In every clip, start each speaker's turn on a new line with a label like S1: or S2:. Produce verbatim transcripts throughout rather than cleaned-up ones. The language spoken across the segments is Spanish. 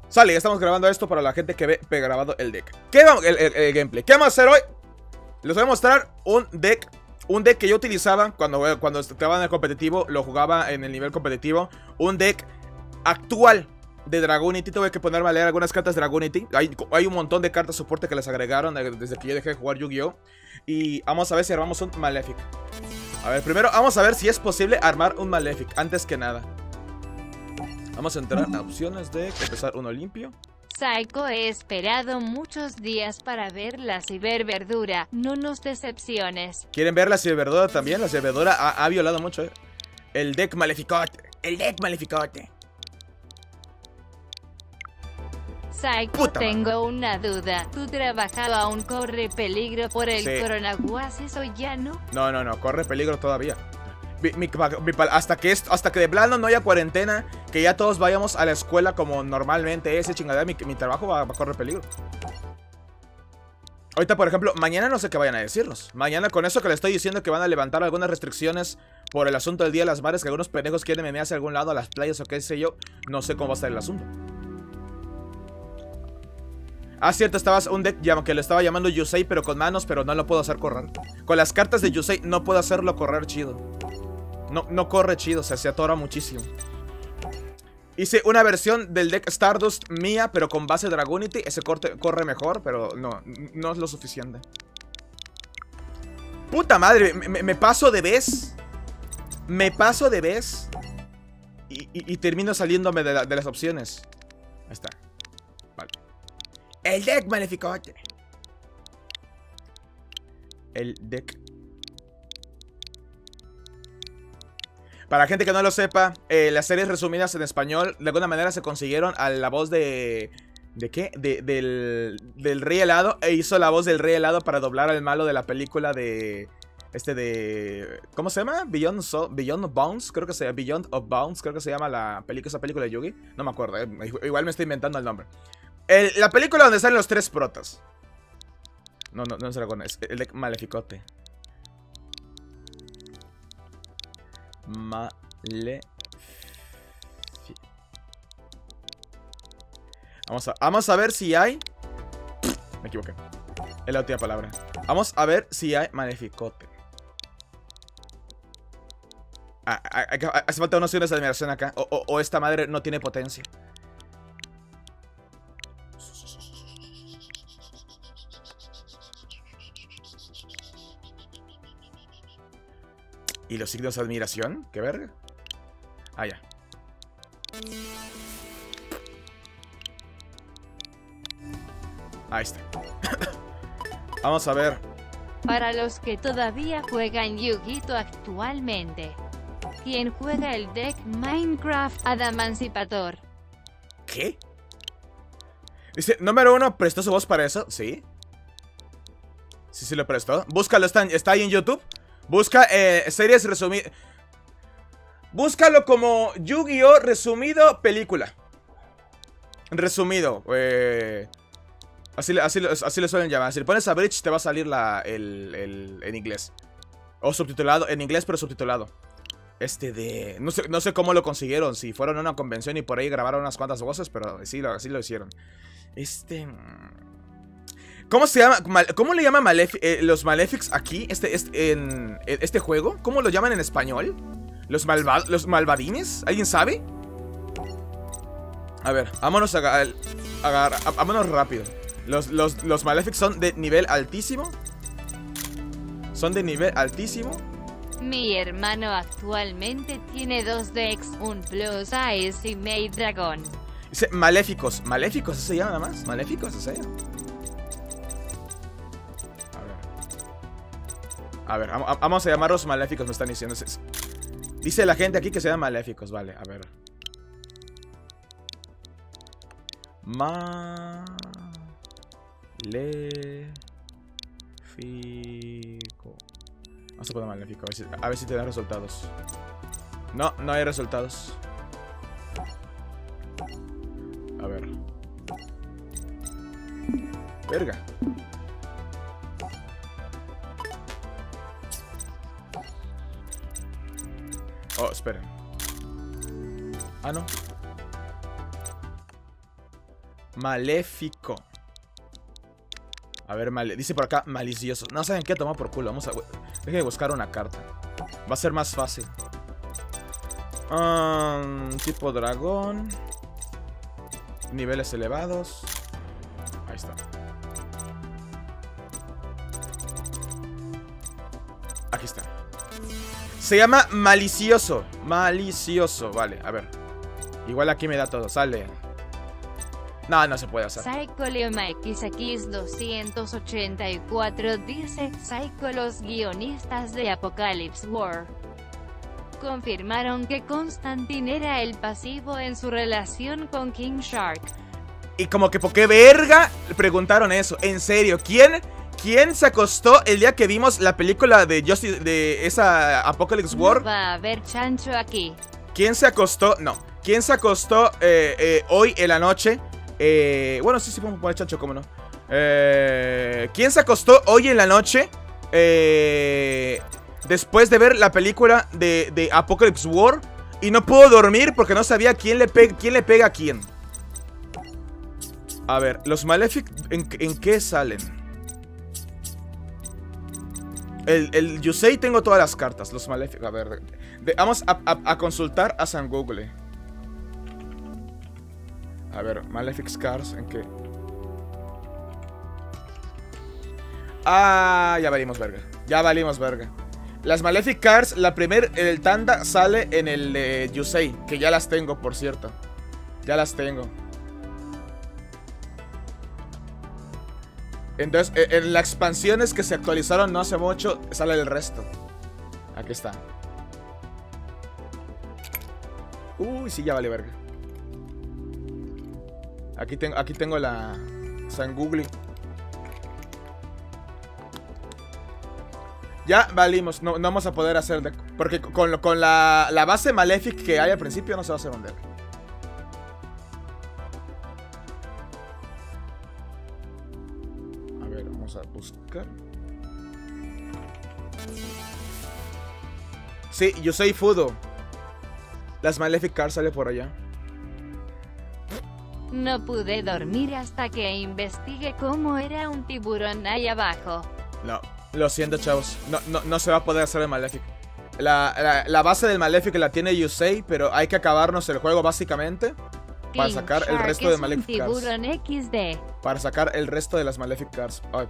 S1: Sale, ya estamos grabando esto para la gente que ve grabado el deck. ¿Qué vamos? El, el, el gameplay. ¿Qué vamos a hacer hoy? Les voy a mostrar un deck. Un deck que yo utilizaba cuando, cuando estaba en el competitivo. Lo jugaba en el nivel competitivo. Un deck actual de Dragunity. Tuve que ponerme a leer algunas cartas de Dragunity. Hay, hay un montón de cartas soporte que les agregaron desde que yo dejé de jugar Yu-Gi-Oh! Y vamos a ver si armamos un Malefic. A ver, primero vamos a ver si es posible armar un Malefic. Antes que nada vamos a entrar a opciones de empezar uno limpio.
S2: Psycho, he esperado muchos días para ver la ciberverdura. No nos decepciones.
S1: ¿Quieren ver la ciberverdura también? La ciberverdura ha, ha violado mucho, ¿eh? El deck Maleficote. El deck Maleficote.
S2: Psycho,
S1: Puta
S2: tengo
S1: madre.
S2: una duda. ¿Tu trabajo aún corre peligro por el
S1: Sí.
S2: coronavirus o ya no?
S1: No, no, no, corre peligro todavía. Mi- mi- mi- hasta, que esto, hasta que de plano no haya cuarentena, que ya todos vayamos a la escuela como normalmente ese chingadera, mi, mi trabajo va, va a correr peligro. Ahorita, por ejemplo, mañana no sé qué vayan a decirnos. Mañana con eso que le estoy diciendo que van a levantar algunas restricciones por el asunto del Día de las Madres, que algunos pendejos quieren venir hacia algún lado, a las playas o qué sé yo. No sé cómo va a estar el asunto. Ah, cierto, estabas un deck que lo estaba llamando Yusei, pero con manos, pero no lo puedo hacer correr. Con las cartas de Yusei no puedo hacerlo correr chido. No, no corre chido, o sea, se atora muchísimo. Hice una versión del deck Stardust mía, pero con base Dragunity. Ese corte corre mejor, pero no, no es lo suficiente. Puta madre, me, me- me paso de vez. Me paso de vez. Y, y- y termino saliéndome de, la- de las opciones. Ahí está. Vale. El deck Maleficote. El deck. Para la gente que no lo sepa, eh, las series resumidas en español de alguna manera se consiguieron a la voz de... ¿De qué? De, del, del Rey Helado. E hizo la voz del Rey Helado para doblar al malo de la película de... Este de... ¿Cómo se llama? Beyond, so, Beyond Bounds, creo que se llama. Beyond of Bounds, creo que se llama la película, esa película de Yugi. No me acuerdo, eh, igual me estoy inventando el nombre. El- la película donde salen los tres protas. No, no, no es dragón, es el de Maleficote. Malefic. Vamos a, vamos a ver si hay. Me equivoqué. Es la última palabra. Vamos a ver si hay Maleficote. Ah, ah, ah, hace falta unos signos de admiración acá. O, o- o esta madre no tiene potencia. ¿Y los signos de admiración? ¿Qué verga? Ah, ya. Ahí está. Vamos a ver.
S2: Para los que todavía juegan Yu-Gi-Oh actualmente. ¿Quién juega el deck Minecraft Adamancipator?
S1: ¿Qué? Dice, número uno, ¿prestó su voz para eso? Sí. Sí, sí lo prestó. Búscalo, está, en- está ahí en YouTube. Busca eh, series resumidas. Búscalo como Yu-Gi-Oh! Resumido película. Resumido. Eh, así, le- así, lo- así le suelen llamar. Si le pones a Bridge te va a salir la, el, el- en inglés. O subtitulado, en inglés pero subtitulado. Este de... No sé, no sé cómo lo consiguieron. Si fueron a una convención y por ahí grabaron unas cuantas voces. Pero sí, lo, así lo hicieron. Este... ¿Cómo se llama? Mal- ¿Cómo le llaman Malef eh, los Malefics aquí? Este, este, en, en este juego. ¿Cómo lo llaman en español? ¿Los, malva ¿Los malvadines? ¿Alguien sabe? A ver, vámonos a, a, a, a- vámonos rápido. Los, los, los Malefics son de nivel altísimo. Son de nivel altísimo.
S2: Mi hermano actualmente tiene dos decks, un Plus Ice y Maid Dragon.
S1: Dice maléficos. Maléficos, ¿eso se llama nada más? Maléficos, ¿eso se llama? A ver. A ver, vam- vamos a llamarlos maléficos, me están diciendo. Es- Dice la gente aquí que se llaman maléficos, vale, a ver. Maléfico. Vamos a poner maléfico, a ver si, a ver si te dan resultados. No, no hay resultados. A ver. Verga. Oh, esperen. Ah, no. Maléfico. A ver, male... dice por acá malicioso. No saben qué, tomar por culo. Vamos a... Deje de buscar una carta. Va a ser más fácil. Um, tipo dragón. Niveles elevados. Ahí está. Aquí está. Se llama malicioso. Malicioso, vale, a ver. Igual aquí me da todo, sale. No, no se puede hacer.
S2: Psycholioma X X doscientos ochenta y cuatro dice: Psycho, los guionistas de Apocalypse War confirmaron que Constantine era el pasivo en su relación con King Shark.
S1: Y como que por qué verga preguntaron eso. En serio, ¿quién, quién se acostó el día que vimos la película de Justice, de esa Apocalypse War?
S2: No va a haber chancho aquí.
S1: ¿Quién se acostó? No. ¿Quién se acostó eh, eh, hoy en la noche? Eh, bueno, sí, sí, podemos poner chancho, cómo no. Eh, ¿Quién se acostó hoy en la noche? Eh, después de ver la película de, de Apocalypse War y no pudo dormir porque no sabía quién le, pe quién le pega a quién. A ver, los Malefic, ¿en, en qué salen? El, el Yusei tengo todas las cartas, los Malefic. A ver, de, vamos a, a, a consultar a San Google. A ver, Malefic Scars, ¿en qué? Ah, ya valimos verga. Ya valimos verga. Las Malefic Cards, la primer, el tanda sale en el de eh, Yusei, que ya las tengo, por cierto. Ya las tengo. Entonces, en las expansiones que se actualizaron no hace mucho, sale el resto. Aquí está. Uy, sí, ya vale verga. Aquí tengo, aquí tengo la San Google. Ya valimos, no, no vamos a poder hacer de, porque con, con la, la base Malefic que hay al principio no se va a hacer un deck. A ver, vamos a buscar. Sí, yo soy Fudo. Las Malefic Cards sale por allá.
S2: No pude dormir hasta que investigué cómo era un tiburón ahí abajo.
S1: No, lo siento, chavos. No, no, no se va a poder hacer el Malefic. La, la, la base del Malefic la tiene Yusei, pero hay que acabarnos el juego básicamente para
S2: King
S1: sacar
S2: Shark
S1: el resto
S2: es
S1: de Malefic Cards.
S2: Tiburón equis de.
S1: Para sacar el resto de las Malefic Cards. Ay.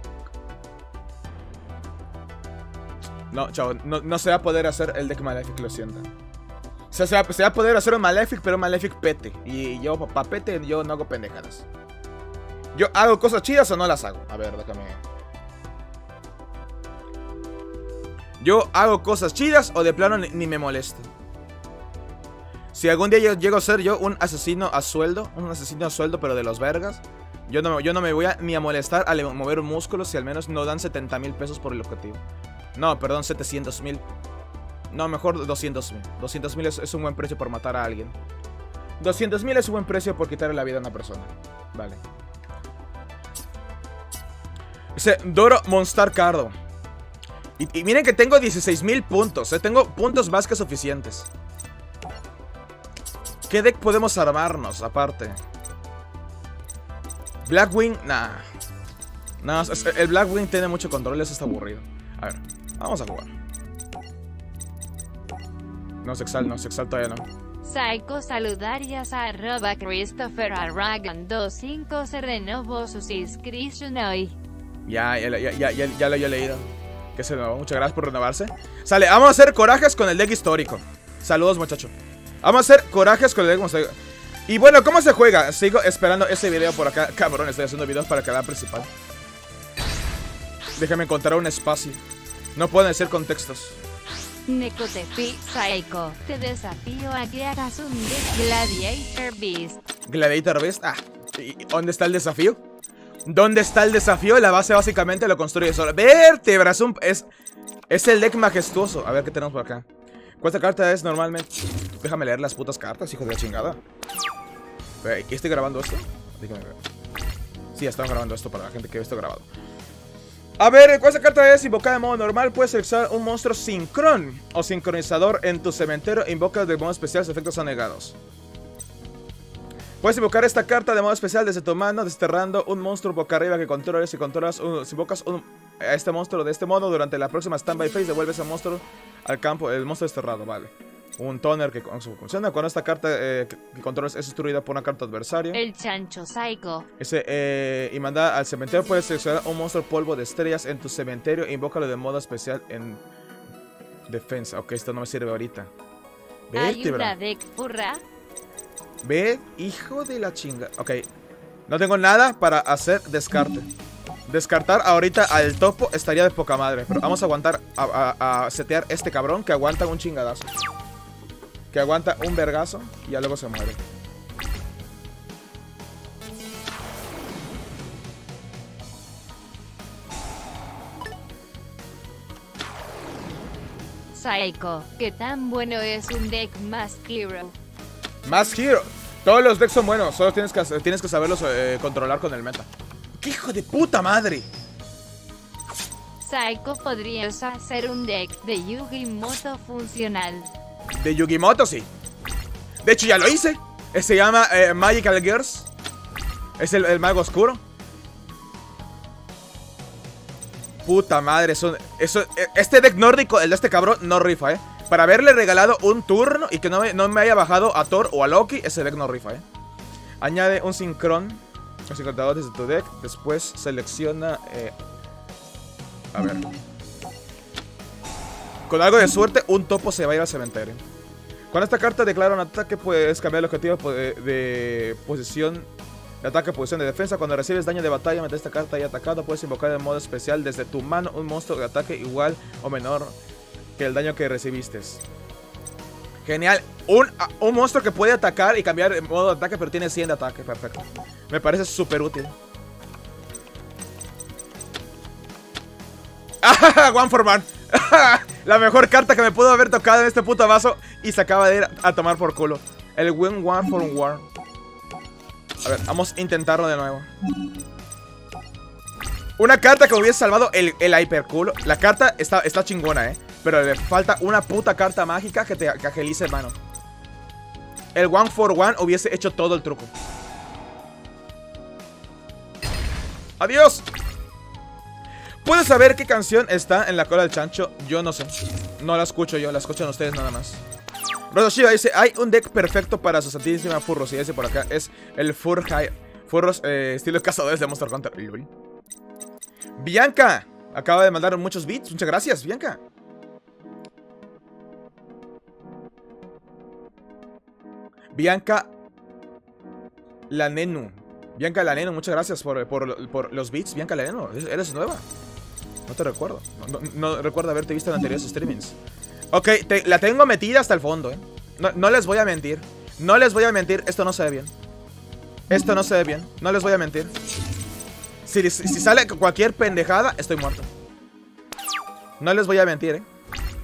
S1: No, chavos, no, no se va a poder hacer el deck Malefic, lo siento. O sea, se va, se va a poder hacer un Malefic, pero un Malefic pete. Y yo, pa' pete, yo no hago pendejadas. ¿Yo hago cosas chidas o no las hago? A ver, déjame. ¿Yo hago cosas chidas o de plano ni, ni me molesto? Si algún día yo, llego a ser yo un asesino a sueldo, un asesino a sueldo pero de los vergas, yo no, yo no me voy a, ni a molestar al mover un músculo si al menos no dan setenta mil pesos por el objetivo. No, perdón, setecientos mil. No, mejor doscientos mil. doscientos mil es, es un buen precio por matar a alguien. doscientos mil es un buen precio por quitarle la vida a una persona. Vale. Dice Doro Monstar Cardo. Y, y miren que tengo dieciséis mil puntos, eh. Tengo puntos más que suficientes. ¿Qué deck podemos armarnos aparte? Blackwing, nah. No, el Blackwing tiene mucho control, eso está aburrido. A ver, vamos a jugar. No se exalta, no se exalta todavía no.
S2: Psycho saludarias a arroba Christopher Arragan veinticinco se renovó su suscripción hoy.
S1: Ya, ya, ya, ya, ya, ya lo he leído. Que se renovó, muchas gracias por renovarse. Sale, vamos a hacer corajes con el deck histórico. Saludos, muchacho. Vamos a hacer corajes con el deck histórico. Y bueno, ¿cómo se juega? Sigo esperando ese video por acá. Cabrón, estoy haciendo videos para el canal principal. Déjame encontrar un espacio. No pueden ser contextos.
S2: Necotefi, Psycho, te desafío a que hagas un deck Gladiator Beast.
S1: Gladiator Beast, ah, ¿y dónde está el desafío? ¿Dónde está el desafío? La base básicamente lo construye solo. Vértebras, es, es el deck majestuoso. A ver qué tenemos por acá. ¿Cuánta carta es normalmente? Déjame leer las putas cartas, hijo de la chingada. ¿Qué estoy grabando esto? Déjame ver. Sí, estamos grabando esto para la gente que ve esto grabado. A ver, ¿cuál esa carta es? Invocada de modo normal, puedes seleccionar un monstruo sincron o sincronizador en tu cementerio. Invoca de modo especial, sus efectos son negados. Puedes invocar esta carta de modo especial desde tu mano, desterrando un monstruo boca arriba que controles. Si controlas un, si invocas un, a este monstruo de este modo, durante la próxima standby phase, devuelves al monstruo al campo, el monstruo desterrado, vale. Un toner que funciona cuando esta carta eh, que, que controles es destruida por una carta adversaria.
S2: El chancho psycho.
S1: Ese, eh, y manda al cementerio. Puedes seleccionar un monstruo polvo de estrellas en tu cementerio e invócalo de modo especial en defensa. Ok, esto no me sirve ahorita.
S2: Ayuda de furra.
S1: Ve, hijo de la chinga. Ok, no tengo nada para hacer descarte. Descartar ahorita al topo estaría de poca madre. Pero vamos a aguantar a, a, a setear este cabrón que aguanta un chingadazo. Que aguanta un vergazo y ya luego se muere.
S2: Psycho, ¿qué tan bueno es un deck Mask Hero?
S1: Mask Hero. Todos los decks son buenos, solo tienes que, tienes que saberlos eh, controlar con el meta. ¡Qué hijo de puta madre!
S2: Psycho, podrías hacer un deck de Yugimoto funcional.
S1: De Yugimoto, sí. De hecho, ya lo hice. Se llama eh, Magical Girls. Es el, el mago oscuro. Puta madre, son, eso, este deck nórdico, el de este cabrón, no rifa, eh. Para haberle regalado un turno y que no me, no me haya bajado a Thor o a Loki, ese deck no rifa, eh. Añade un sincron, un sincronizador desde tu deck. Después selecciona eh, a ver. Con algo de suerte, un topo se va a ir al cementerio. Cuando esta carta declara un ataque, puedes cambiar el objetivo de, de posición de ataque, posición de defensa. Cuando recibes daño de batalla mientras esta carta haya atacado, puedes invocar en modo especial desde tu mano un monstruo de ataque igual o menor que el daño que recibiste. Genial. Un, un monstruo que puede atacar y cambiar de modo de ataque, pero tiene cien de ataque. Perfecto. Me parece súper útil. One for one. La mejor carta que me pudo haber tocado en este puto vaso y se acaba de ir a tomar por culo. El Win One for One. A ver, vamos a intentarlo de nuevo. Una carta que hubiese salvado el, el hiperculo. La carta está, está chingona, eh. Pero le falta una puta carta mágica que te que agilice, hermano. El One for One hubiese hecho todo el truco. ¡Adiós! ¿Puedes saber qué canción está en la cola del chancho? Yo no sé. No la escucho yo, la escuchan ustedes nada más. Rososhiba dice, hay un deck perfecto para su santísima Furros. Y ese por acá es el Fur High. Furros, eh, estilo cazadores de Monster Hunter. Bianca acaba de mandar muchos bits. Muchas gracias, Bianca. Bianca Lanenu. Bianca Lanenu, muchas gracias por, por, por los bits. Bianca Lanenu, eres nueva. No te recuerdo. No, no, no recuerdo haberte visto en anteriores streamings. Ok, te, la tengo metida hasta el fondo, eh. No, no les voy a mentir. No les voy a mentir. Esto no se ve bien. Esto no se ve bien. No les voy a mentir. Si, si, si sale cualquier pendejada, estoy muerto. No les voy a mentir, eh.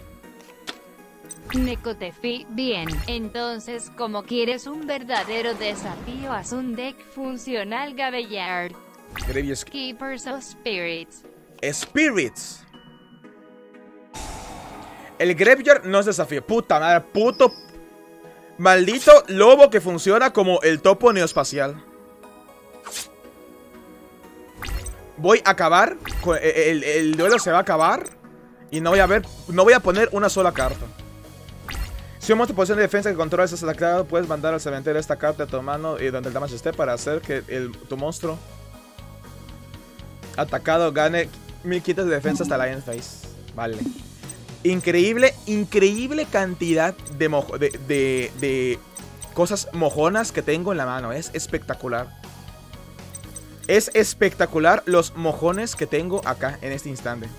S2: Necotefi, bien. Entonces, como quieres un verdadero desafío, haz un deck funcional Graveyard. Keepers of Spirits.
S1: Spirits. El Graveyard no es desafío. Puta madre, puto maldito lobo que funciona como el topo neoespacial. Voy a acabar. El, el, el duelo se va a acabar. Y no voy a ver. No voy a poner una sola carta. Si un monstruo en posición de defensa que controles es atacado, puedes mandar al cementerio esta carta a tu mano y donde el damage esté para hacer que el, tu monstruo atacado gane mil quitas de defensa hasta la end phase. Vale. Increíble, increíble cantidad de, mojo, de, de, de cosas mojonas que tengo en la mano. Es espectacular. Es espectacular los mojones que tengo acá en este instante.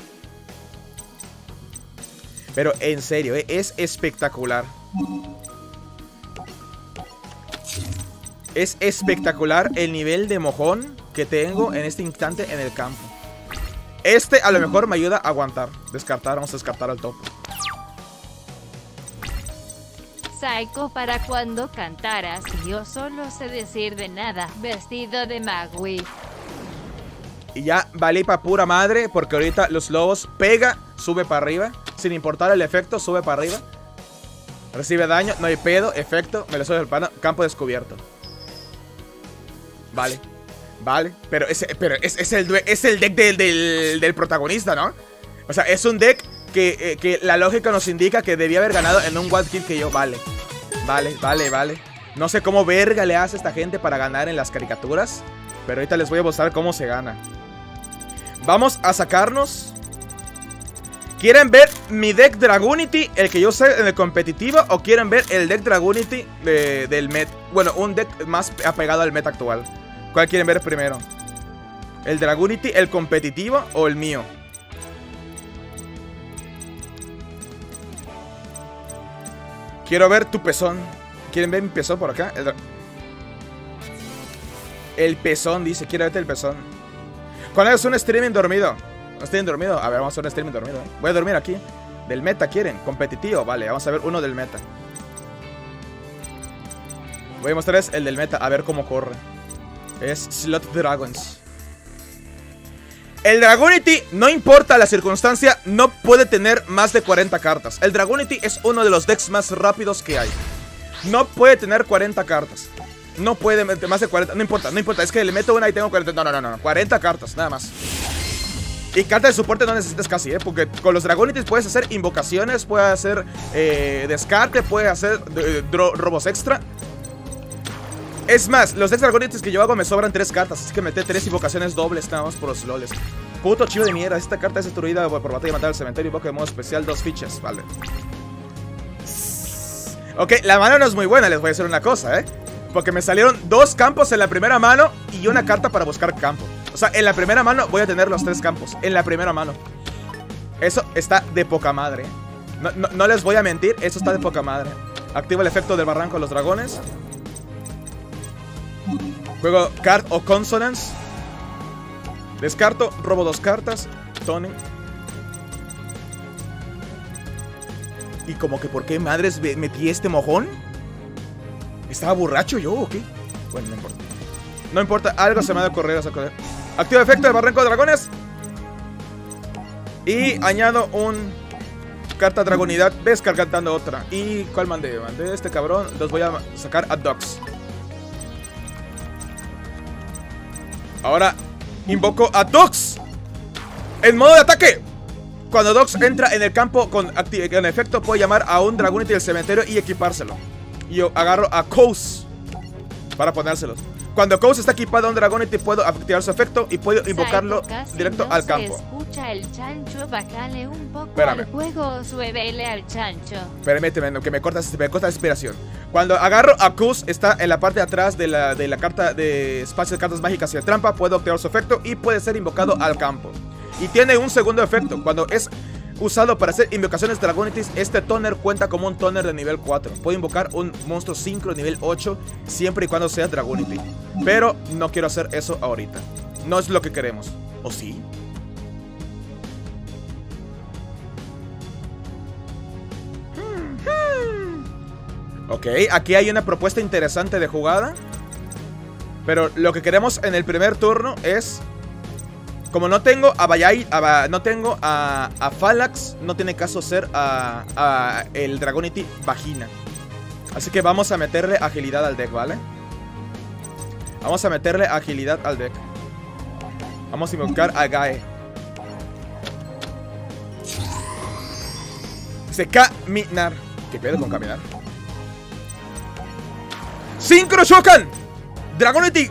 S1: Pero en serio, ¿eh? Es espectacular. Es espectacular el nivel de mojón que tengo en este instante en el campo. Este a lo mejor me ayuda a aguantar. Descartar, vamos a descartar al topo.
S2: Psycho, para cuando cantaras, yo solo sé decir de nada, vestido de Magui.
S1: Y ya valí pa' pura madre, porque ahorita los lobos pega, sube para arriba. Sin importar el efecto, sube para arriba. Recibe daño, no hay pedo, efecto, me le sube el pana, campo descubierto. Vale. Vale. Pero, ese, pero es, es, el, es el deck del, del, del protagonista, ¿no? O sea, es un deck que, eh, que la lógica nos indica que debía haber ganado en un one hit que yo. Vale. Vale, vale, vale. No sé cómo verga le hace esta gente para ganar en las caricaturas, pero ahorita les voy a mostrar cómo se gana. Vamos a sacarnos. ¿Quieren ver mi deck Dragunity, el que yo sé en el competitivo? ¿O quieren ver el deck Dragunity de, del meta? Bueno, un deck más apegado al meta actual. ¿Cuál quieren ver primero? ¿El Dragunity, el competitivo o el mío? Quiero ver tu pezón. ¿Quieren ver mi pezón por acá? El, el pezón, dice. Quiero verte el pezón. ¿Cuándo es un streaming dormido? ¿No estoy dormido? A ver, vamos a hacer un streaming dormido. ¿eh? Voy a dormir aquí. Del meta, ¿quieren? Competitivo. Vale, vamos a ver uno del meta. Voy a mostrarles el del meta. A ver cómo corre. Es Slot Dragons. El Dragunity, no importa la circunstancia, no puede tener más de cuarenta cartas. El Dragunity es uno de los decks más rápidos que hay. No puede tener cuarenta cartas. No puede meter más de cuarenta. No importa, no importa. Es que le meto una y tengo cuarenta. No, no, no, no. cuarenta cartas, nada más. Y carta de soporte no necesitas casi, ¿eh? Porque con los Dragunities puedes hacer invocaciones, puedes hacer eh, descarte, puedes hacer eh, robos extra. Es más, los decks Dragonities que yo hago me sobran tres cartas. Así que meté tres invocaciones dobles nada más por los loles. Puto chivo de mierda. Esta carta es destruida por batalla matar al cementerio. Invoca de modo especial, dos fichas. Vale. Ok, la mano no es muy buena, les voy a decir una cosa, ¿eh? Porque me salieron dos campos en la primera mano y una carta para buscar campo. O sea, en la primera mano voy a tener los tres campos. En la primera mano. Eso está de poca madre. No, no, no les voy a mentir, eso está de poca madre. Activo el efecto del barranco de los dragones. Juego Card o Consonance. Descarto, robo dos cartas. Tony. Y como que, ¿por qué madres metí este mojón? ¿Estaba borracho yo o qué? Bueno, no importa. No importa, algo se me ha de correr a sacar. Activo efecto de barranco de dragones. Y añado un carta dragonidad. Descargando otra. ¿Y cuál mandé? Mandé este cabrón. Los voy a sacar a Dogs. Ahora invoco a Dogs en modo de ataque. Cuando Dogs entra en el campo con, con efecto, puedo llamar a un Dragunity del cementerio y equipárselo. Y yo agarro a Kous para ponérselos. Cuando Kous está equipado a un Dragonite, puedo activar su efecto y puedo invocarlo directo no al campo.
S2: Escucha el chancho, bájale un poco
S1: Espérame.
S2: al juego, suébele al chancho.
S1: Permíteme, que me cortas, me corta la inspiración. Cuando agarro a Kous, está en la parte de atrás de la, de la carta de espacio de cartas mágicas y de trampa, puedo activar su efecto y puede ser invocado al campo. Y tiene un segundo efecto. Cuando es usado para hacer invocaciones de Dragonities, este toner cuenta como un toner de nivel cuatro. Puedo invocar un monstruo sincro nivel ocho siempre y cuando sea Dragonity. Pero no quiero hacer eso ahorita. No es lo que queremos. ¿O sí? Ok, aquí hay una propuesta interesante de jugada. Pero lo que queremos en el primer turno es... Como no tengo a Bayai, a, no tengo a, a Phalanx, no tiene caso ser a, a el Dragonity Vagina. Así que vamos a meterle agilidad al deck, ¿vale? Vamos a meterle agilidad al deck. Vamos a invocar a Gae. Dice caminar. ¿Qué pedo con caminar? ¡Synchro Shokan! Dragonity.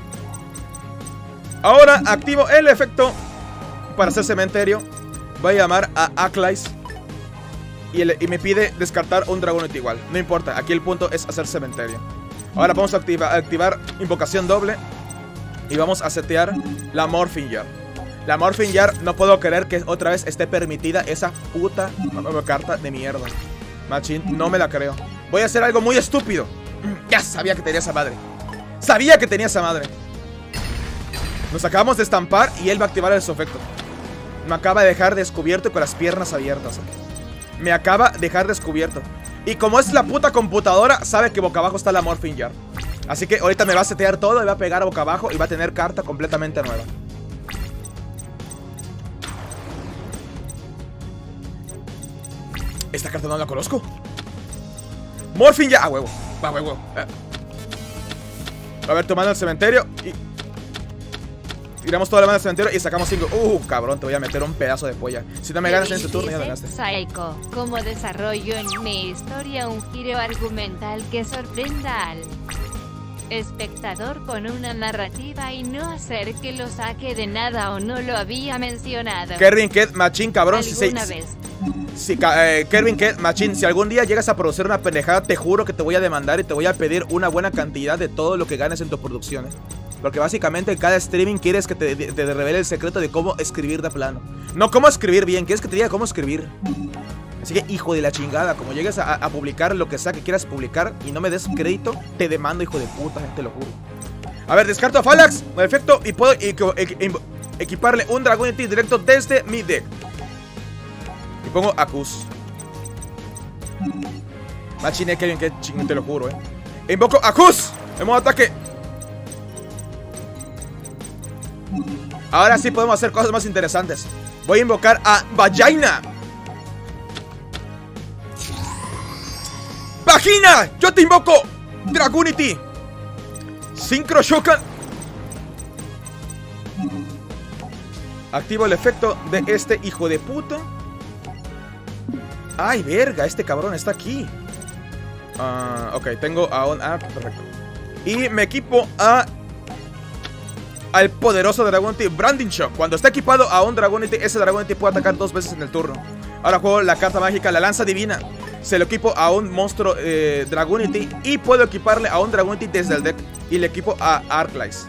S1: Ahora activo el efecto para hacer cementerio. Voy a llamar a Aclais y, el, y me pide descartar un Dragonite igual. No importa, aquí el punto es hacer cementerio. Ahora vamos a activa, activar invocación doble. Y vamos a setear la Morphing Jar. La Morphing Jar, no puedo creer que otra vez esté permitida esa puta carta de mierda. Machín, no me la creo. Voy a hacer algo muy estúpido. Ya sabía que tenía esa madre. Sabía que tenía esa madre. Nos acabamos de estampar y él va a activar su efecto. Me acaba de dejar descubierto con las piernas abiertas. Me acaba de dejar descubierto. Y como es la puta computadora, sabe que boca abajo está la Morphing Jar. Así que ahorita me va a setear todo y va a pegar a boca abajo y va a tener carta completamente nueva. Esta carta no la conozco. Morphing Jar. Ah, huevo. Va, huevo. Eh. A ver, tomando el cementerio y... tiramos toda la mano al cementerio y sacamos cinco. Uh, cabrón, te voy a meter un pedazo de polla. Si no me ganas en este turno, ya me ganaste.
S2: Psycho, como desarrollo en mi historia un giro argumental que sorprenda al espectador con una narrativa y no hacer que lo saque de nada o no lo había mencionado.
S1: Kervin Ked Machín, cabrón. Si,
S2: ¿Alguna
S1: si,
S2: vez?
S1: si, eh, Kervin Ked Machín, si algún día llegas a producir una pendejada, te juro que te voy a demandar y te voy a pedir una buena cantidad de todo lo que ganes en tu producción, ¿eh? Porque básicamente en cada streaming quieres que te, te revele el secreto de cómo escribir de plano. No cómo escribir bien, quieres que te diga cómo escribir. Así que, hijo de la chingada, como llegues a, a publicar lo que sea que quieras publicar y no me des crédito, te demando, hijo de puta, te lo juro. A ver, descarto a Phalanx, en efecto, y puedo e e equiparle un Dragonity directo desde mi deck. Y pongo a Kuz. Machine Kevin, que chingón, te lo juro, eh. E invoco a Kuz en modo ataque. Ahora sí podemos hacer cosas más interesantes. Voy a invocar a Vagina. ¡Vagina! ¡Yo te invoco! ¡Dragonity! Synchro Shokan. Activo el efecto de este hijo de puta. ¡Ay, verga! Este cabrón está aquí. uh, Ok, tengo a un... Ah, perfecto. Y me equipo a... al poderoso Dragonity Branding Shock. Cuando está equipado a un Dragonity, ese Dragonity puede atacar dos veces en el turno. Ahora juego la carta mágica, la Lanza Divina. Se lo equipo a un monstruo eh, Dragonity. Y puedo equiparle a un Dragonity desde el deck. Y le equipo a Arclice.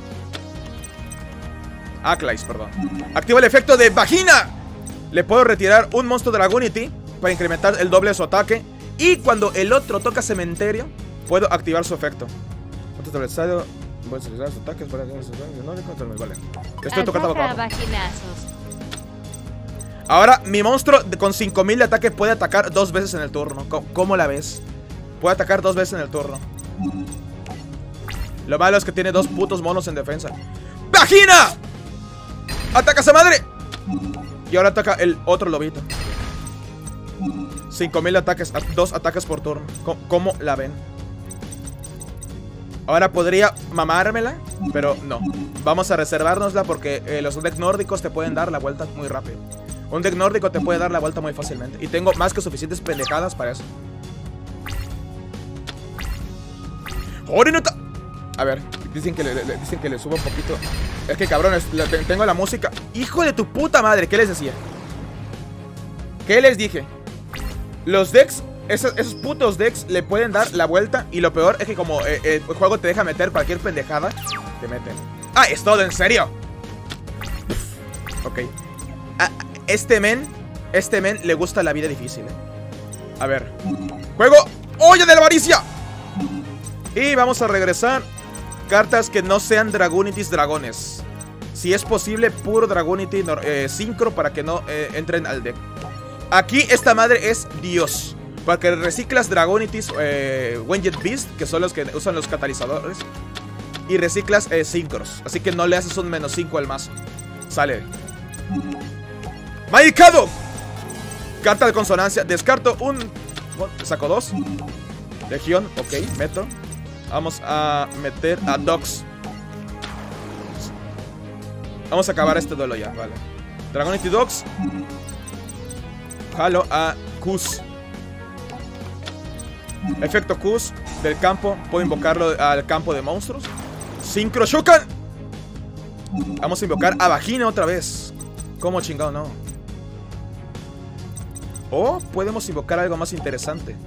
S1: Arclice, perdón. Activo el efecto de Vagina. Le puedo retirar un monstruo Dragonity para incrementar el doble de su ataque. Y cuando el otro toca cementerio, puedo activar su efecto. Otro adversario... voy a utilizar sus ataques para que no se vale. Estoy tocando abajo. Ahora mi monstruo con cinco mil de ataque puede atacar dos veces en el turno. ¿Cómo, ¿Cómo la ves? Puede atacar dos veces en el turno. Lo malo es que tiene dos putos monos en defensa. ¡Vagina! ¡Ataca a esa madre! Y ahora ataca el otro lobito. cinco mil ataques, dos ataques por turno. ¿Cómo, ¿Cómo la ven? Ahora podría mamármela, pero no. Vamos a reservárnosla porque eh, los decks nórdicos te pueden dar la vuelta muy rápido. Un deck nórdico te puede dar la vuelta muy fácilmente. Y tengo más que suficientes pendejadas para eso. ¡Jorinota! A ver, dicen que le, le, dicen que le subo un poquito. Es que cabrones, le, tengo la música. ¡Hijo de tu puta madre! ¿Qué les decía? ¿Qué les dije? Los decks... Esos, esos putos decks le pueden dar la vuelta. Y lo peor es que como eh, eh, el juego te deja meter cualquier pendejada, te meten. ¡Ah, es todo! ¿En serio? Pff, ok. A este men Este men le gusta la vida difícil, eh. A ver. Juego olla de la avaricia. Y vamos a regresar cartas que no sean Dragonities dragones. Si es posible, puro Dragonity eh, Synchro para que no eh, entren al deck. Aquí esta madre es Dios. Porque reciclas Dragonities eh, Winged Beast, que son los que usan los catalizadores. Y reciclas eh, Synchros. Así que no le haces un menos cinco al mazo. Sale. Magicado. Carta de consonancia. Descarto un... Bueno, saco dos. Legión, ok, meto. Vamos a meter a Dox. Vamos a acabar este duelo ya, vale. Dragonity Dox. Jalo a Kuz. Efecto Kuz del campo. Puedo invocarlo al campo de monstruos. Synchro Shokan. Vamos a invocar a Vagina otra vez. ¿Cómo chingado no? O podemos invocar algo más interesante.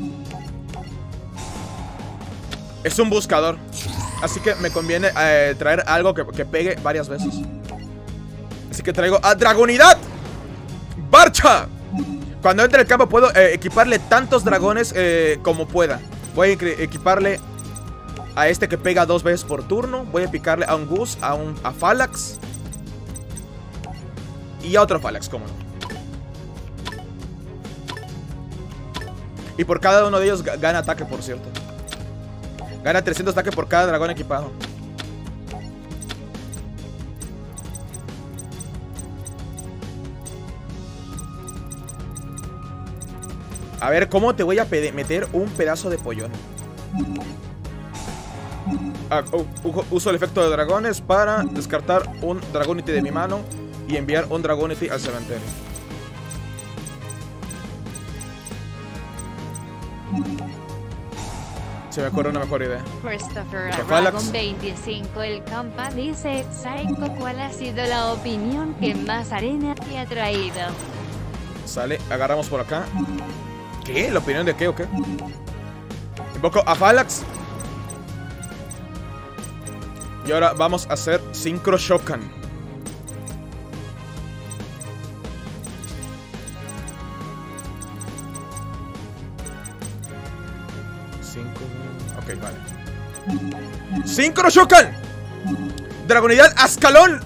S1: Es un buscador. Así que me conviene eh, traer algo que, que pegue varias veces. Así que traigo a Dragonidad Barcha. Cuando entre el campo puedo eh, equiparle tantos dragones eh, como pueda. Voy a equiparle a este que pega dos veces por turno. Voy a picarle a un Gus, a un a Phalanx. Y a otro Phalanx, cómo no. Y por cada uno de ellos gana ataque, por cierto. Gana trescientos ataque por cada dragón equipado. A ver, ¿cómo te voy a meter un pedazo de pollón? uh, uso el efecto de dragones para descartar un Dragonite de mi mano y enviar un Dragonite al cementerio. Se me ocurre una mejor idea.
S2: Christopher Aragon veinticinco, el campa dice: Psycho, ¿cuál ha sido la opinión que más arena te ha traído?
S1: Sale, agarramos por acá. ¿Qué? ¿La opinión de qué o qué? Invoco a Phalanx. Y ahora vamos a hacer Synchro Shokan. Ok, vale. ¡Synchro Shokan! ¡Dragonidad Ascalón!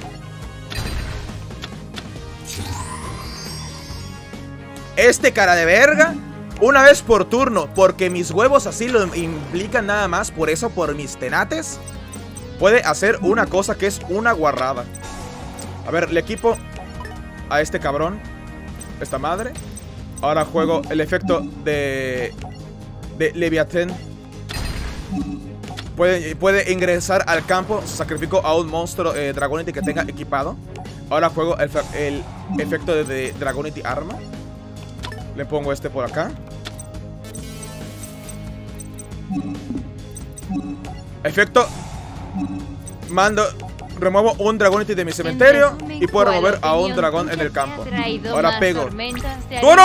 S1: Este cara de verga, una vez por turno, porque mis huevos así lo implican nada más, por eso por mis tenates, puede hacer una cosa que es una guarrada. A ver, le equipo a este cabrón esta madre. Ahora juego el efecto de De Leviatán. Puede, puede ingresar al campo. Sacrifico a un monstruo eh, Dragonite que tenga equipado. Ahora juego el, el efecto de, de Dragonite Arma. Le pongo este por acá. Efecto. Mando. Remuevo un Dragonite de mi cementerio y puedo remover a un dragón en el campo. Ahora pego. ¡Duro!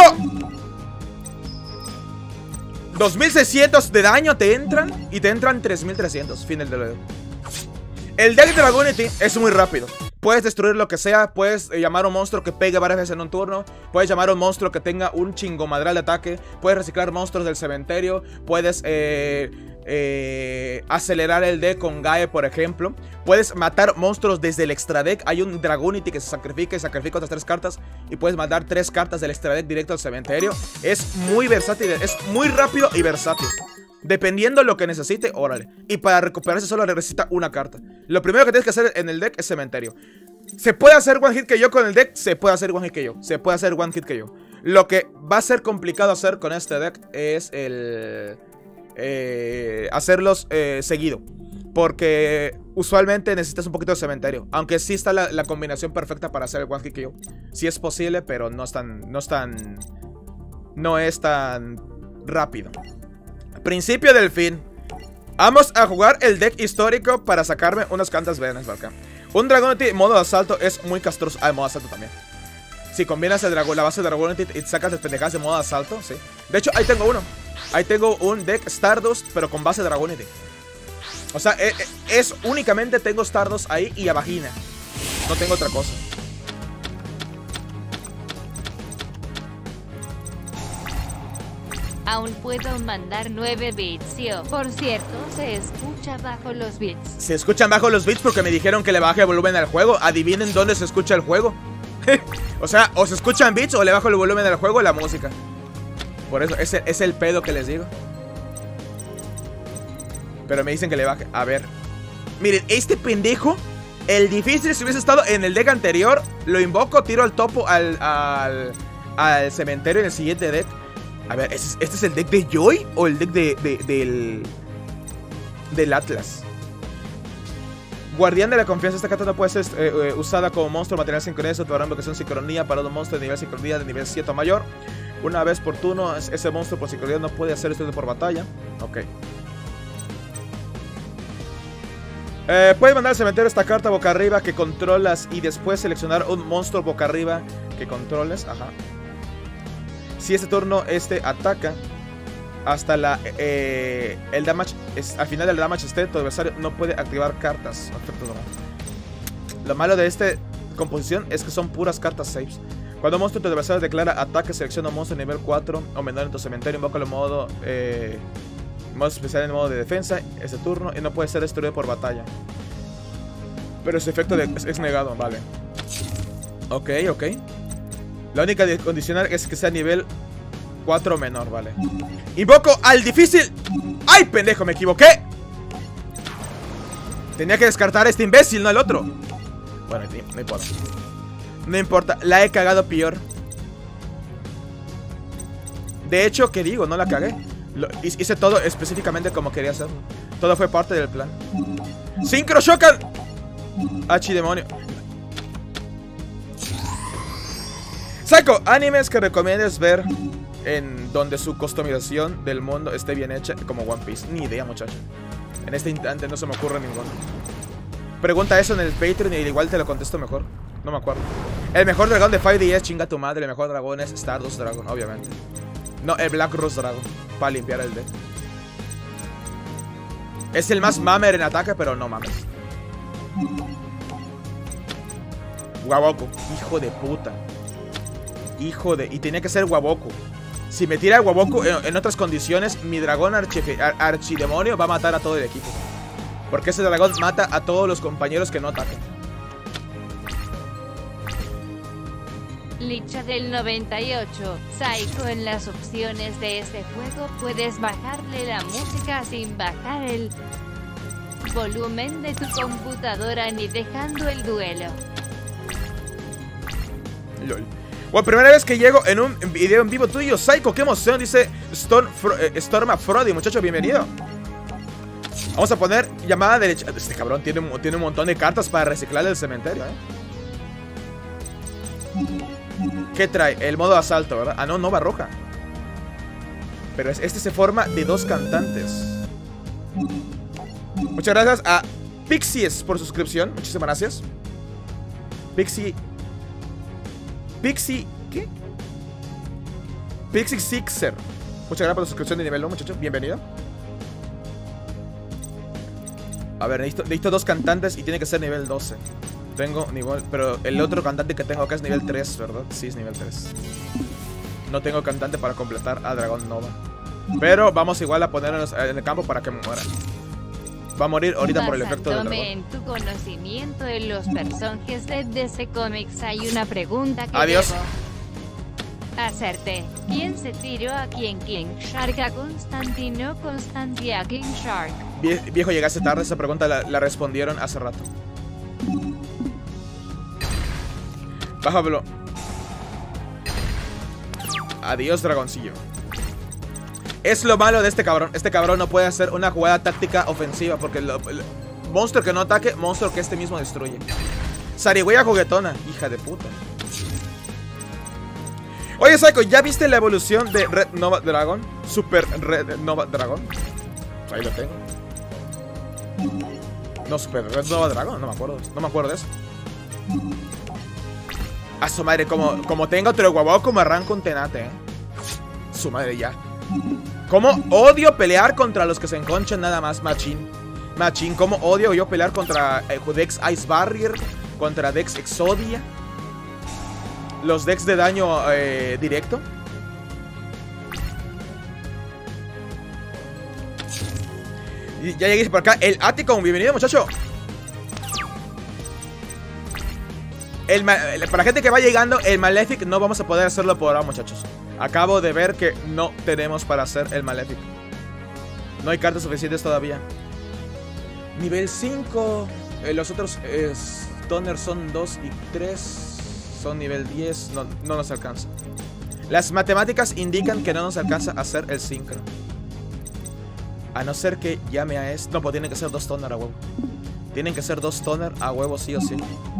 S1: dos mil seiscientos de daño te entran y te entran tres mil trescientos. Fin del dedo. El deck de Dragonite es muy rápido. Puedes destruir lo que sea. Puedes llamar a un monstruo que pegue varias veces en un turno. Puedes llamar a un monstruo que tenga un chingomadral de ataque. Puedes reciclar monstruos del cementerio. Puedes eh, eh, acelerar el deck con Gae, por ejemplo. Puedes matar monstruos desde el extra deck. Hay un Dragonite que se sacrifica y sacrifica otras tres cartas. Y puedes mandar tres cartas del extra deck directo al cementerio. Es muy versátil. Es muy rápido y versátil. Dependiendo de lo que necesite, órale. Y para recuperarse solo necesita una carta. Lo primero que tienes que hacer en el deck es cementerio. ¿Se puede hacer one hit K O con el deck? Se puede hacer one hit K O. Se puede hacer one hit K O. Lo que va a ser complicado hacer con este deck es el... Eh, hacerlos eh, seguido. Porque usualmente necesitas un poquito de cementerio. Aunque sí está la, la combinación perfecta para hacer el one hit K O. Sí es posible, pero no es tan... No es tan... No es tan rápido. Principio del fin. Vamos a jugar el deck histórico para sacarme unas cuantas venas por acá. Un Dragonite en modo de asalto es muy castroso. Ah, en modo de asalto también. Si combinas el dragón, la base de Dragonite y sacas las pendejadas de modo de asalto, sí. De hecho, ahí tengo uno. Ahí tengo un deck Stardust, pero con base de Dragonite. O sea, es, es únicamente tengo Stardust ahí y a vagina. No tengo otra cosa.
S2: Aún puedo mandar nueve bits, yo. Por cierto, se escucha bajo los bits.
S1: Se escuchan bajo los bits porque me dijeron que le baje el volumen al juego. Adivinen dónde se escucha el juego. O sea, o se escuchan bits o le bajo el volumen al juego o la música. Por eso, ese es el pedo que les digo. Pero me dicen que le baje. A ver. Miren, este pendejo, el difícil si hubiese estado en el deck anterior, lo invoco, tiro al topo al, al, al cementerio en el siguiente deck. A ver, ¿este es el deck de Joy o el deck de, de, del, del Atlas? Guardián de la confianza. Esta carta no puede ser eh, eh, usada como monstruo material sincronía. Otorgando invocación sincronía para un monstruo de nivel sincronía de nivel siete o mayor. Una vez por turno, ese monstruo por sincronía no puede hacer estudio por batalla. Ok. Eh, puedes mandar al cementerio esta carta boca arriba que controlas y después seleccionar un monstruo boca arriba que controles. Ajá. Si este turno este ataca hasta la eh, el damage es, al final del damage esté, tu adversario no puede activar cartas. Lo malo de esta composición es que son puras cartas saves. Cuando un monstruo de tu adversario declara ataque, selecciona un monstruo de nivel cuatro o menor en tu cementerio, invócalo en modo eh, modo especial en modo de defensa ese turno y no puede ser destruido por batalla. Pero su efecto de, es, es negado, vale. Ok, ok. La única condicional es que sea nivel cuatro o menor, vale. Invoco al difícil. ¡Ay, pendejo! Me equivoqué. Tenía que descartar a este imbécil, no al otro. Bueno, no importa. No importa, la he cagado peor. De hecho, ¿qué digo? No la cagué. Lo, hice todo específicamente como quería hacerlo. Todo fue parte del plan. ¡Synchro Shokan! ¡Hachi demonio! Psycho, animes que recomiendes ver en donde su customización del mundo esté bien hecha, como One Piece. Ni idea, muchacho. En este instante no se me ocurre ninguno. Pregunta eso en el Patreon y igual te lo contesto mejor. No me acuerdo. El mejor dragón de cinco D es chinga tu madre. El mejor dragón es Stardust Dragon, obviamente. No, el Black Rose Dragon. Para limpiar el deck. Es el más mamer en ataque, pero no mames. Waboku. Hijo de puta. Hijo de... Y tenía que ser Waboku. Si me tira el Waboku en, en otras condiciones, mi dragón archi, ar, archidemonio va a matar a todo el equipo. Porque ese dragón mata a todos los compañeros que no ataquen.
S2: Licha del noventa y ocho. Psycho, en las opciones de este juego puedes bajarle la música sin bajar el volumen de tu computadora ni dejando el duelo.
S1: Lol. Bueno, primera vez que llego en un video en vivo tuyo, Psycho, qué emoción, dice Storm, Fro eh, Storma Frody, muchacho, bienvenido. Vamos a poner llamada derecha. Este cabrón tiene, tiene un montón de cartas para reciclar del cementerio, ¿eh? ¿Qué trae? El modo asalto, ¿verdad? Ah, no, Nova Roja. Pero este se forma de dos cantantes. Muchas gracias a Pixies por suscripción. Muchísimas gracias. Pixie... Pixie... ¿Qué? Pixie Sixer. Muchas gracias por la suscripción de nivel uno, muchachos. Bienvenido. A ver, necesito, necesito dos cantantes y tiene que ser nivel doce. Tengo nivel... Pero el otro cantante que tengo acá es nivel tres, ¿verdad? Sí, es nivel tres. No tengo cantante para completar a Dragón Nova. Pero vamos igual a ponernos en el campo para que muera. Va a morir ahorita por el efecto del dragón.
S2: En tu conocimiento de los personajes de D C Comics hay una pregunta que
S1: Adiós.
S2: debo hacerte. ¿Quién se tiró a quién? King Shark, a Constantino, Constanti a King Shark.
S1: Vie viejo, llegaste tarde, esa pregunta la, la respondieron hace rato. Bájalo. Adiós, dragoncillo. Es lo malo de este cabrón. Este cabrón no puede hacer una jugada táctica ofensiva. Porque el, el monstruo que no ataque, monstruo que este mismo destruye. Sarigüeya juguetona, hija de puta. Oye, Psycho, ¿ya viste la evolución de Red Nova Dragon? Super Red Nova Dragon. Ahí lo tengo. No, Super Red Nova Dragon, no me acuerdo. No me acuerdo de eso. A su madre, como, como tengo otro Waboku, me arranco un tenate, eh. Su madre ya. Como odio pelear contra los que se enconchan nada más, machín. Machín, como odio yo pelear contra eh, Dex Ice Barrier, contra Dex Exodia. Los decks de daño eh, directo. Y ya llegué por acá. El Aticon, bienvenido, muchacho. El, el, para la gente que va llegando, el Malefic no vamos a poder hacerlo por ahora, muchachos. Acabo de ver que no tenemos para hacer el Malefic. No hay cartas suficientes todavía. Nivel cinco. eh, Los otros eh, Stoner son dos y tres. Son nivel diez. No, no nos alcanza. Las matemáticas indican que no nos alcanza a hacer el sincro. A no ser que llame a este. No, pues tienen que ser dos Stoner a huevo. Tienen que ser dos Stoner a huevo, sí o sí.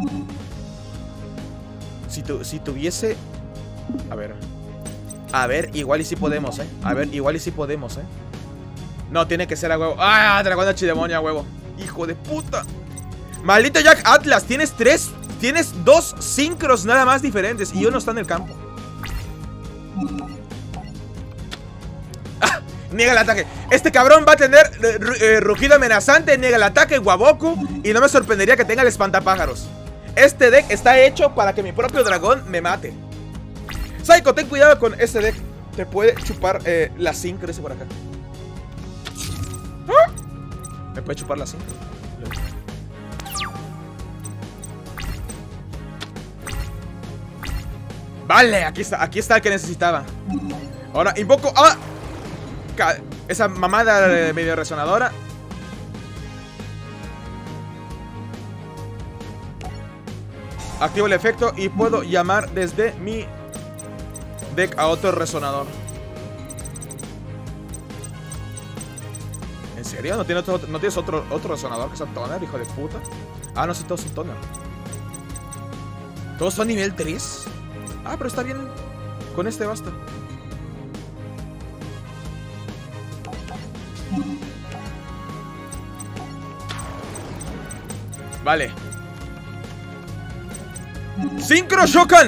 S1: Si, tu, si tuviese... A ver. A ver, igual y si podemos, eh. A ver, igual y si podemos, eh. No, tiene que ser a huevo. ¡Ah! Dragón de Chidemonia a huevo. Hijo de puta. Maldito Jack Atlas. Tienes tres... Tienes dos sincros nada más diferentes. Y uno está en el campo. ¡Ah! Niega el ataque. Este cabrón va a tener eh, eh, rugido amenazante. Niega el ataque, Waboku. Y no me sorprendería que tenga el espantapájaros. Este deck está hecho para que mi propio dragón me mate. Psycho, ten cuidado con este deck. Te puede chupar eh, la sincro ese por acá. ¿Ah? Me puede chupar la sincro. Vale, aquí está, aquí está el que necesitaba. Ahora invoco a esa mamada de medio resonadora. Activo el efecto y puedo llamar desde mi deck a otro resonador. serio? ¿No, tiene otro, ¿no tienes otro, otro resonador que sea toner, hijo de puta? Ah, no, sí, todos son toner. ¿Todos son nivel tres? Ah, pero está bien. Con este basta. Vale. Synchro Shokan.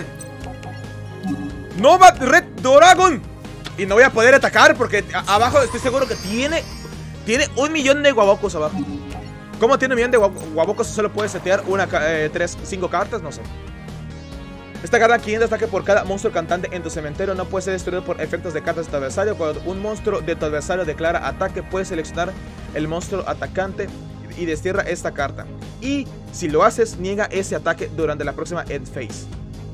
S1: Nova Red Dragon. Y no voy a poder atacar porque abajo estoy seguro que tiene Tiene un millón de guabocos abajo. ¿Cómo tiene un millón de guabocos? Solo puede setear una, eh, tres, cinco cartas, no sé. Esta carta quinientos ataque por cada monstruo cantante en tu cementerio. No puede ser destruido por efectos de cartas de tu adversario. Cuando un monstruo de tu adversario declara ataque, puedes seleccionar el monstruo atacante y destierra esta carta. Y si lo haces, niega ese ataque durante la próxima end phase.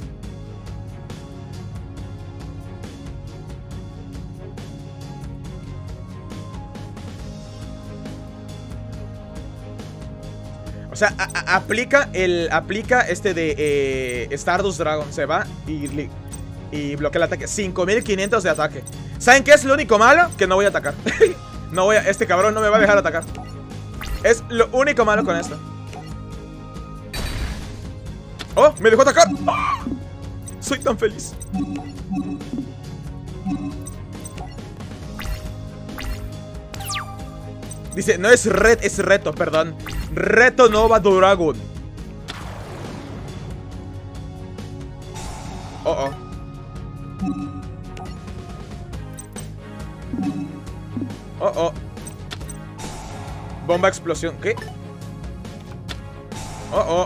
S1: O sea, a, a, aplica el aplica este de eh, Stardust Dragon. Se va y, y bloquea el ataque. cinco mil quinientos de ataque. ¿Saben qué es lo único malo? Que no voy a atacar. No voy a, este cabrón no me va a dejar atacar. Es lo único malo con esto. ¡Oh! ¡Me dejó atacar! ¡Oh! Soy tan feliz. Dice, no es red, es reto, perdón. Reto Nova Dragon. Oh, oh. Oh, oh. Bomba explosión. ¿Qué? Oh, oh.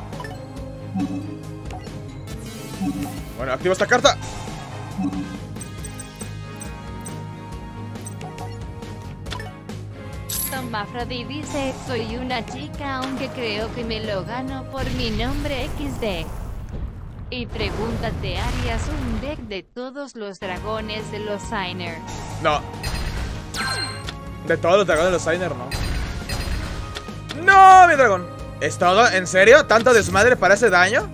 S1: Bueno, activo esta carta.
S2: Mafrodi dice, soy una chica aunque creo que me lo gano por mi nombre equis de. Y pregúntate, ¿harías un deck de todos los dragones de los Signer?
S1: No. De todos los dragones de los Signer, no. ¡No, mi dragón! ¿Es todo? ¿En serio? ¿Tanto desmadre para ese daño?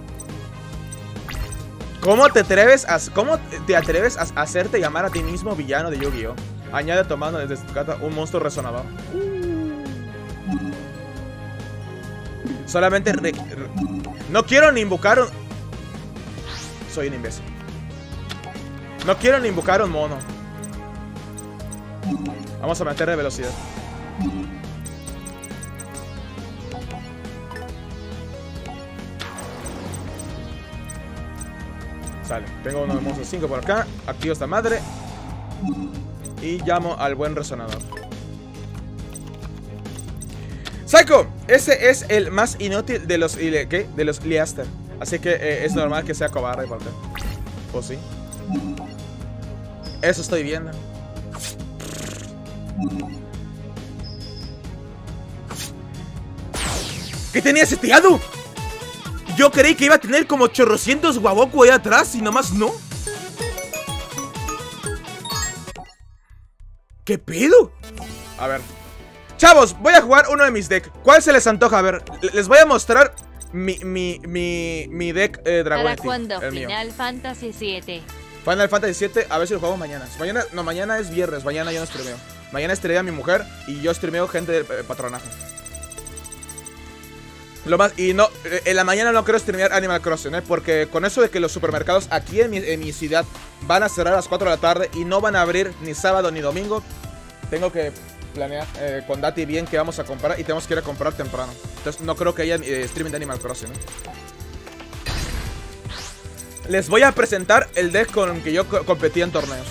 S1: ¿Cómo te atreves a, cómo te atreves a hacerte llamar a ti mismo villano de Yu-Gi-Oh? Añade tomando desde tu carta un monstruo resonador. Solamente re, re, no quiero ni invocar un... Soy un imbécil. No quiero ni invocar un mono. Vamos a meterle velocidad. Sale, tengo uno de monstruos cinco por acá. Activo esta madre y llamo al buen resonador. Psycho, ese es el más inútil de los ¿qué? De los Leaster. Así que eh, es normal que sea cobarde, ¿por qué? ¿O sí? Eso estoy viendo. ¿Qué tenía seteado? Yo creí que iba a tener como chorrocientos guaboku ahí atrás y nomás no. ¿Qué pedo? A ver. Chavos, voy a jugar uno de mis decks. ¿Cuál se les antoja? A ver, les voy a mostrar mi, mi, mi, mi deck eh, Dragonity.
S2: ¿Para cuándo?
S1: El
S2: Final
S1: mío.
S2: Fantasy siete.
S1: Final Fantasy siete, a ver si lo jugamos mañana. Mañana, no, mañana es viernes, mañana yo no streameo. Mañana streamea mi mujer y yo streameo gente del eh, patronaje. Lo más, y no, en la mañana no quiero streamear Animal Crossing, ¿eh? Porque con eso de que los supermercados aquí en mi, en mi ciudad van a cerrar a las cuatro de la tarde y no van a abrir ni sábado ni domingo, tengo que planear eh, con Dati bien que vamos a comprar y tenemos que ir a comprar temprano. Entonces no creo que haya eh, streaming de Animal Crossing, ¿eh? Les voy a presentar el deck con el que yo co competí en torneos.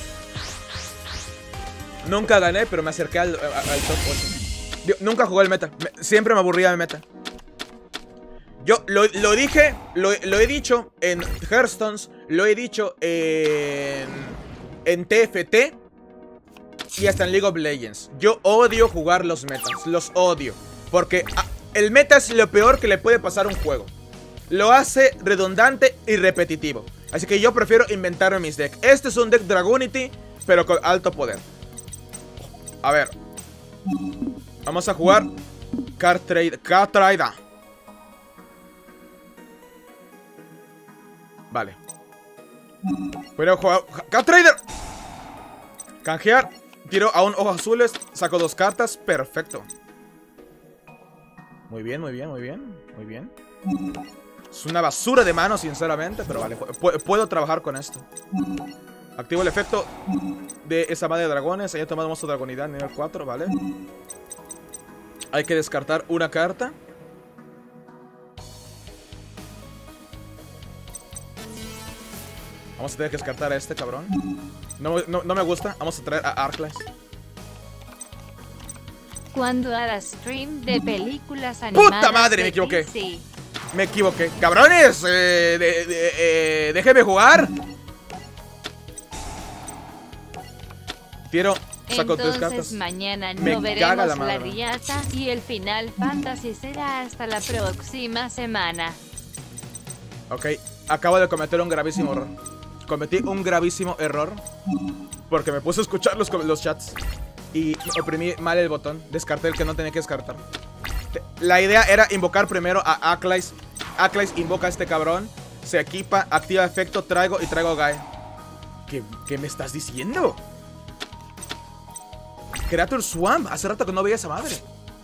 S1: Nunca gané, pero me acerqué al, al, al top ocho. Digo, nunca jugué el meta, me, siempre me aburría el meta. Yo lo, lo dije, lo, lo he dicho en Hearthstones, lo he dicho en, en T F T y hasta en League of Legends. Yo odio jugar los metas, los odio. Porque a, el meta es lo peor que le puede pasar a un juego. Lo hace redundante y repetitivo. Así que yo prefiero inventarme mis decks. Este es un deck Dragonity, pero con alto poder. A ver. Vamos a jugar Card Trade, Card Trader. Vale. Voy a jugar Card Trader. Canjear. Tiro a un ojos azules. Saco dos cartas. Perfecto. Muy bien, muy bien, muy bien. Muy bien. Es una basura de mano, sinceramente, pero vale, puedo trabajar con esto. Activo el efecto de esa madre de dragones. Haya tomado monstruo dragonidad nivel cuatro, ¿vale? Hay que descartar una carta. Vamos a tener que descartar a este cabrón. No, no, no me gusta. Vamos a traer a Arclight.
S2: Cuando harás stream de películas animadas.
S1: ¡Puta madre! Me equivoqué. Sí. Me equivoqué. ¡Cabrones! Eh, de, de, eh, ¡Déjeme jugar! Tiro, saco tres cartas.
S2: Entonces mañana no Me veremos la, la riata y el Final Fantasy será hasta la próxima semana.
S1: Ok, acabo de cometer un gravísimo error. Cometí un gravísimo error porque me puse a escuchar los, los chats y oprimí mal el botón. Descarté el que no tenía que descartar. La idea era invocar primero a Arclight. Arclight invoca a este cabrón, se equipa, activa efecto, traigo y traigo a Guy. ¿Qué, ¿Qué me estás diciendo? Creature Swamp, hace rato que no veía esa madre.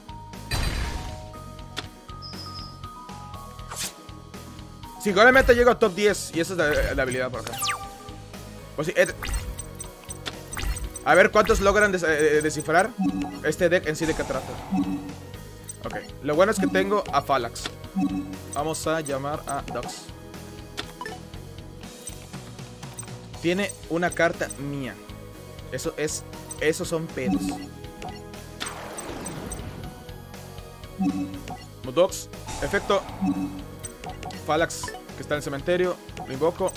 S1: Si obviamente llego a top diez y esa es la, la habilidad por acá. Pues sí, Ed. A ver cuántos logran des eh, descifrar este deck en sí de qué trata. Ok, lo bueno es que tengo a Phalanx. Vamos a llamar a Dox. Tiene una carta mía. Eso es... Esos son pedos. Dox, efecto Phalanx, que está en el cementerio. Lo invoco.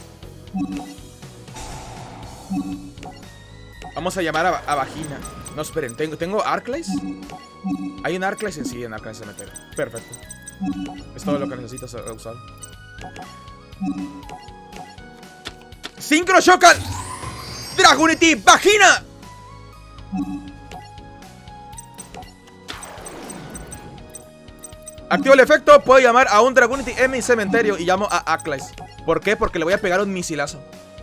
S1: Vamos a llamar a, a Vagina. No, esperen, ¿tengo, ¿tengo Arclight? Hay un Arclight en sí, en Arclight en el cementerio. Perfecto. Es todo lo que necesitas usar. Synchro Shokan Dragonity Vagina. Activo el efecto, puedo llamar a un Dragonity en mi cementerio y llamo a Arclight. ¿Por qué? Porque le voy a pegar un misilazo.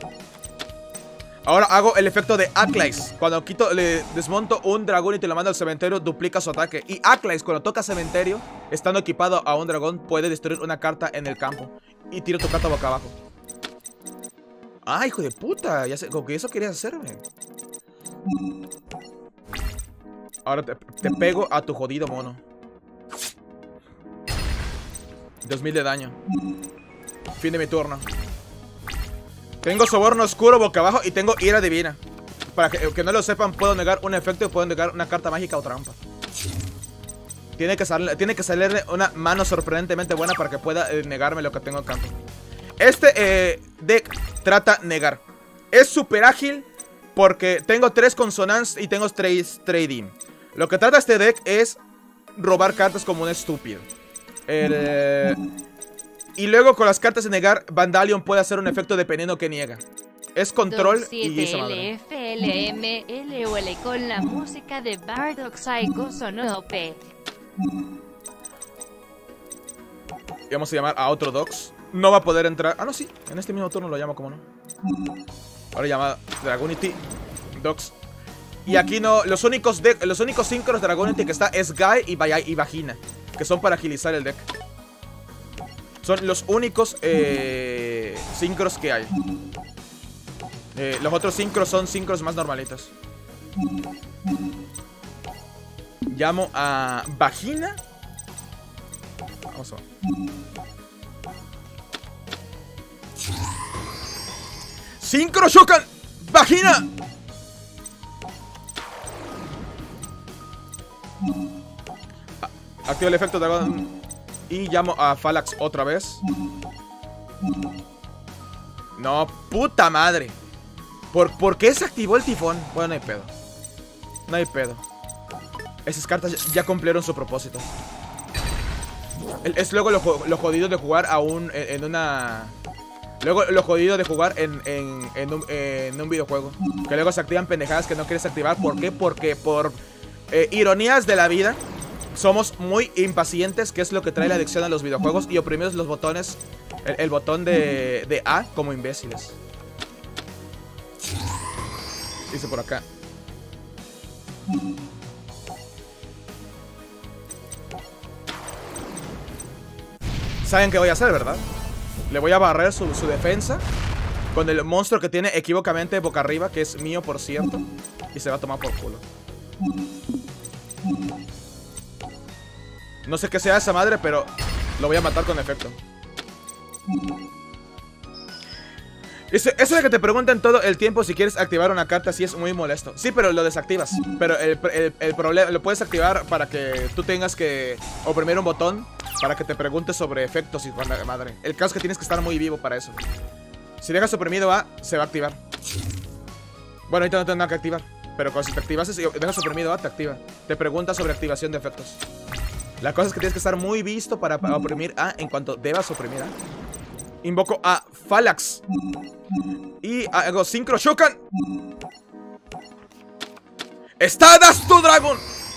S1: Ahora hago el efecto de Arclight. Cuando quito, le desmonto un Dragonity y lo mando al cementerio, duplica su ataque. Y Arclight, cuando toca cementerio, estando equipado a un dragón, puede destruir una carta en el campo. Y tiro tu carta boca abajo. ¡Ah, hijo de puta! Ya sé, como que eso querías hacerme. Ahora te, te pego a tu jodido mono. dos mil de daño. Fin de mi turno. Tengo soborno oscuro boca abajo y tengo ira divina. Para que, que no lo sepan, puedo negar un efecto y puedo negar una carta mágica o trampa. Tiene que, sal, tiene que salirle una mano sorprendentemente buena para que pueda eh, negarme lo que tengo en campo. Este eh, deck trata negar. Es súper ágil porque tengo tres consonantes y tengo tres trading. Lo que trata este deck es robar cartas como un estúpido. El, eh, y luego con las cartas de negar, Vandalion puede hacer un efecto dependiendo que niega. Es control y esa madre.
S2: F L M L O L con la música de Bardock Psycho sonó O P.
S1: Y vamos a llamar a otro Dox. No va a poder entrar. Ah, no, sí. En este mismo turno lo llamo, como no. Ahora llama Dragonity Dox. Y aquí no. Los únicos de, los únicos synchros de Dragonity que está es Guy y, y Vagina, que son para agilizar el deck. Son los únicos eh, synchros que hay. Eh, los otros synchros son synchros más normalitos. Llamo a Vagina. Vamos a ver. Synchro Shokan Vagina. Activo el efecto dragón y llamo a Phalanx otra vez. No, puta madre. ¿Por, ¿Por qué se activó el tifón? Bueno, no hay pedo. No hay pedo. Esas cartas ya, ya cumplieron su propósito. Es luego lo, lo jodido de jugar a un, en, en una... Luego lo jodido de jugar en, en, en, un, en un videojuego. Que luego se activan pendejadas que no quieres activar. ¿Por qué? Porque por eh, ironías de la vida somos muy impacientes, que es lo que trae la adicción a los videojuegos, y oprimimos los botones, el, el botón de, de A como imbéciles. Dice por acá. ¿Saben qué voy a hacer, verdad? Le voy a barrer su, su defensa con el monstruo que tiene equivocamente boca arriba, que es mío, por cierto. Y se va a tomar por culo. No sé qué sea esa madre, pero lo voy a matar con efecto. Eso, eso de que te pregunten todo el tiempo si quieres activar una carta sí es muy molesto. Sí, pero lo desactivas. Pero el, el, el problema lo puedes activar para que tú tengas que oprimir un botón para que te preguntes sobre efectos y cuando madre. El caso es que tienes que estar muy vivo para eso. Si dejas oprimido A, se va a activar. Bueno, ahorita no tengo nada que activar. Pero cuando si te activas y dejas oprimido A, te activa. Te pregunta sobre activación de efectos. La cosa es que tienes que estar muy visto para oprimir A en cuanto debas oprimir A. Invoco a Phalanx. Y hago Synchro Shokan. ¡Stardust to Dragon!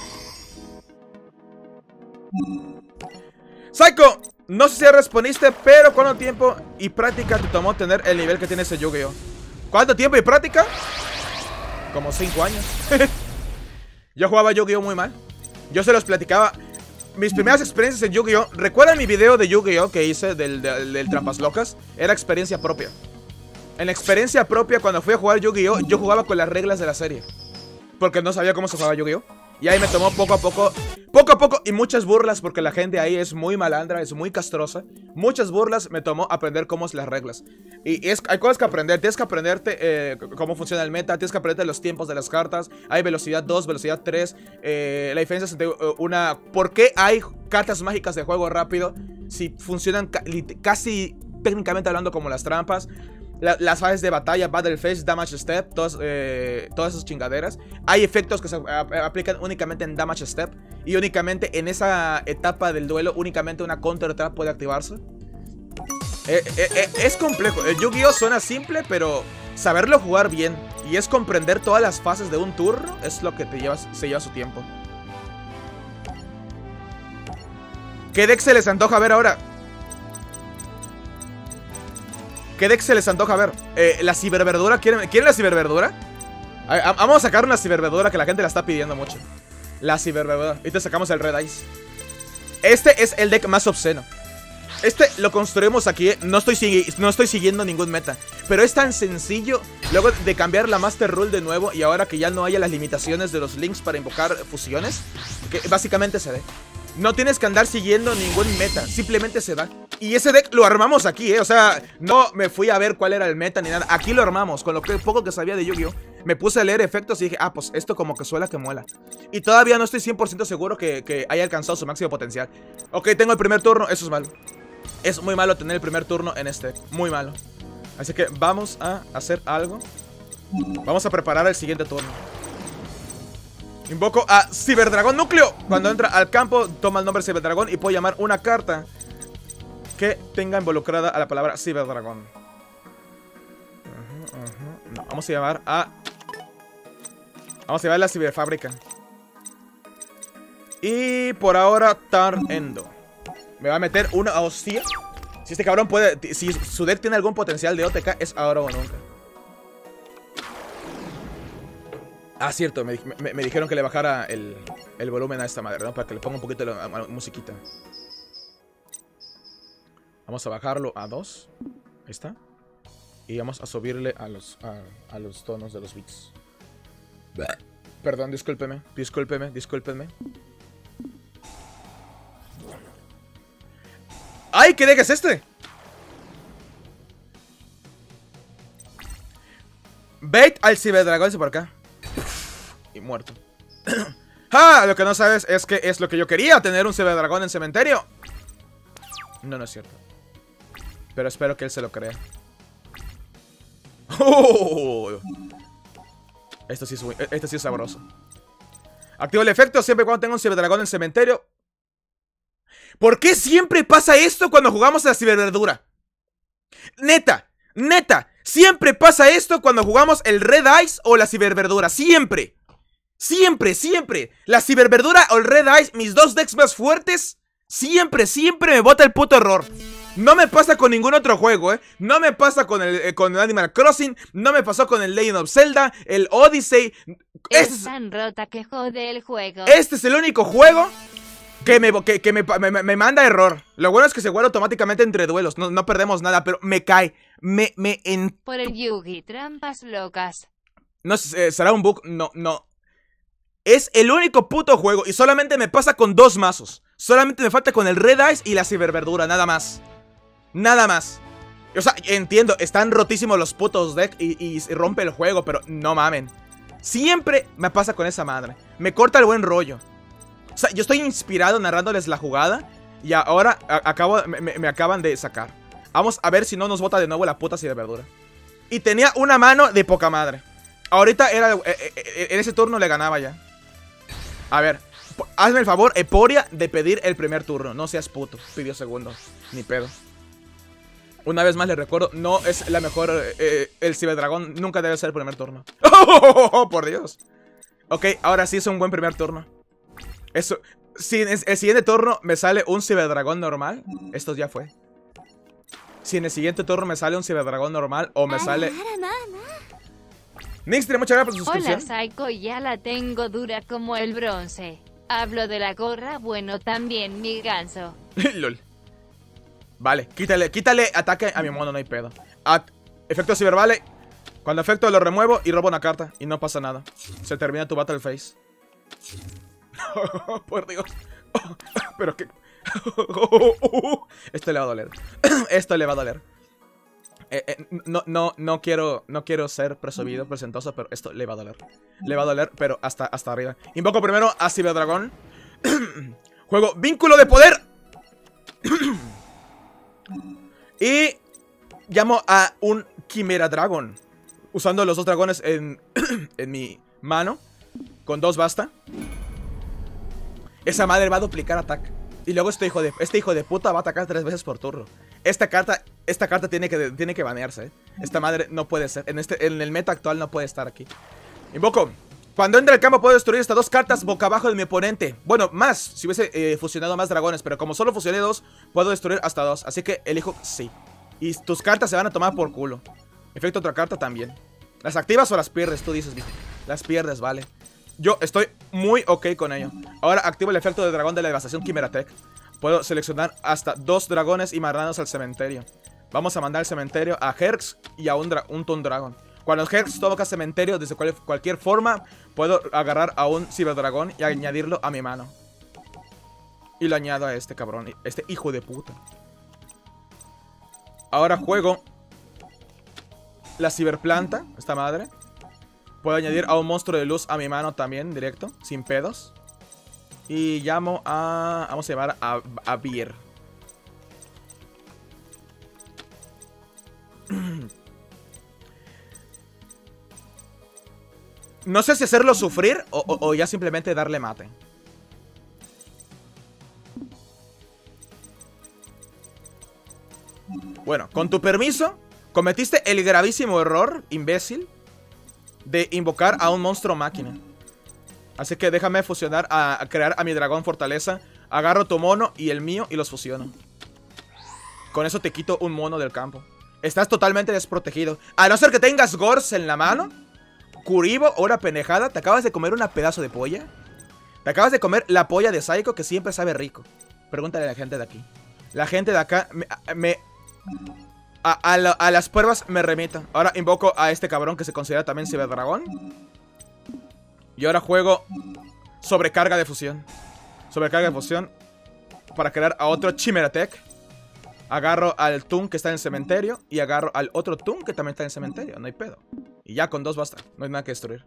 S1: Psycho, no sé si respondiste, pero ¿cuánto tiempo y práctica te tomó tener el nivel que tiene ese Yu-Gi-Oh? ¿Cuánto tiempo y práctica? Como cinco años. Yo jugaba Yu-Gi-Oh muy mal. Yo se los platicaba. Mis primeras experiencias en Yu-Gi-Oh! ¿Recuerdan mi video de Yu-Gi-Oh! Que hice del, del, del Trampas Locas? Era experiencia propia. En la experiencia propia, cuando fui a jugar Yu-Gi-Oh! Yo jugaba con las reglas de la serie. Porque no sabía cómo se jugaba Yu-Gi-Oh! Y ahí me tomó poco a poco, poco a poco, y muchas burlas, porque la gente ahí es muy malandra, es muy castrosa. Muchas burlas me tomó aprender cómo son las reglas. Y es, hay cosas que aprender, tienes que aprenderte eh, cómo funciona el meta, tienes que aprenderte los tiempos de las cartas. Hay velocidad dos, velocidad tres, eh, la diferencia entre una... ¿Por qué hay cartas mágicas de juego rápido si funcionan ca casi técnicamente hablando como las trampas? La, las fases de batalla, Battle Phase, Damage Step, todas, eh, todas esas chingaderas. Hay efectos que se a, aplican únicamente en Damage Step. Y únicamente en esa etapa del duelo, únicamente una Counter Trap puede activarse. eh, eh, eh, Es complejo. El Yu-Gi-Oh suena simple, pero saberlo jugar bien y es comprender todas las fases de un turno es lo que te llevas, se lleva su tiempo. ¿Qué deck se les antoja ver ahora? ¿Qué deck se les antoja ver? Eh, ¿La ciberverdura? ¿Quieren, ¿Quieren la ciberverdura? A, a, vamos a sacar una ciberverdura que la gente la está pidiendo mucho. La ciberverdura. Ahorita sacamos el Red Ice. Este es el deck más obsceno. Este lo construimos aquí. No estoy, no estoy siguiendo ningún meta. Pero es tan sencillo. Luego de cambiar la Master Rule de nuevo. Y ahora que ya no haya las limitaciones de los links para invocar fusiones. Que básicamente se ve. No tienes que andar siguiendo ningún meta. Simplemente se da. Y ese deck lo armamos aquí, eh. O sea, no me fui a ver cuál era el meta ni nada. Aquí lo armamos. Con lo que poco que sabía de Yu-Gi-Oh! Me puse a leer efectos y dije, ah, pues esto como que suela que muela. Y todavía no estoy cien por ciento seguro que, que haya alcanzado su máximo potencial. Ok, tengo el primer turno. Eso es malo. Es muy malo tener el primer turno en este deck. Muy malo. Así que vamos a hacer algo. Vamos a preparar el siguiente turno. Invoco a Ciberdragón Núcleo. Cuando entra al campo, toma el nombre Ciberdragón y puedo llamar una carta que tenga involucrada a la palabra Ciberdragón. Uh-huh, uh-huh. No, vamos a llamar a... Vamos a llamar a la Ciberfábrica. Y por ahora, Tarendo. Me va a meter una hostia. Si este cabrón puede... Si su deck tiene algún potencial de O T K, es ahora o nunca. Ah, cierto, me, me, me dijeron que le bajara el, el volumen a esta madre, ¿no? Para que le ponga un poquito de la, la musiquita. Vamos a bajarlo a dos. Ahí está. Y vamos a subirle a los, a, a los tonos de los beats. Bleh. Perdón, discúlpeme, discúlpeme, discúlpeme. ¡Ay, qué deck es este! Bait al Ciberdragón por acá. Y muerto. ¡Ah! Lo que no sabes es que es lo que yo quería, tener un Ciberdragón en cementerio. No, no es cierto. Pero espero que él se lo crea. ¡Oh! Esto sí es, esto sí es sabroso. Activo el efecto siempre y cuando tenga un Ciberdragón en cementerio. ¿Por qué siempre pasa esto cuando jugamos a la Ciberverdura? Neta, neta, siempre pasa esto cuando jugamos el Red Ice o la Ciberverdura. Siempre. Siempre, siempre. La Ciberverdura o el Red Ice, mis dos decks más fuertes, siempre, siempre me bota el puto error. No me pasa con ningún otro juego, eh. No me pasa con el, eh, con el Animal Crossing. No me pasó con el Legend of Zelda, el Odyssey.
S2: Es
S1: este
S2: tan rota que jode el juego.
S1: Este es el único juego Que, me, que, que me, me, me manda error. Lo bueno es que se guarda automáticamente entre duelos. No, no perdemos nada, pero me cae. Me, me en...
S2: Por el Yugi, trampas locas.
S1: No sé, ¿será un bug? No, no. Es el único puto juego y solamente me pasa con dos mazos. Solamente me falta con el Red Eyes y la Ciberverdura, nada más. Nada más. O sea, entiendo, están rotísimos los putos decks y, y rompe el juego, pero no mamen. Siempre me pasa con esa madre. Me corta el buen rollo. O sea, yo estoy inspirado narrándoles la jugada y ahora a, acabo, me, me acaban de sacar. Vamos a ver si no nos bota de nuevo la puta Ciberverdura. Y tenía una mano de poca madre. Ahorita era, eh, eh, en ese turno le ganaba ya. A ver, hazme el favor, Eporia, de pedir el primer turno. No seas puto, pidió segundo. Ni pedo. Una vez más les recuerdo, no es la mejor, eh, el Ciberdragón nunca debe ser el primer turno. ¡Oh, oh, oh, oh, por Dios! Ok, ahora sí es un buen primer turno. Eso, si en el siguiente turno me sale un Ciberdragón normal, esto ya fue. Si en el siguiente turno me sale un Ciberdragón normal o me sale... Nixtri, muchas gracias por su suscripción.
S2: Hola, Psycho, ya la tengo dura como el bronce. Hablo de la gorra, bueno, también mi ganso.
S1: Lol. Vale, quítale, quítale ataque a mi mono, no hay pedo. At efecto Cibervale. Cuando efecto lo remuevo y robo una carta y no pasa nada. Se termina tu Battle Phase. Oh, por Dios. Oh, pero que... Esto le va a doler. Esto le va a doler. Eh, eh, no, no, no quiero no quiero ser presumido, presentoso, pero esto le va a doler. Le va a doler, pero hasta, hasta arriba. Invoco primero a Ciberdragón. Juego Vínculo de Poder. Y llamo a un Quimera Dragon, usando los dos dragones en, en mi mano. Con dos basta. Esa madre va a duplicar ataque. Y luego este hijo de, este hijo de puta va a atacar tres veces por turno. Esta carta, esta carta tiene que, tiene que banearse, ¿eh? Esta madre no puede ser. En, este, en el meta actual no puede estar aquí. Invoco. Cuando entre al campo puedo destruir estas dos cartas boca abajo de mi oponente. Bueno, más, si hubiese eh, fusionado más dragones. Pero como solo fusioné dos, puedo destruir hasta dos. Así que elijo sí. Y tus cartas se van a tomar por culo. Efecto otra carta también. ¿Las activas o las pierdes? Tú dices, viejo. Las pierdes, vale. Yo estoy muy ok con ello. Ahora activo el efecto de dragón de la devastación Quimeratech. Puedo seleccionar hasta dos dragones y mandarlos al cementerio. Vamos a mandar al cementerio a Herx y a un, un Toon Dragon. Cuando Herx toca cementerio, desde cual cualquier forma, puedo agarrar a un Ciberdragón y añadirlo a mi mano. Y lo añado a este cabrón, este hijo de puta. Ahora juego la Ciberplanta, esta madre. Puedo añadir a un monstruo de luz a mi mano también, directo, sin pedos. Y llamo a... Vamos a llamar a, a Beer. No sé si hacerlo sufrir o, o, o ya simplemente darle mate. Bueno, con tu permiso, cometiste el gravísimo error, imbécil, de invocar a un monstruo máquina. Así que déjame fusionar a, a crear a mi dragón fortaleza. Agarro tu mono y el mío y los fusiono. Con eso te quito un mono del campo. Estás totalmente desprotegido. A no ser que tengas Gors en la mano, Kuribo o una pendejada. ¿Te acabas de comer una pedazo de polla? Te acabas de comer la polla de Psycho, que siempre sabe rico. Pregúntale a la gente de aquí. La gente de acá me... me a, a, la, a las pruebas me remito. Ahora invoco a este cabrón que se considera también Ciberdragón. Y ahora juego sobrecarga de fusión. Sobrecarga de fusión para crear a otro Quimeratech. Agarro al Toon que está en el cementerio y agarro al otro Toon que también está en el cementerio. No hay pedo. Y ya con dos basta. No hay nada que destruir.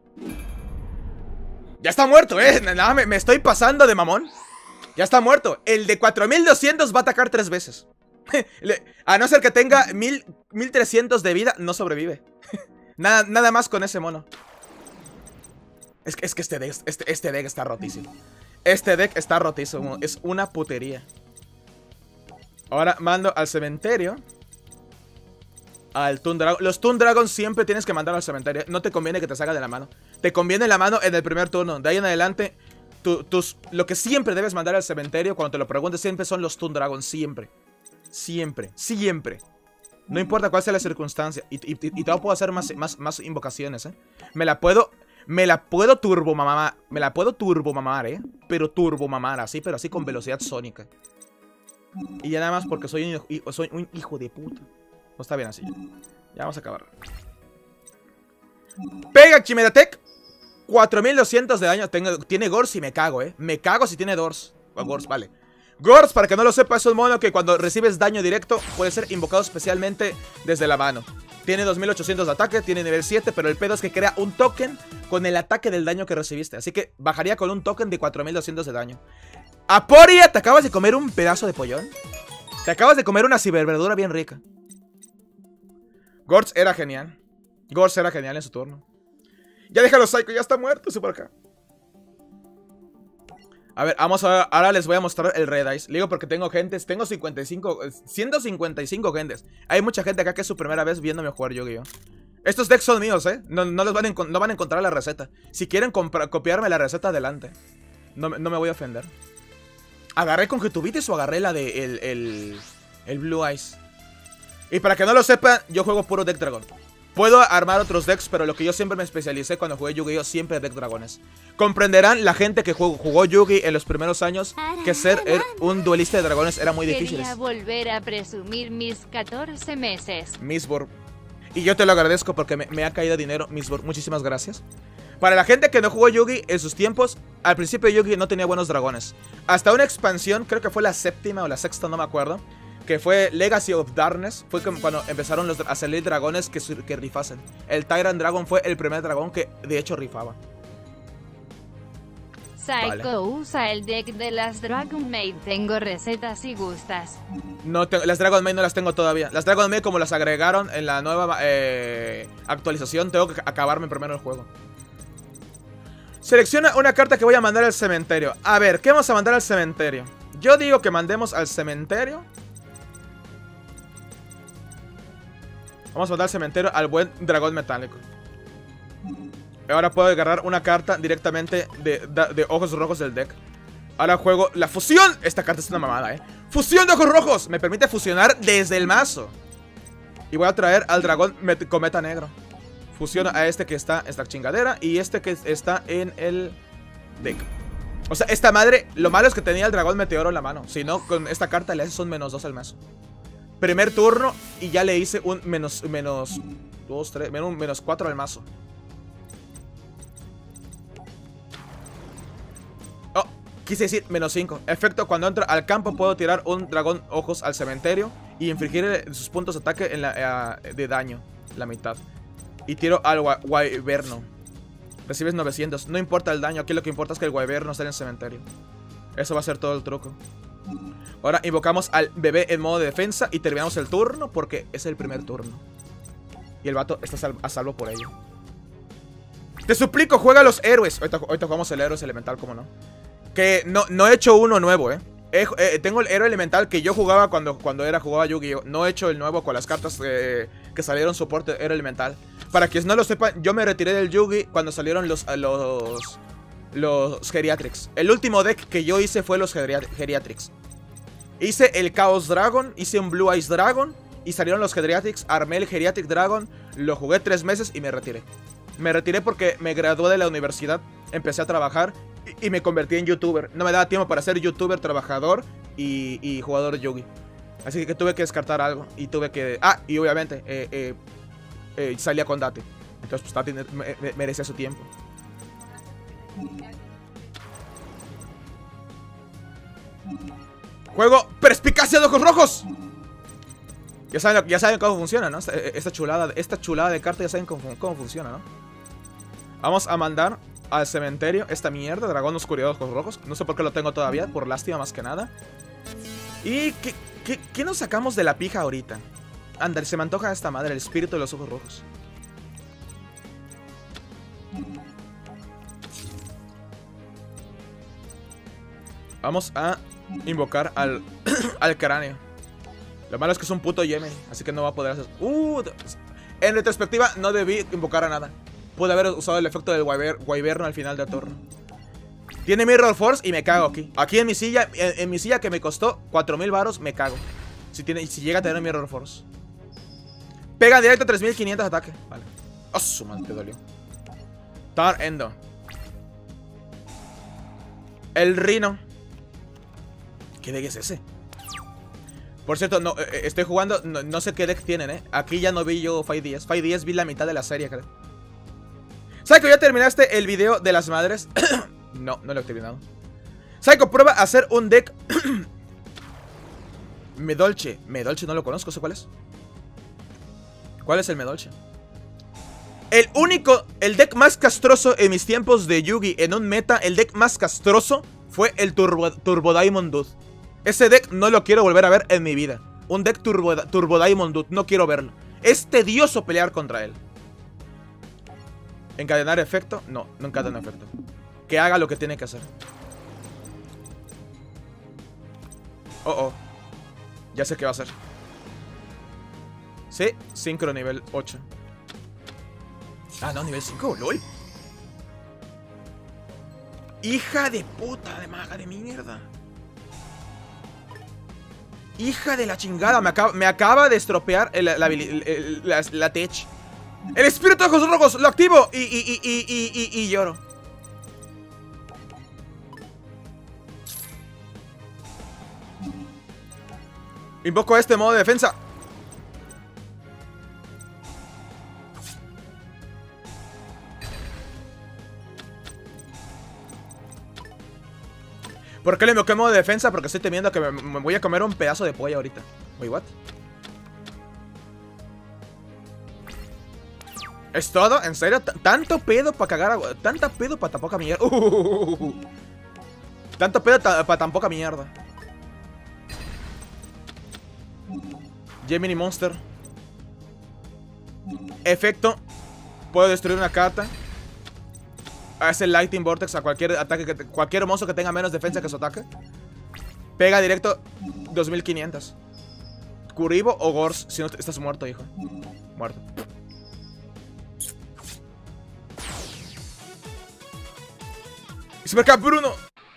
S1: Ya está muerto, eh. Nada, me, me estoy pasando de mamón. Ya está muerto. El de cuatro mil doscientos va a atacar tres veces. A no ser que tenga mil trescientos de vida, no sobrevive. Nada, nada más con ese mono. Es que, es que este, deck, este, este deck está rotísimo. Este deck está rotísimo. Es una putería. Ahora mando al cementerio al Toon Dragon. Los Toon Dragon siempre tienes que mandar al cementerio. No te conviene que te salga de la mano. Te conviene la mano en el primer turno. De ahí en adelante, tu, tus, lo que siempre debes mandar al cementerio, cuando te lo preguntes, siempre son los Toon Dragon. Siempre. Siempre. Siempre. No importa cuál sea la circunstancia. Y, y, y te puedo hacer más, más, más invocaciones, ¿eh? Me la puedo... Me la puedo turbomamar. Me la puedo turbomamar, ¿eh? Pero turbomamar, así, pero así con velocidad sónica. Y ya nada más porque soy un, soy un hijo de puta. No está bien así. Ya vamos a acabar. Pega Chimeratec. cuatro mil doscientos de daño. Tengo, tiene Gors y me cago, ¿eh? Me cago si tiene Dors. O Gors, vale. Gors, para que no lo sepa, es un mono que cuando recibes daño directo puede ser invocado especialmente desde la mano. Tiene dos mil ochocientos de ataque, tiene nivel siete, pero el pedo es que crea un token con el ataque del daño que recibiste. Así que bajaría con un token de cuatro mil doscientos de daño. Aporia, ¿te acabas de comer un pedazo de pollón? Te acabas de comer una ciberverdura bien rica. Gors era genial. Gors era genial en su turno. Ya déjalo, Psycho, ya está muerto, sube por acá. A ver, vamos a, ahora les voy a mostrar el Red Eyes. Le digo porque tengo gentes, tengo cincuenta y cinco, ciento cincuenta y cinco gentes. Hay mucha gente acá que es su primera vez viéndome jugar Yu-Gi-Oh! Estos decks son míos, eh. No, no, les van a, no van a encontrar la receta. Si quieren copiarme la receta, adelante. No, no me voy a ofender. ¿Agarré conjuntivitis o agarré la de el, el, el Blue Eyes? Y para que no lo sepan, yo juego puro deck dragón. Puedo armar otros decks, pero lo que yo siempre me especialicé cuando jugué Yu-Gi-Oh! Siempre deck dragones. Comprenderán la gente que jugó, jugó Yu-Gi en los primeros años que ser er, un duelista de dragones era muy difícil.
S2: Quería volver a presumir mis catorce meses.
S1: Misborg. Y yo te lo agradezco porque me, me ha caído dinero, Misborg. Muchísimas gracias. Para la gente que no jugó Yu-Gi en sus tiempos, al principio Yu-Gi no tenía buenos dragones. Hasta una expansión, creo que fue la séptima o la sexta, no me acuerdo, que fue Legacy of Darkness. Fue cuando empezaron los, a salir dragones que, que rifasen. El Tyrant Dragon fue el primer dragón que de hecho rifaba.
S2: Psycho vale. Usa el deck de las Dragon Maid. Tengo recetas si gustas.
S1: No tengo, las Dragon Maid no las tengo todavía. Las Dragon Maid, como las agregaron en la nueva eh, actualización, tengo que acabarme primero el juego. Selecciona una carta que voy a mandar al cementerio. A ver, ¿qué vamos a mandar al cementerio? Yo digo que mandemos al cementerio. Vamos a mandar al cementerio al buen dragón metálico. Ahora puedo agarrar una carta directamente de, de, de ojos rojos del deck. Ahora juego la fusión. Esta carta es una mamada, eh. Fusión de ojos rojos. Me permite fusionar desde el mazo. Y voy a traer al dragón cometa negro. Fusiono a este que está en esta chingadera y este que está en el deck. O sea, esta madre, lo malo es que tenía el dragón meteoro en la mano. Si no, con esta carta le haces un menos dos al mazo. Primer turno y ya le hice un menos, menos dos, tres, menos, menos cuatro al mazo. Oh, quise decir menos cinco. Efecto, cuando entro al campo puedo tirar un dragón ojos al cementerio y infligir sus puntos de ataque en la, uh, de daño, la mitad. Y tiro al Wyverno. Recibes novecientos. No importa el daño, aquí lo que importa es que el Wyverno esté en el cementerio. Eso va a ser todo el truco. Ahora invocamos al bebé en modo de defensa y terminamos el turno porque es el primer turno. Y el vato está sal a salvo por ello. Te suplico, juega a los héroes. Ahorita, ahorita jugamos el héroe elemental, como no. Que no, no he hecho uno nuevo, eh. He, eh, tengo el héroe elemental que yo jugaba cuando, cuando era jugaba Yu-Gi-Oh! No he hecho el nuevo con las cartas eh, que salieron soporte héroe elemental. Para quienes no lo sepan, yo me retiré del Yu-Gi cuando salieron los, los, los Geriatrix. El último deck que yo hice fue los Geriatrix. Hice el Chaos Dragon, hice un Blue Eyes Dragon y salieron los Geriatrix. Armé el Geriatric Dragon, lo jugué tres meses y me retiré. Me retiré porque me gradué de la universidad, empecé a trabajar y, y me convertí en youtuber. No me daba tiempo para ser youtuber, trabajador y, y jugador de Yu-Gi. Así que tuve que descartar algo y tuve que... Ah, y obviamente eh, eh, eh, salía con Date. Entonces pues Date me, me, merecía su tiempo. Juego Perspicacia de Ojos Rojos. Ya saben, ya saben cómo funciona, ¿no? Esta, esta, chulada, esta chulada de carta ya saben cómo, cómo funciona, ¿no? Vamos a mandar al cementerio esta mierda, Dragón Oscuridad de Ojos Rojos. No sé por qué lo tengo todavía, por lástima más que nada. ¿Y qué, qué, qué nos sacamos de la pija ahorita? Anda, se me antoja esta madre, el espíritu de los ojos rojos. Vamos a invocar al, al cráneo. Lo malo es que es un puto Yemen, así que no va a poder hacer... Uh, en retrospectiva, no debí invocar a nada. Pude haber usado el efecto del Wyverno al final del turno. Tiene Mirror Force y me cago aquí. Aquí en mi silla, en, en mi silla que me costó cuatro mil varos, me cago. Si, tiene, si llega a tener Mirror Force. Pega directo tres mil quinientos de ataque. Vale. Oh, su madre, te dolió. Tar Endo. El Rino. ¿Qué deck es ese? Por cierto, no, eh, estoy jugando. No, no sé qué deck tienen, eh. Aquí ya no vi yo five D S. five D S vi la mitad de la serie, creo. Psycho, ¿ya terminaste el video de las madres? No, no lo he terminado. Psycho, prueba a hacer un deck. Medolce. Medolce no lo conozco, ¿sé cuál es? ¿Cuál es el Medolce? El único, el deck más castroso en mis tiempos de Yugi en un meta, el deck más castroso fue el Turbo, Turbo Diamond Dude. Ese deck no lo quiero volver a ver en mi vida. Un deck Turbo, Turbo Diamond Dude, no quiero verlo. Es tedioso pelear contra él. ¿Encadenar efecto? No, no encadena efecto. Que haga lo que tiene que hacer. Oh, oh. Ya sé qué va a hacer. Sí, sincro nivel ocho. Ah, no, nivel cinco, lol. Hija de puta de maga de mierda. Hija de la chingada. Me acaba, me acaba de estropear el, la, el, el, la, la tech. El espíritu de ojos rojos. Lo activo y, y, y, y, y, y, y lloro. Invoco este modo de defensa. ¿Por qué le invoqué modo de defensa? Porque estoy temiendo que me, me voy a comer un pedazo de pollo ahorita. Wait, what? ¿Es todo? ¿En serio? ¿T ¿Tanto pedo para cagar agua? ¿Tanta pedo para tan poca mierda? Uh, uh, uh, uh. ¿Tanto pedo para tan poca mierda? Gemini Monster. Efecto. Puedo destruir una carta. Hace Lightning Vortex a cualquier ataque que te, cualquier monstruo que tenga menos defensa que su ataque. Pega directo dos mil quinientos. Kuribo o Gors. Si no estás muerto, hijo. Muerto. Supercap Bruno.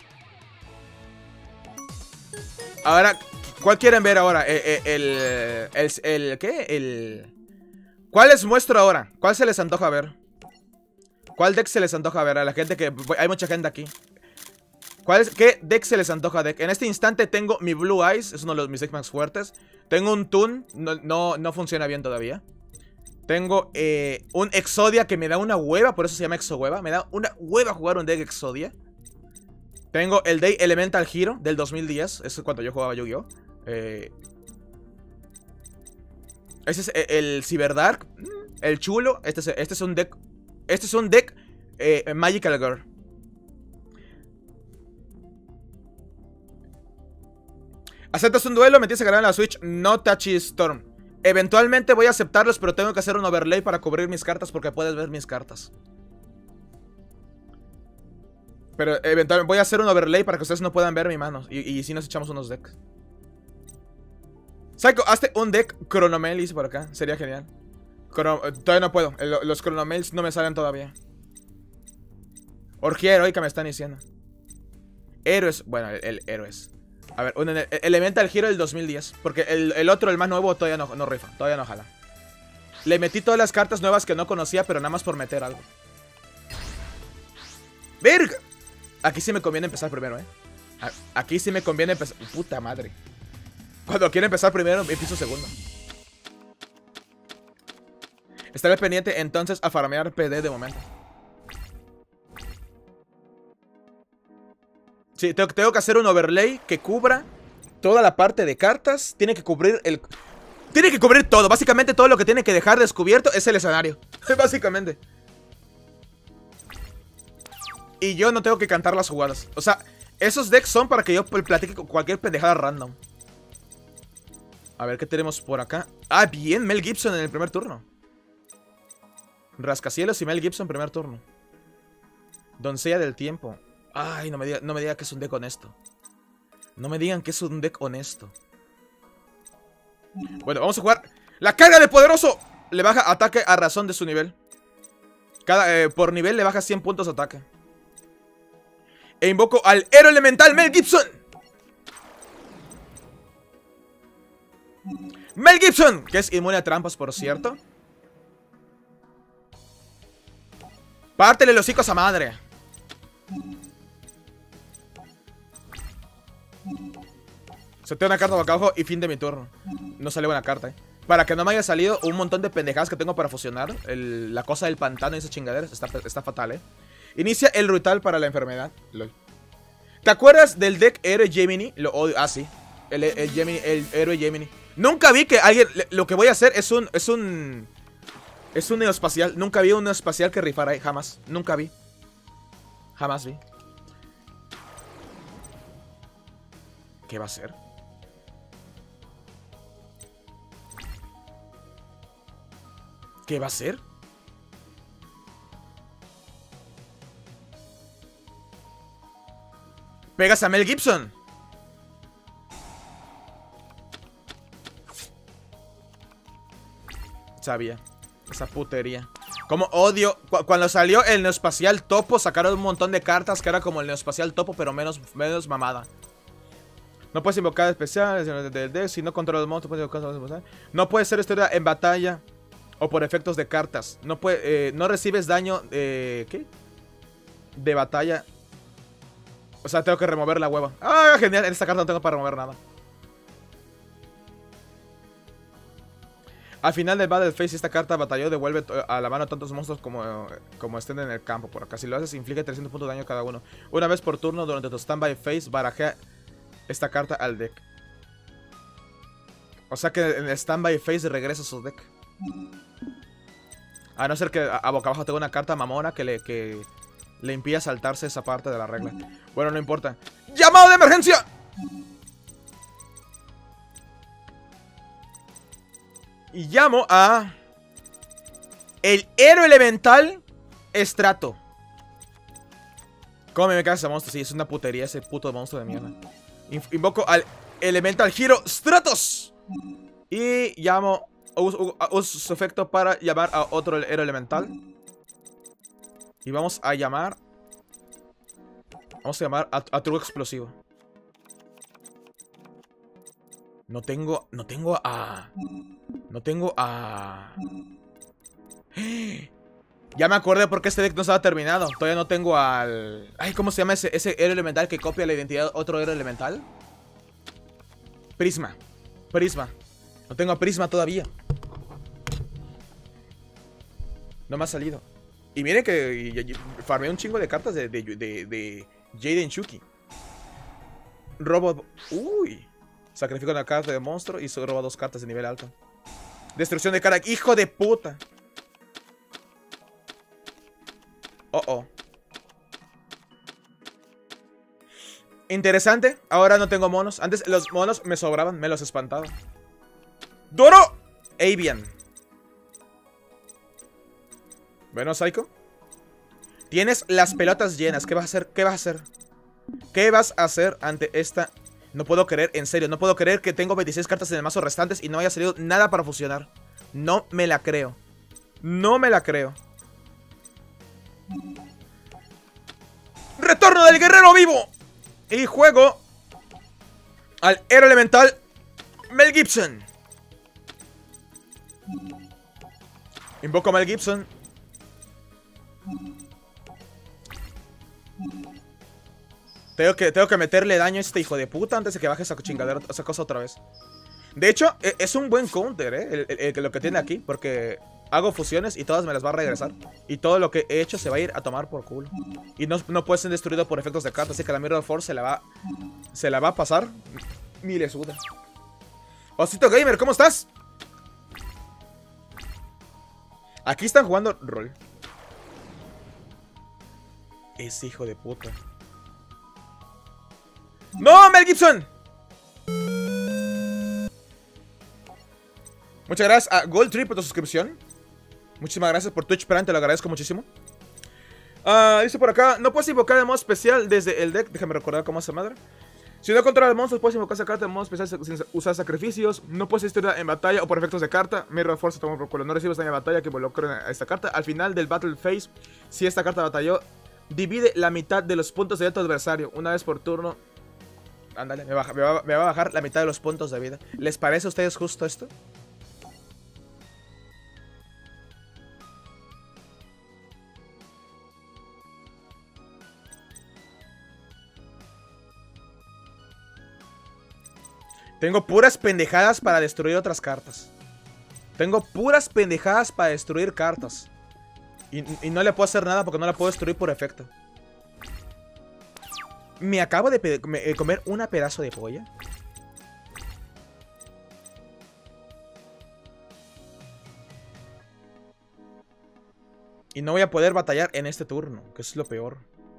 S1: Ahora, ¿cuál quieren ver ahora? El, el, el, el, el ¿qué? El... ¿Cuál les muestro ahora? ¿Cuál se les antoja ver? ¿Cuál deck se les antoja ver a la gente que... Hay mucha gente aquí. ¿Cuál es, ¿Qué deck se les antoja deck? En este instante tengo mi Blue Eyes. Es uno de los mis decks más fuertes. Tengo un Toon. No, no, no funciona bien todavía. Tengo eh, un Exodia que me da una hueva. Por eso se llama Exohueva. Me da una hueva jugar un deck Exodia. Tengo el Day Elemental Hero del dos mil diez. Eso es cuando yo jugaba Yu-Gi-Oh! Eh, ese es el Cyberdark. El chulo. Este es, este es un deck... Este es un deck eh, Magical Girl. ¿Aceptas un duelo? ¿Me tienes que ganar en la Switch? No, Tachi Storm. Eventualmente voy a aceptarlos, pero tengo que hacer un overlay para cubrir mis cartas porque puedes ver mis cartas. Pero eventualmente voy a hacer un overlay para que ustedes no puedan ver mi mano. Y, y si nos echamos unos decks. Psycho, hazte un deck Chronomail por acá. Sería genial. Crono, todavía no puedo. El, los Chronomails no me salen todavía. Orgía heroica me están diciendo. Héroes. Bueno, el, el héroes. A ver, un el, Elemental Hero del dos mil diez. Porque el, el otro, el más nuevo, todavía no, no rifa. Todavía no jala. Le metí todas las cartas nuevas que no conocía, pero nada más por meter algo. ¡Verga! Aquí sí me conviene empezar primero, eh. Aquí sí me conviene empezar. Puta madre. Cuando quiero empezar primero, empiezo segundo. Estaré pendiente entonces a farmear P D de momento. Sí, tengo, tengo que hacer un overlay que cubra toda la parte de cartas. Tiene que cubrir el... Tiene que cubrir todo. Básicamente todo lo que tiene que dejar descubierto es el escenario. Básicamente. Y yo no tengo que cantar las jugadas. O sea, esos decks son para que yo platique con cualquier pendejada random. A ver, ¿qué tenemos por acá? Ah, bien, Mel Gibson en el primer turno. Rascacielos y Mel Gibson primer turno. Doncella del tiempo. Ay, no me digan no me diga que es un deck honesto. No me digan que es un deck honesto. Bueno, vamos a jugar. La carga de poderoso le baja ataque a razón de su nivel. Cada, eh, por nivel le baja cien puntos de ataque. E invoco al héroe elemental Mel Gibson. Mel Gibson, que es inmune a trampas, por cierto. Pártele los hocicos a madre. Sorteo una carta boca abajo y fin de mi turno. No sale buena carta, eh. Para que no me haya salido un montón de pendejadas que tengo para fusionar. El, la cosa del pantano y esas chingaderas. Está, está fatal, eh. Inicia el ritual para la enfermedad. Lol. ¿Te acuerdas del deck Héroe Gemini? Lo odio. Ah, sí. El, el, Gemini, el Héroe Gemini. Nunca vi que alguien... Lo que voy a hacer es un... Es un... Es un neoespacial. Nunca vi un neoespacial que rifara ahí. Jamás. Nunca vi. Jamás vi. ¿Qué va a ser? ¿Qué va a ser? Pegas a Mel Gibson. Sabía. Esa putería. Como odio. Cu cuando salió el Neoespacial Topo, sacaron un montón de cartas que era como el Neoespacial Topo, pero menos, menos mamada. No puedes invocar especiales del deck. Si no controlas los monstruos, puedes invocar especiales. No puede ser historia en batalla o por efectos de cartas. No, puede, eh, no recibes daño de... ¿Qué? De batalla. O sea, tengo que remover la hueva. Ah, genial. En esta carta no tengo para remover nada. Al final del Battle Phase, si esta carta batalló, devuelve a la mano tantos monstruos como, como estén en el campo. Por acá, si lo haces, inflige trescientos puntos de daño cada uno. Una vez por turno, durante tu Standby Phase, barajea esta carta al deck. O sea que en el Standby Phase regresa a su deck. A no ser que a, a boca abajo tenga una carta mamona que le, que le impida saltarse esa parte de la regla. Bueno, no importa. ¡Llamado de emergencia! Y llamo a... El héroe elemental Estrato. ¿Cómo me cae ese monstruo? Sí, es una putería ese puto monstruo de mierda. Invoco al Elemental Hero Stratos. Y llamo... Uso, uso su efecto para llamar a otro héroe elemental. Y vamos a llamar... Vamos a llamar a, a True Explosivo. No tengo... No tengo a... No tengo a... Ya me acordé porque este deck no estaba terminado. Todavía no tengo al... Ay, ¿cómo se llama ese, ese héroe elemental que copia la identidad de otro héroe elemental? Prisma. Prisma. No tengo a Prisma todavía. No me ha salido. Y miren que farmeé un chingo de cartas de, de, de, de Jaden Shuki. Robo... Uy. Sacrifico una carta de monstruo y roba dos cartas de nivel alto. Destrucción de cara. ¡Hijo de puta! Oh, oh. Interesante. Ahora no tengo monos. Antes los monos me sobraban. Me los espantaba. ¡Doro! Avian. Bueno, Psycho. Tienes las pelotas llenas. ¿Qué vas a hacer? ¿Qué vas a hacer? ¿Qué vas a hacer ante esta? No puedo creer, en serio. No puedo creer que tengo veintiséis cartas en el mazo restantes y no haya salido nada para fusionar. No me la creo. No me la creo. ¡Retorno del guerrero vivo! Y juego al héroe elemental Mel Gibson. Invoco a Mel Gibson. Tengo que, tengo que meterle daño a este hijo de puta antes de que baje esa chingadera, esa cosa otra vez. De hecho, es un buen counter, ¿eh? El, el, el, lo que tiene aquí, porque hago fusiones y todas me las va a regresar. Y todo lo que he hecho se va a ir a tomar por culo. Y no, no puede ser destruido por efectos de carta, así que la Mirror Force se la va, se la va a pasar. Ni le suda. Osito Gamer, ¿cómo estás? Aquí están jugando rol. Ese hijo de puta. ¡No, Mel Gibson! Muchas gracias a Gold Tree por tu suscripción. Muchísimas gracias por Twitch Prime, te lo agradezco muchísimo. uh, Dice por acá, no puedes invocar el modo especial desde el deck. Déjame recordar cómo hace madre. Si no controlas monstruos, puedes invocar esa carta en modo especial sin usar sacrificios. No puedes estar en batalla o por efectos de carta. Mirror Force toma por culo. No recibes daño de batalla que involucre a esta carta. Al final del Battle Phase, si esta carta batalló, divide la mitad de los puntos de vida de tu adversario. Una vez por turno. Ándale, me, baja, me, va, me va a bajar la mitad de los puntos de vida. ¿Les parece a ustedes justo esto? Tengo puras pendejadas para destruir otras cartas. Tengo puras pendejadas para destruir cartas. Y, y no le puedo hacer nada porque no la puedo destruir por efecto. Me acabo de me, comer una pedazo de polla. Y no voy a poder batallar en este turno, que es lo peor.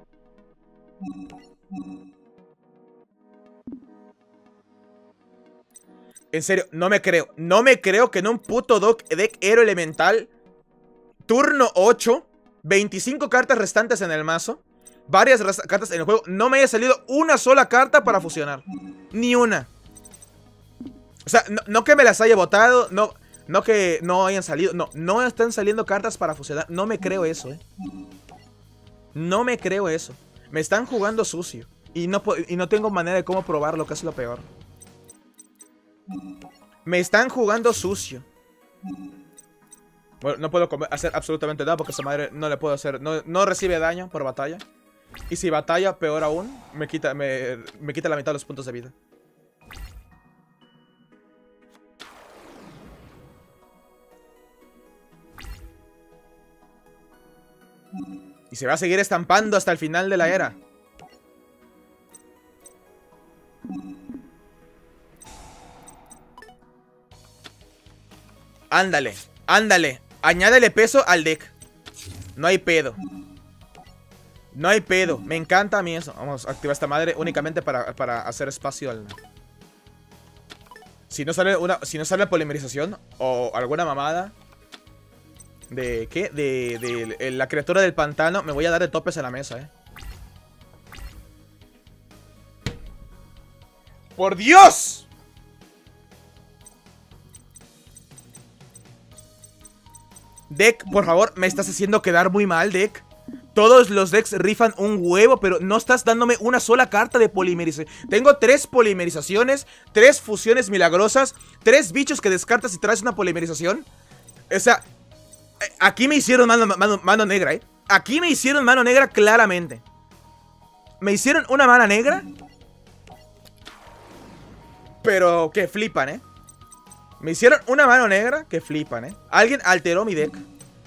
S1: En serio, no me creo. No me creo que en un puto deck héroe elemental, turno ocho, veinticinco cartas restantes en el mazo, varias cartas en el juego, no me haya salido una sola carta para fusionar. Ni una. O sea, no, no que me las haya botado, no, no que no hayan salido. No, no están saliendo cartas para fusionar. No me creo eso, eh. No me creo eso. Me están jugando sucio. Y no, y no tengo manera de cómo probarlo, que es lo peor. Me están jugando sucio. Bueno, no puedo hacer absolutamente nada porque esa madre no le puedo hacer. No, no recibe daño por batalla. Y si batalla, peor aún, me quita, me, me quita la mitad de los puntos de vida. Y se va a seguir estampando hasta el final de la era. Ándale, ándale. Añádele peso al deck. No hay pedo. No hay pedo. Me encanta a mí eso. Vamos a activar esta madre únicamente para, para hacer espacio al... Si no sale una, si no sale polimerización o alguna mamada de... ¿Qué? De, de, de la criatura del pantano, me voy a dar de topes a la mesa, eh. ¡Por Dios! Deck, por favor, me estás haciendo quedar muy mal, deck. Todos los decks rifan un huevo, pero no estás dándome una sola carta de polimerización. Tengo tres polimerizaciones, tres fusiones milagrosas, tres bichos que descartas y traes una polimerización. O sea, aquí me hicieron mano, mano, mano negra, ¿eh? Aquí me hicieron mano negra claramente. Me hicieron una mano negra, pero que flipan, ¿eh? Me hicieron una mano negra que flipan, ¿eh? Alguien alteró mi deck.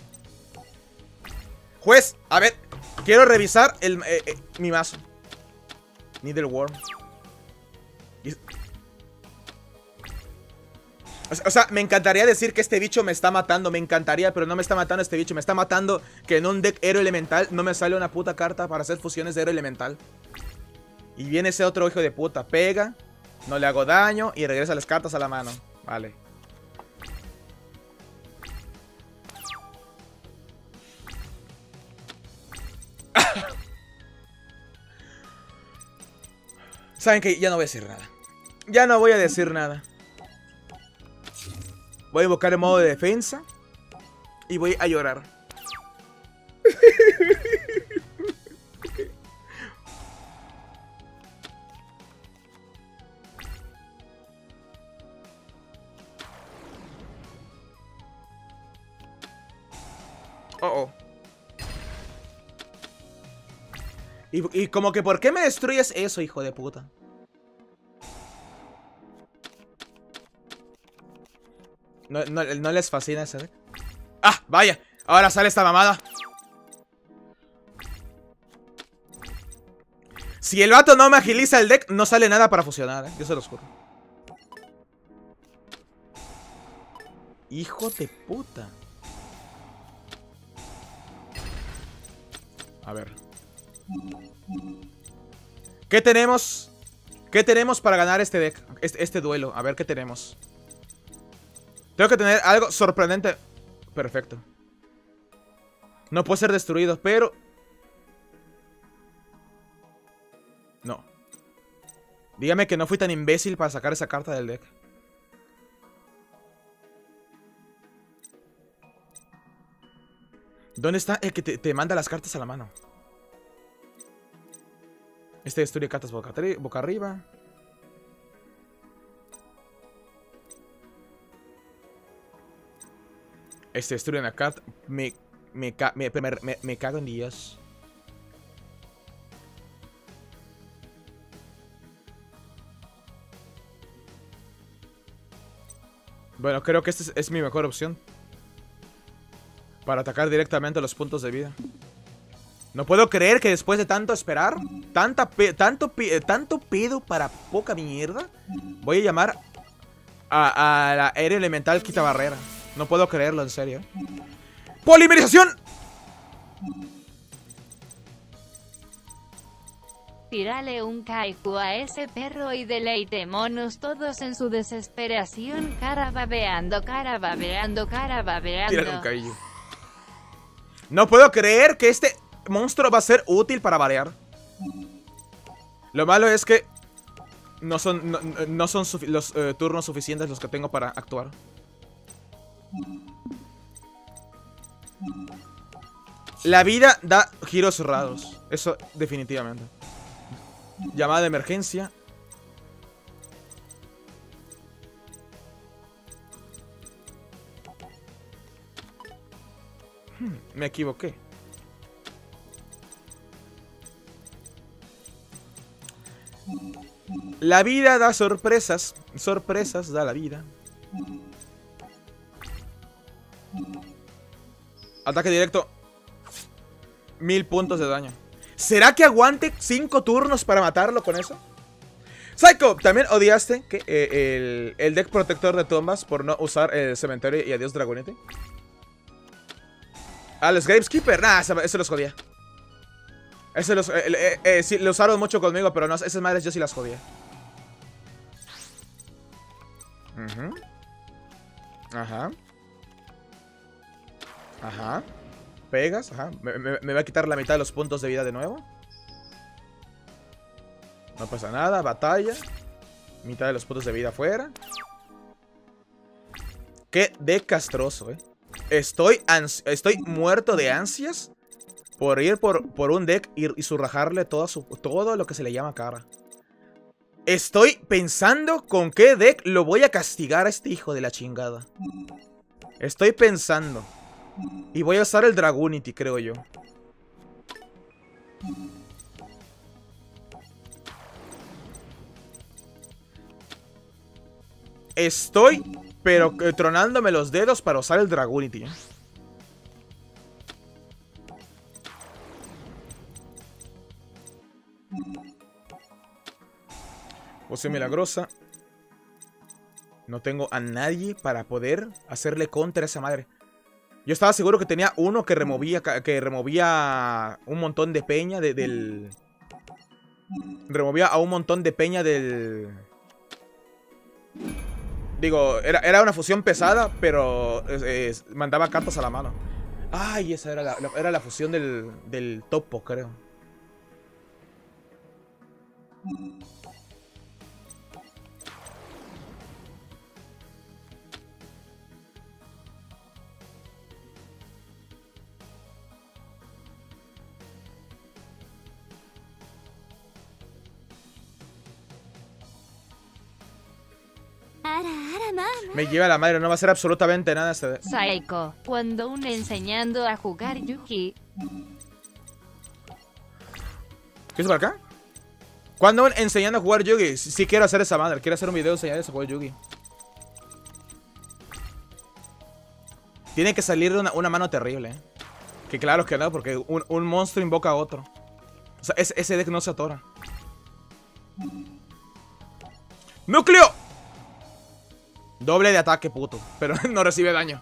S1: Juez, a ver, quiero revisar el, eh, eh, mi mazo. Needleworm. Y... O sea, o sea, me encantaría decir que este bicho me está matando. Me encantaría, pero no me está matando este bicho. Me está matando que en un deck héroe elemental no me sale una puta carta para hacer fusiones de héroe elemental. Y viene ese otro hijo de puta. Pega, no le hago daño y regresa las cartas a la mano. Vale. Saben que ya no voy a decir nada. Ya no voy a decir nada. Voy a invocar el modo de defensa y voy a llorar. Oh, oh. Y, y como que, ¿por qué me destruyes eso, hijo de puta? No, no, no les fascina ese deck. ¡Ah, vaya! Ahora sale esta mamada. Si el vato no me agiliza el deck, no sale nada para fusionar, ¿eh? Yo se los juro. Hijo de puta. A ver. ¿Qué tenemos? ¿Qué tenemos para ganar este deck? Este, este duelo. A ver qué tenemos. Tengo que tener algo sorprendente. Perfecto. No puede ser destruido, pero... No. Dígame que no fui tan imbécil para sacar esa carta del deck. ¿Dónde está el que te, te manda las cartas a la mano? Este destruye cartas boca, boca arriba. Este destruye una carta. Me, me, me, me, me cago en Dios. Bueno, creo que esta es, es mi mejor opción. Para atacar directamente a los puntos de vida. No puedo creer que después de tanto esperar, tanta pe tanto, pe tanto pedo para poca mierda, voy a llamar a, a la aéreo elemental quita barrera. No puedo creerlo, en serio. ¡Polimerización!
S2: Tírale un kaiku a ese perro y deleitémonos todos en su desesperación. Cara babeando, cara babeando, cara babeando.
S1: Tírale un kaiju. No puedo creer que este monstruo va a ser útil para variar. Lo malo es que no son, no, no son los uh, turnos suficientes los que tengo para actuar. La vida da giros raros. Eso definitivamente. Llamada de emergencia. Hmm, me equivoqué. La vida da sorpresas. Sorpresas da la vida. Ataque directo. Mil puntos de daño. ¿Será que aguante cinco turnos para matarlo con eso? Psycho, también odiaste que, eh, el, el deck protector de tumbas por no usar el cementerio y adiós Dragonite. Ah, los Gravekeeper. Nah, ese, ese los jodía. Ese los, eh, eh, eh, sí, lo usaron mucho conmigo, pero no, esas madres yo sí las jodía. Uh-huh. Ajá. Ajá. Pegas, ajá. Me, me, me va a quitar la mitad de los puntos de vida de nuevo. No pasa nada, batalla. Mitad de los puntos de vida afuera. Qué de castroso, eh. Estoy, estoy muerto de ansias por ir por, por un deck y, y surrajarle todo, su, todo lo que se le llama cara. Estoy pensando con qué deck lo voy a castigar a este hijo de la chingada. Estoy pensando. Y voy a usar el Dragonite, creo yo. Estoy, pero eh, tronándome los dedos para usar el Dragonite, ¿eh? Poción milagrosa. No tengo a nadie para poder hacerle contra a esa madre. Yo estaba seguro que tenía uno que removía que removía un montón de peña de, del... Removía a un montón de peña del... Digo, era, era una fusión pesada, pero eh, mandaba cartas a la mano. Ay, esa era la, era la fusión del, del topo, creo. Me lleva la madre, no va a hacer absolutamente nada este...
S2: Psycho, cuando un enseñando a jugar Yugi.
S1: ¿Qué es por acá? Cuando un enseñando a jugar Yugi. Sí, sí quiero hacer esa madre, quiero hacer un video enseñando a jugar Yugi. Tiene que salir una, una mano terrible, ¿eh? Que claro que no, porque un, un monstruo invoca a otro. O sea, ese, ese deck no se atora. ¡Núcleo! Doble de ataque, puto. Pero no recibe daño.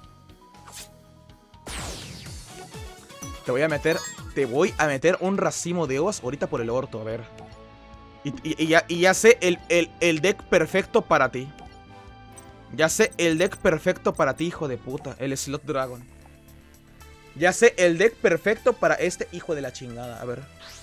S1: Te voy a meter... Te voy a meter un racimo de uvas ahorita por el orto, a ver. Y, y, y, ya, y ya sé el, el, el deck perfecto para ti. Ya sé el deck perfecto para ti, hijo de puta. El Slot Dragon. Ya sé el deck perfecto para este hijo de la chingada. A ver.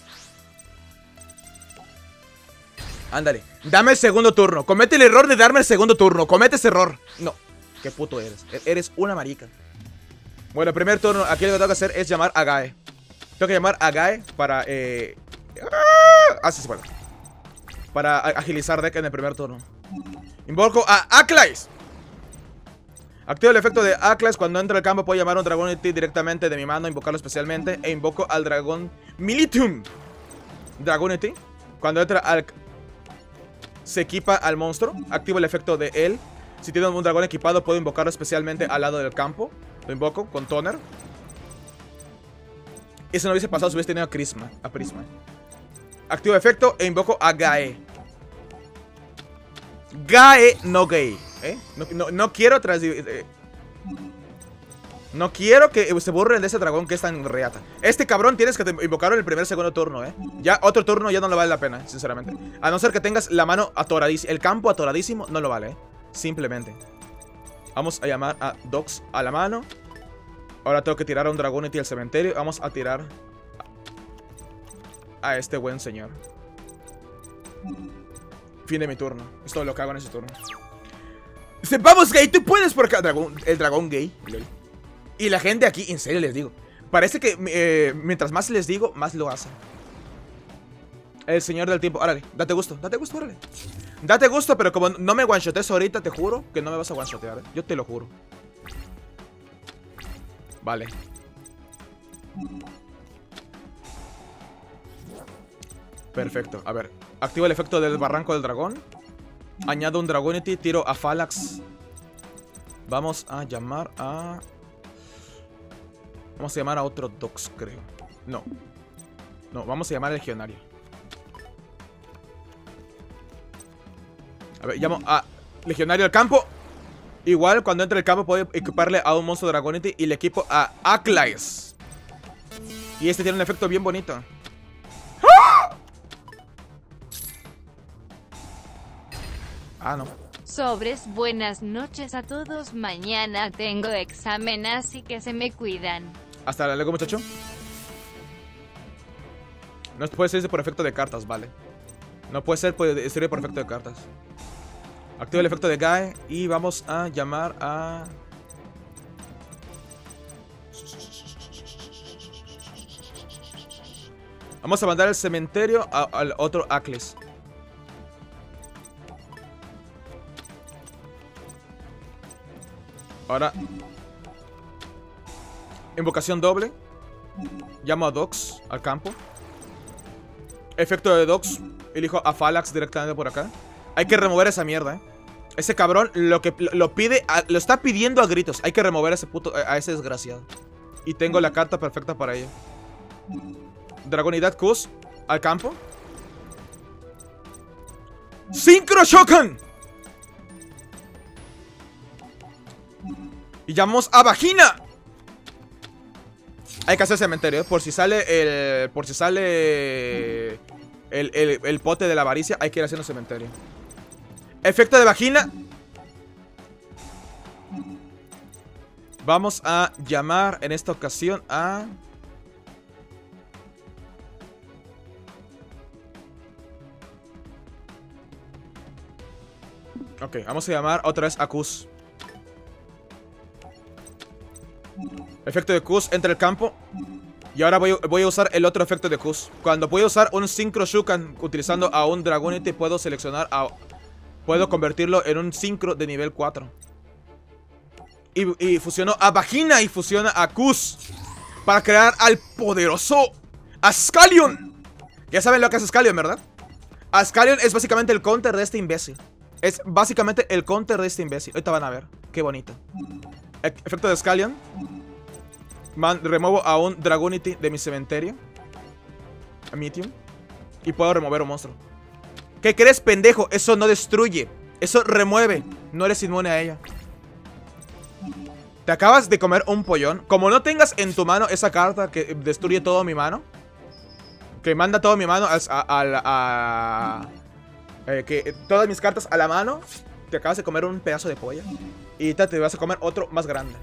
S1: Ándale, dame el segundo turno. Comete el error de darme el segundo turno. Comete ese error. No, qué puto eres. Eres una marica. Bueno, el primer turno, aquí lo que tengo que hacer es llamar a Gae. Tengo que llamar a Gae para eh... Ah, sí, sí, bueno. Para agilizar deck en el primer turno. Invoco a Aclais. Activo el efecto de Aclais. Cuando entra al campo puedo llamar a un Dragonite directamente de mi mano, invocarlo especialmente. E invoco al dragón Militum Dragonite. Cuando entra al... Se equipa al monstruo. Activo el efecto de él. Si tiene un dragón equipado, puedo invocarlo especialmente al lado del campo. Lo invoco con Toner. Y si no hubiese pasado, si hubiese tenido a Prisma. A Prisma. Activo efecto e invoco a Gae. Gae, no gay. ¿Eh? No, no, no quiero tras... Eh, no quiero que se burlen de ese dragón que es tan reata. Este cabrón tienes que invocarlo en el primer segundo turno, ¿eh? Ya otro turno ya no le vale la pena, sinceramente. A no ser que tengas la mano atoradísima. El campo atoradísimo no lo vale, ¿eh? Simplemente. Vamos a llamar a Dox a la mano. Ahora tengo que tirar a un Dragonite al cementerio. Vamos a tirar a este buen señor. Fin de mi turno. Es todo lo que hago en ese turno. Dice, vamos, gay, tú puedes por acá. Dragón, el dragón gay. Y la gente aquí, en serio les digo, parece que eh, mientras más les digo, más lo hacen. El señor del tiempo, órale, date gusto, date gusto, órale. Date gusto, pero como no me one-shotees ahorita, te juro que no me vas a one-shotear, ¿eh? Yo te lo juro. Vale. Perfecto, a ver. Activo el efecto del barranco del dragón. Añado un Dragonite, tiro a Phalanx. Vamos a llamar a... Vamos a llamar a otro Dox, creo. No. No, vamos a llamar al Legionario. A ver, llamo a Legionario al campo. Igual, cuando entre el campo puedo equiparle a un monstruo Dragonite y le equipo a Aclaes. Y este tiene un efecto bien bonito. ¡Ah! Ah, no.
S2: Sobres, buenas noches a todos. Mañana tengo examen, así que se me cuidan.
S1: Hasta luego, muchacho. No puede ser por efecto de cartas, vale. No puede ser, puede ser por efecto de cartas. Activo el efecto de Gae y vamos a llamar a... Vamos a mandar al cementerio a, al otro Aclaes. Ahora, invocación doble. Llamo a Dox al campo. Efecto de Dox. Elijo a Phalanx directamente por acá. Hay que remover esa mierda, eh. Ese cabrón lo que lo pide, a, lo está pidiendo a gritos. Hay que remover a ese puto, a ese desgraciado. Y tengo la carta perfecta para ello. Dragonidad Kuz al campo. Synchro Shokan. Y llamamos a Vagina. Hay que hacer cementerio, ¿eh? Por si sale el... Por si sale... El, el, el pote de la avaricia. Hay que ir haciendo cementerio. Efecto de Vagina. Vamos a llamar en esta ocasión a... Ok, vamos a llamar otra vez a Kuz. Efecto de Kuz, entra el campo. Y ahora voy, voy a usar el otro efecto de Kuz. Cuando voy a usar un Synchro Shukan utilizando a un Dragonite, puedo seleccionar a... Puedo convertirlo en un Synchro de nivel cuatro. Y, y fusionó a Vagina y fusiona a Kuz para crear al poderoso Ascalion. Ya saben lo que es Ascalion, ¿verdad? Ascalion es básicamente el counter de este imbécil. Es básicamente el counter de este imbécil. Ahorita van a ver, qué bonito. E Efecto de Ascalion. Man, remuevo a un Dragonite de mi cementerio. A Medium. Y puedo remover un monstruo. ¿Qué crees, pendejo? Eso no destruye. Eso remueve. No eres inmune a ella. Te acabas de comer un pollón. Como no tengas en tu mano esa carta que destruye todo mi mano, que manda todo mi mano a... a, a, a eh, que todas mis cartas a la mano, te acabas de comer un pedazo de polla. Y te vas a comer otro más grande.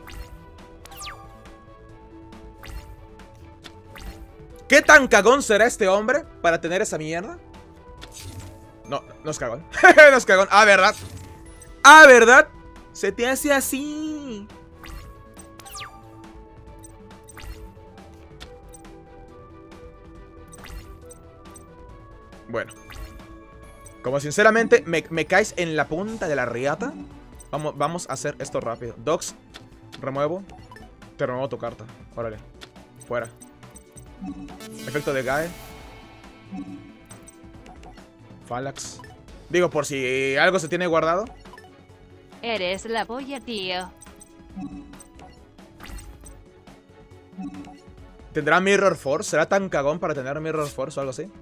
S1: ¿Qué tan cagón será este hombre para tener esa mierda? No, no es cagón. No es cagón. Ah, ¿verdad? Ah, ¿verdad? Se te hace así. Bueno. Como sinceramente me, me caes en la punta de la riata. Vamos, vamos a hacer esto rápido. Dox, remuevo. Te remuevo tu carta. Órale. Fuera. Efecto de Gae. Phalanx. Digo, por si algo se tiene guardado.
S2: Eres la polla, tío.
S1: ¿Tendrá Mirror Force? ¿Será tan cagón para tener Mirror Force o algo así?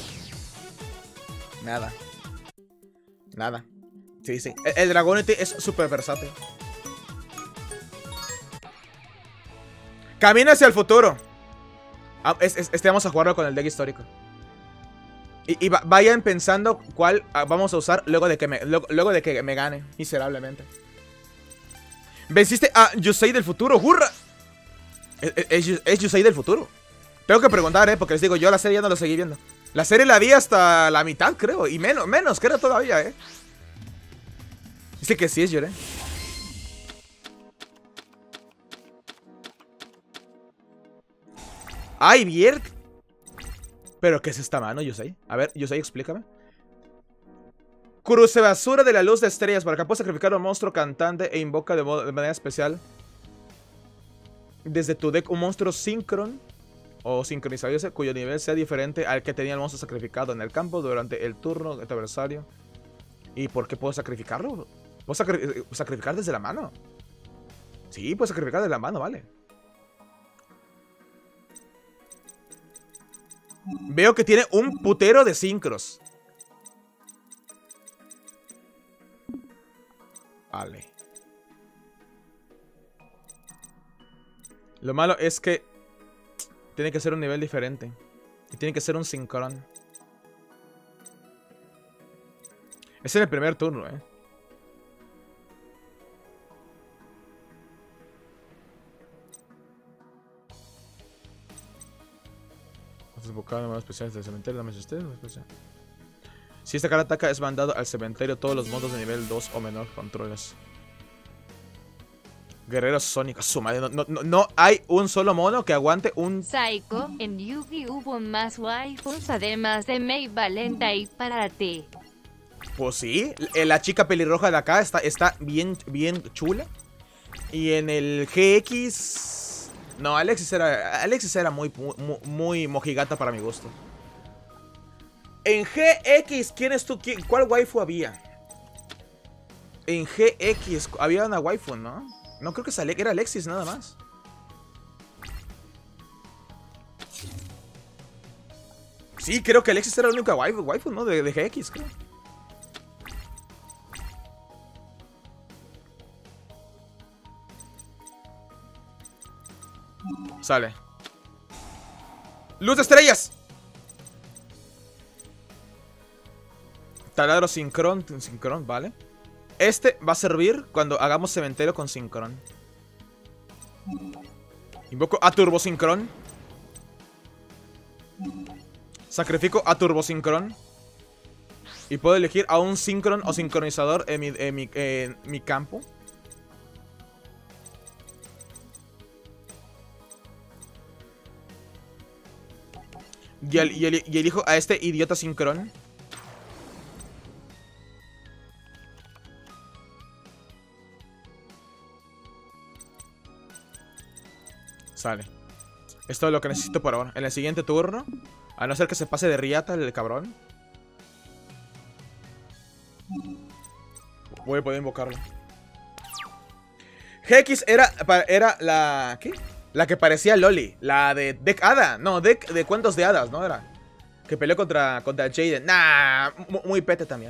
S1: Nada. Nada. Sí, sí. El, el Dragonite es súper versátil. Camina hacia el futuro. Ah, es, es, este vamos a jugarlo con el deck histórico. Y, y va, vayan pensando cuál vamos a usar luego de que me, luego, luego de que me gane miserablemente. Venciste a Yusei del futuro, ¡hurra! Es, es, es Yusei del futuro. Tengo que preguntar, eh, porque les digo, yo la serie ya no la seguí viendo. La serie la vi hasta la mitad, creo. Y menos, menos, creo todavía, eh. Dice que sí es Lloré. ¡Ay, Bjerg! ¿Pero qué es esta mano, Yusei? A ver, Yusei, explícame. Cruce basura de la luz de estrellas. Para acá puedes sacrificar a un monstruo cantante e invoca de, de manera especial desde tu deck un monstruo síncron o sincronizado cuyo nivel sea diferente al que tenía el monstruo sacrificado en el campo durante el turno de tu adversario. ¿Y por qué puedo sacrificarlo? ¿Puedo sacri sacrificar desde la mano? Sí, puedo sacrificar desde la mano, vale. Veo que tiene un putero de sincros. Vale. Lo malo es que tiene que ser un nivel diferente. Y tiene que ser un sincrón. Es en el primer turno, eh. Buscar números especiales del cementerio. Dame usted. Si esta cara ataca, es mandado al cementerio todos los modos de nivel dos o menor controles. Guerreros sónicos. Su madre. No, no, no, no hay un solo mono que aguante un.
S2: Psycho, en Yugi hubo más waifus además de May Valentine para ti.
S1: Pues sí. La chica pelirroja de acá está, está bien, bien chula. Y en el G X. No, Alexis era, Alexis era muy, muy, muy mojigata para mi gusto. En G X, ¿quién es tú? ¿Quién, ¿Cuál waifu había? En G X había una waifu, ¿no? No, creo que era Alexis nada más. Sí, creo que Alexis era la única waifu, waifu ¿no? De, de G X, creo. Sale. ¡Luz de estrellas! Taladro sincrón, sincrón, vale. Este va a servir cuando hagamos cementerio con sincrón. Invoco a turbo sincrón. Sacrifico a turbo sincrón. Y puedo elegir a un sincron o sincronizador en mi, en mi, en mi campo. Y, el, y, el, y elijo a este idiota sincrón. Sale. Esto es lo que necesito por ahora. En el siguiente turno, a no ser que se pase de riata el cabrón, voy a poder invocarlo. G X era, era la... ¿Qué? La que parecía Loli. La de Deck Hada. No, Deck de cuentos de hadas, ¿no? Era. Que peleó contra, contra Jaden. Nah, muy pete también.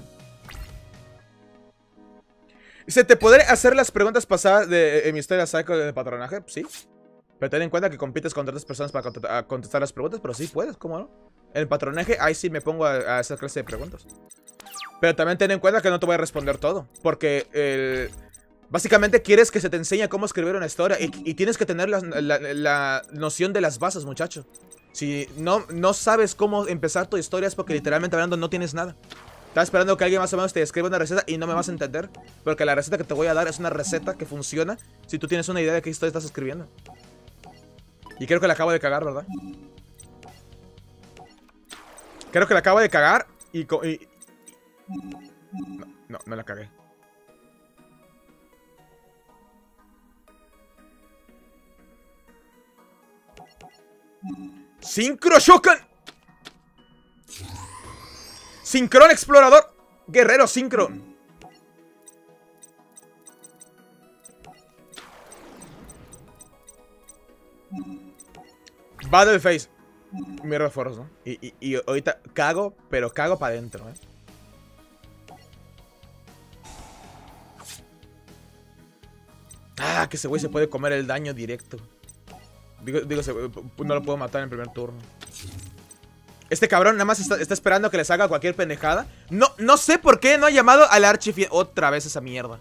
S1: ¿Se te podré hacer las preguntas pasadas de, de mi historia Psycho de patronaje? Sí. Pero ten en cuenta que compites contra otras personas para contestar las preguntas. Pero sí puedes, ¿cómo no? En el patronaje, ahí sí me pongo a, a hacer clase de preguntas. Pero también ten en cuenta que no te voy a responder todo. Porque el... básicamente quieres que se te enseñe cómo escribir una historia. Y, y tienes que tener la, la, la noción de las bases, muchacho. Si no, no sabes cómo empezar tu historia es porque literalmente hablando no tienes nada. Estaba esperando que alguien más o menos te escriba una receta y no me vas a entender. Porque la receta que te voy a dar es una receta que funciona si tú tienes una idea de qué historia estás escribiendo. Y creo que la acabo de cagar, ¿verdad? Creo que la acabo de cagar y... y... No, no, no la cagué. Synchro Shokan. Sincron Explorador. Guerrero Sincron. Battleface. Mi refuerzo, ¿no? Y, y, y ahorita cago, pero cago para adentro, ¿eh? Ah, que ese güey se puede comer el daño directo. Digo, digo, se, no lo puedo matar en el primer turno. Este cabrón nada más está, está esperando que les haga cualquier pendejada. No, no sé por qué no ha llamado al archifiel. Otra vez esa mierda.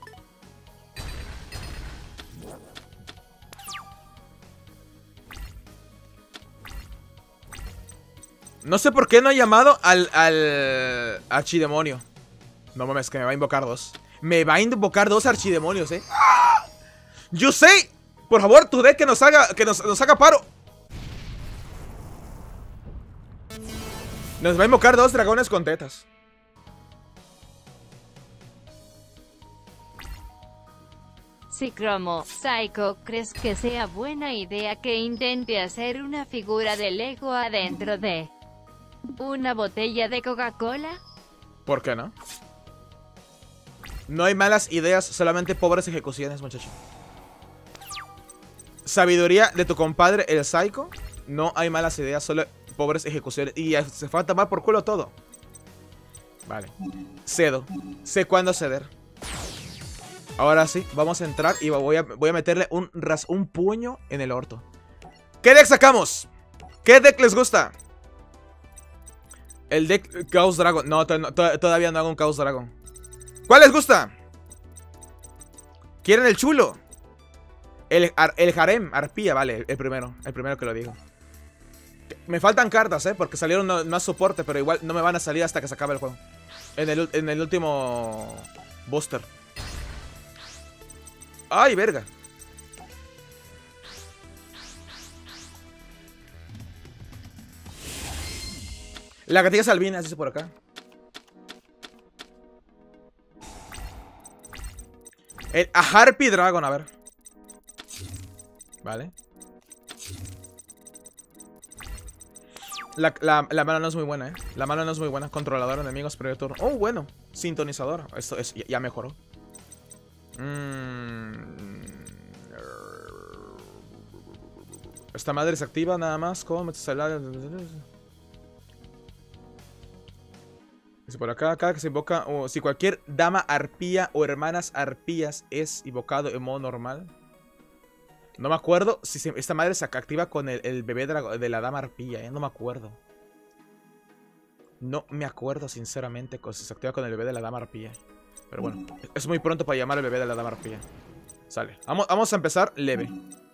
S1: No sé por qué no ha llamado al, al archidemonio. No mames, que me va a invocar dos. Me va a invocar dos archidemonios, eh. Yo sé. Por favor, tu deck que nos haga, que nos, nos haga paro. Nos va a invocar dos dragones con tetas.
S2: Sí, Cromo, Psycho, ¿crees que sea buena idea que intente hacer una figura de Lego adentro de una botella de Coca-Cola?
S1: ¿Por qué no? No hay malas ideas, solamente pobres ejecuciones, muchacho. Sabiduría de tu compadre, el Psycho. No hay malas ideas, solo pobres ejecuciones. Y se fue a tomar por culo todo. Vale. Cedo. Sé cuándo ceder. Ahora sí, vamos a entrar y voy a, voy a meterle un, ras, un puño en el orto. ¿Qué deck sacamos? ¿Qué deck les gusta? El deck Chaos Dragon. No, to, to, todavía no hago un Chaos Dragon. ¿Cuál les gusta? ¿Quieren el chulo? El, el harem, arpía, vale, el primero. El primero que lo digo. Me faltan cartas, eh, porque salieron no, más soporte, pero igual no me van a salir hasta que se acabe el juego. En el, en el último booster. ¡Ay, verga! La gatilla Salvina, dice por acá. El a Harpy Dragon, a ver. Vale. La, la, la mano no es muy buena, eh. La mano no es muy buena. Controlador de enemigos, previo turno. Oh, bueno. Sintonizador. Esto es, ya, ya mejoró. Mm. Esta madre se activa nada más. ¿Cómo metes el área? Dice por acá, cada que se invoca, o si cualquier dama arpía o hermanas arpías es invocado en modo normal. No me acuerdo si se, esta madre se activa con el, el bebé de la, de la dama arpía, ¿eh? No me acuerdo. No me acuerdo sinceramente si se activa con el bebé de la dama arpía. Pero bueno, es muy pronto para llamar al bebé de la dama arpía. Sale, vamos, vamos a empezar leve.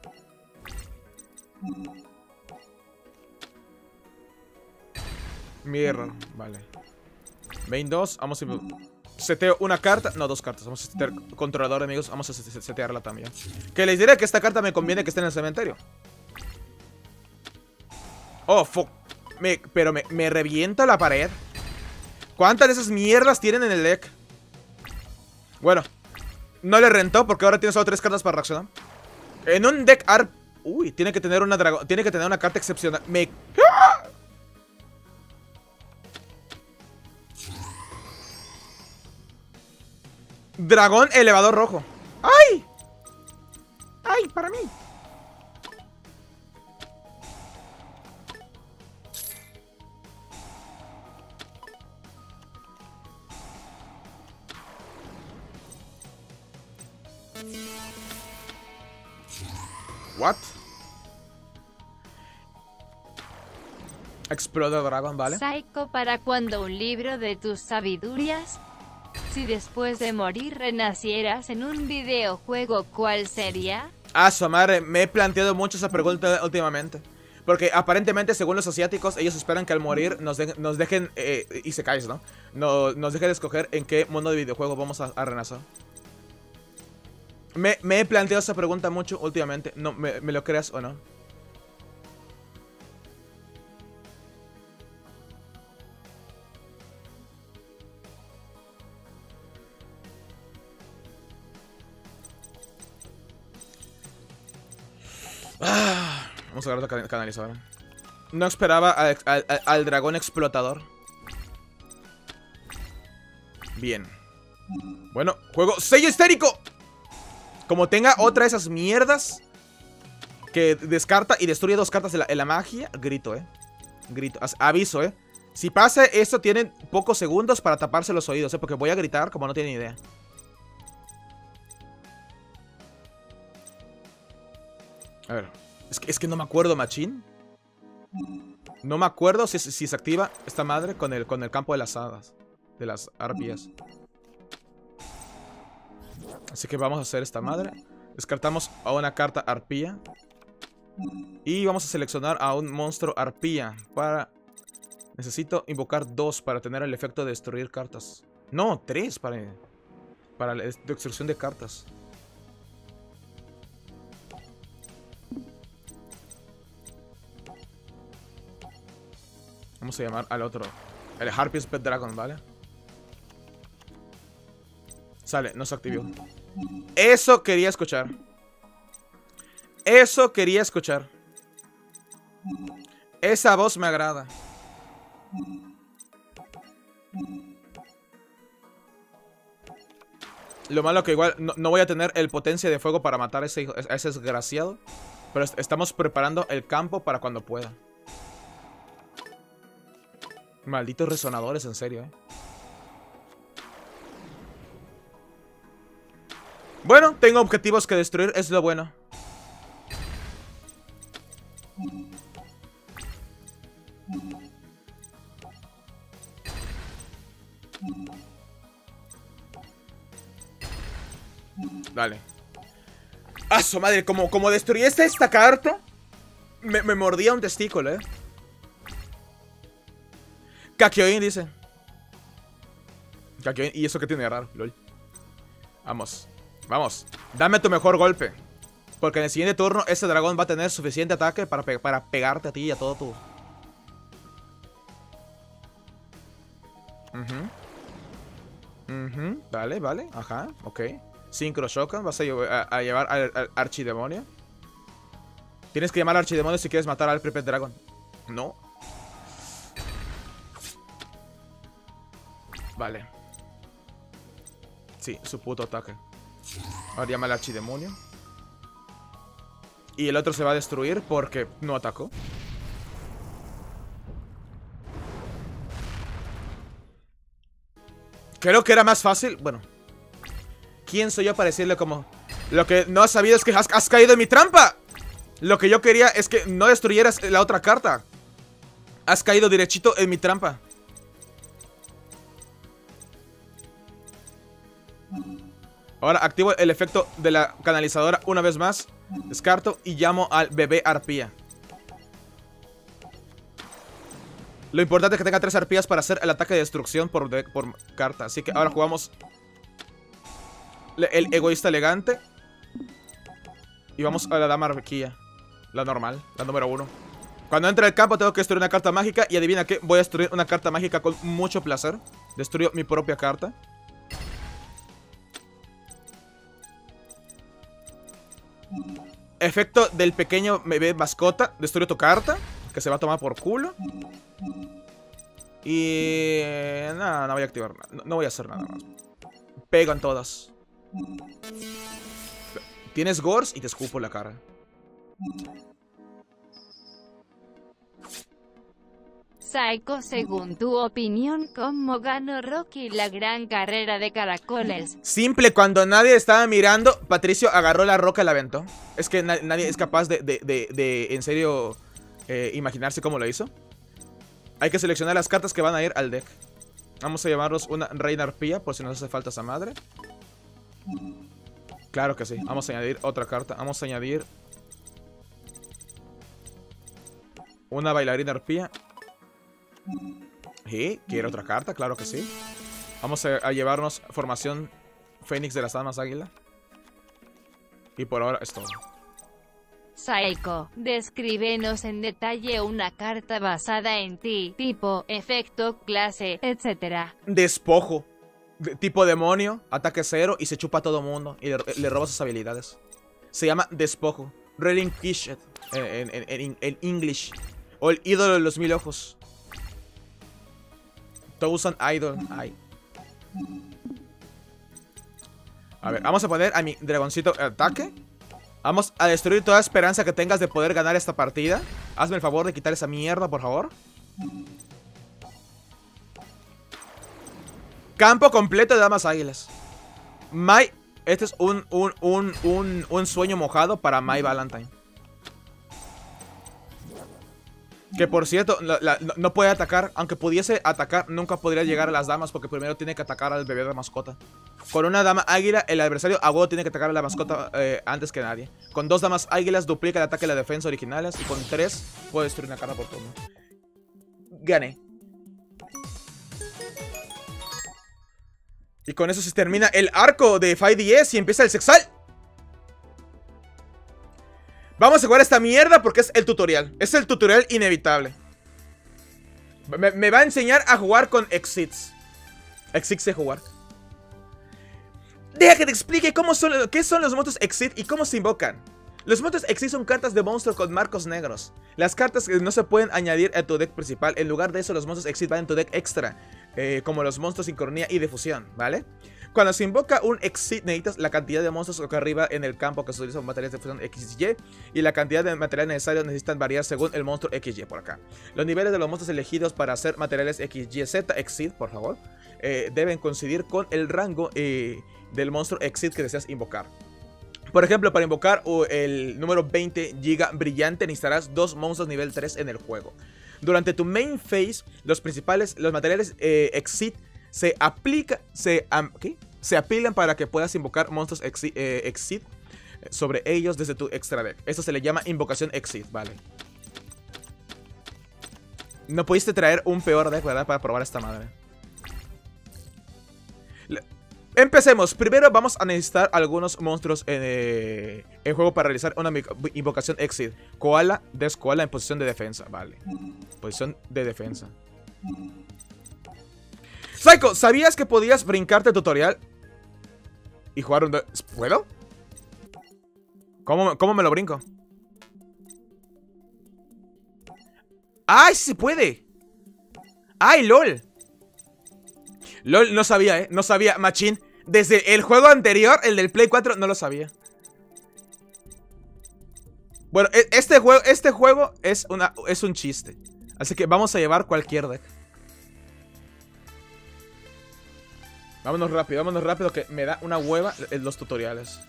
S1: Mirror, vale. Main dos, vamos a seteo una carta, no, dos cartas. Vamos a setear controlador, amigos. Vamos a setearla también. Que les diré que esta carta me conviene que esté en el cementerio. Oh, fuck. Me, pero me, me revienta la pared. ¿Cuántas de esas mierdas tienen en el deck? Bueno, no le rentó porque ahora tiene solo tres cartas para reaccionar. En un deck ARP. Uy, tiene que tener una dragón. Tiene que tener una carta excepcional. Me. ¡Ah! Dragón elevador rojo. ¡Ay! ¡Ay, para mí! What? Exploder Dragon, ¿vale?
S2: Psycho, para cuando un libro de tus sabidurías. Si después de morir renacieras en un videojuego, ¿cuál sería?
S1: Ah, su madre, me he planteado mucho esa pregunta últimamente. Porque aparentemente, según los asiáticos, ellos esperan que al morir nos, de nos dejen, eh, y se caes, ¿no? ¿no? Nos dejen escoger en qué mundo de videojuego vamos a, a renacer. Me, me he planteado esa pregunta mucho últimamente. No, me, me lo creas o no. Ah, vamos a agarrar la canalizadora. No esperaba al, al, al dragón explotador. Bien. Bueno, juego sello histérico. Como tenga otra de esas mierdas. que descarta y destruye dos cartas en la, en la magia, grito, eh. Grito, aviso, eh. Si pasa esto, tienen pocos segundos para taparse los oídos, eh. Porque voy a gritar como no tienen idea. A ver, es que, es que no me acuerdo, machín. No me acuerdo si, si se activa esta madre con el, con el campo de las hadas. De las arpías. Así que vamos a hacer esta madre. Descartamos a una carta arpía. Y vamos a seleccionar a un monstruo arpía. Para... Necesito invocar dos para tener el efecto de destruir cartas. No, tres para... Para la destrucción de cartas. Vamos a llamar al otro. El Harpy's Pet Dragon, ¿vale? Sale, no se activó. Eso quería escuchar. Eso quería escuchar. Esa voz me agrada. Lo malo que igual no, no voy a tener el potencia de fuego para matar a ese, hijo, a ese desgraciado. Pero est estamos preparando el campo para cuando pueda. Malditos resonadores, en serio, eh. Bueno, tengo objetivos que destruir, es lo bueno. Dale. ¡Ah, su madre! Como, como destruyese esta carta, me, me mordía un testículo, eh. Kakyoin dice. Kakyoin, ¿y eso qué tiene de raro? Lol. Vamos. Vamos, dame tu mejor golpe. Porque en el siguiente turno ese dragón va a tener suficiente ataque para, pe para pegarte a ti y a todo tu... Uh-huh. Uh-huh. Vale, vale, ajá, ok. Synchro Shokan, vas a, lle a, a llevar al, al archidemonio. Tienes que llamar al archidemonio si quieres matar al Pripet Dragon. No. Vale. Sí, su puto ataque. Ahora llama al archidemonio. Y el otro se va a destruir porque no atacó. Creo que era más fácil. Bueno, ¿quién soy yo para decirle como... Lo que no has sabido es que has, has caído en mi trampa. Lo que yo quería es que no destruyeras la otra carta. Has caído derechito en mi trampa. Ahora activo el efecto de la canalizadora una vez más. Descarto y llamo al bebé arpía. Lo importante es que tenga tres arpías para hacer el ataque de destrucción por, de, por carta. Así que ahora jugamos el egoísta elegante. Y vamos a la dama arpía. La normal, la número uno. Cuando entre al campo tengo que destruir una carta mágica. Y adivina qué, voy a destruir una carta mágica con mucho placer. Destruyo mi propia carta. Efecto del pequeño bebé mascota. Destruyo tu carta, que se va a tomar por culo. Y... Nada, no voy a activar nada. No, no voy a hacer nada más. Pego en todas. Tienes Gors y te escupo la cara.
S2: Psycho, según tu opinión, ¿cómo ganó Rocky la gran carrera de caracoles?
S1: Simple, cuando nadie estaba mirando, Patricio agarró la roca y la aventó. Es que na nadie es capaz de, de, de, de en serio, eh, imaginarse cómo lo hizo. Hay que seleccionar las cartas que van a ir al deck. Vamos a llamarlos una reina arpía, por si nos hace falta esa madre. Claro que sí, vamos a añadir otra carta. Vamos a añadir una bailarina arpía. ¿Y? ¿Quiere otra carta? Claro que sí. Vamos a, a llevarnos formación Fénix de las Damas Águila. Y por ahora es todo.
S2: Psycho, descríbenos en detalle una carta basada en ti, tipo, efecto, clase, etcétera.
S1: Despojo. De, tipo demonio, ataque cero y se chupa a todo mundo. Y le, le roba sus habilidades. Se llama Despojo. Relinquished en, en, en, en English. O el ídolo de los mil ojos. Thousand Idol. Ay. A ver, vamos a poner a mi dragoncito ataque. Vamos a destruir toda esperanza que tengas de poder ganar esta partida. Hazme el favor de quitar esa mierda, por favor. Campo completo de damas águilas. My... Este es un, un, un, un, un sueño mojado para My Valentine. Que por cierto, la, la, no puede atacar. Aunque pudiese atacar, nunca podría llegar a las damas, porque primero tiene que atacar al bebé de mascota. Con una dama águila, el adversario a huevo tiene que atacar a la mascota eh, antes que nadie. Con dos damas águilas duplica el ataque y la defensa originales. Y con tres puede destruir una carta por turno. Gané. Y con eso se termina el arco de cinco D S y empieza el Sexal. Vamos a jugar esta mierda porque es el tutorial. Es el tutorial inevitable. Me, me va a enseñar a jugar con Exits. Exits de jugar. Deja que te explique cómo son, qué son los monstruos Exit y cómo se invocan. Los monstruos Exit son cartas de monstruo con marcos negros. Las cartas que no se pueden añadir a tu deck principal. En lugar de eso, los monstruos Exit van en tu deck extra. Eh, como los monstruos sincronía y de fusión, ¿vale? Cuando se invoca un Exit, necesitas la cantidad de monstruos que arriba en el campo que se utilizan materiales de fusión X Y. Y la cantidad de materiales necesarios necesitan variar según el monstruo X Y por acá. Los niveles de los monstruos elegidos para hacer materiales X Y Z, Exit, por favor, eh, deben coincidir con el rango eh, del monstruo Exit que deseas invocar. Por ejemplo, para invocar uh, el número veinte Giga Brillante necesitarás dos monstruos nivel tres en el juego. Durante tu main phase, los principales, los materiales eh, Exit se aplica, se, um, ¿qué? se apilan para que puedas invocar monstruos Exit, eh, Exit sobre ellos desde tu extra deck. Esto se le llama invocación Exit, vale. No pudiste traer un peor deck, ¿verdad? Para probar esta madre. Le Empecemos. Primero vamos a necesitar algunos monstruos en, eh, en juego para realizar una invocación Exit. Koala, Death Koala en posición de defensa. Vale. Posición de defensa. Psycho, ¿sabías que podías brincarte el tutorial y jugar un... ¿Puedo? ¿Cómo, cómo me lo brinco? ¡Ay, sí se puede! ¡Ay, lol! LOL, no sabía, eh, no sabía, machín. Desde el juego anterior, el del Play cuatro, no lo sabía. Bueno, este juego, este juego es, una, es un chiste. Así que vamos a llevar cualquier deck. Vámonos rápido, vámonos rápido, que me da una hueva en los tutoriales.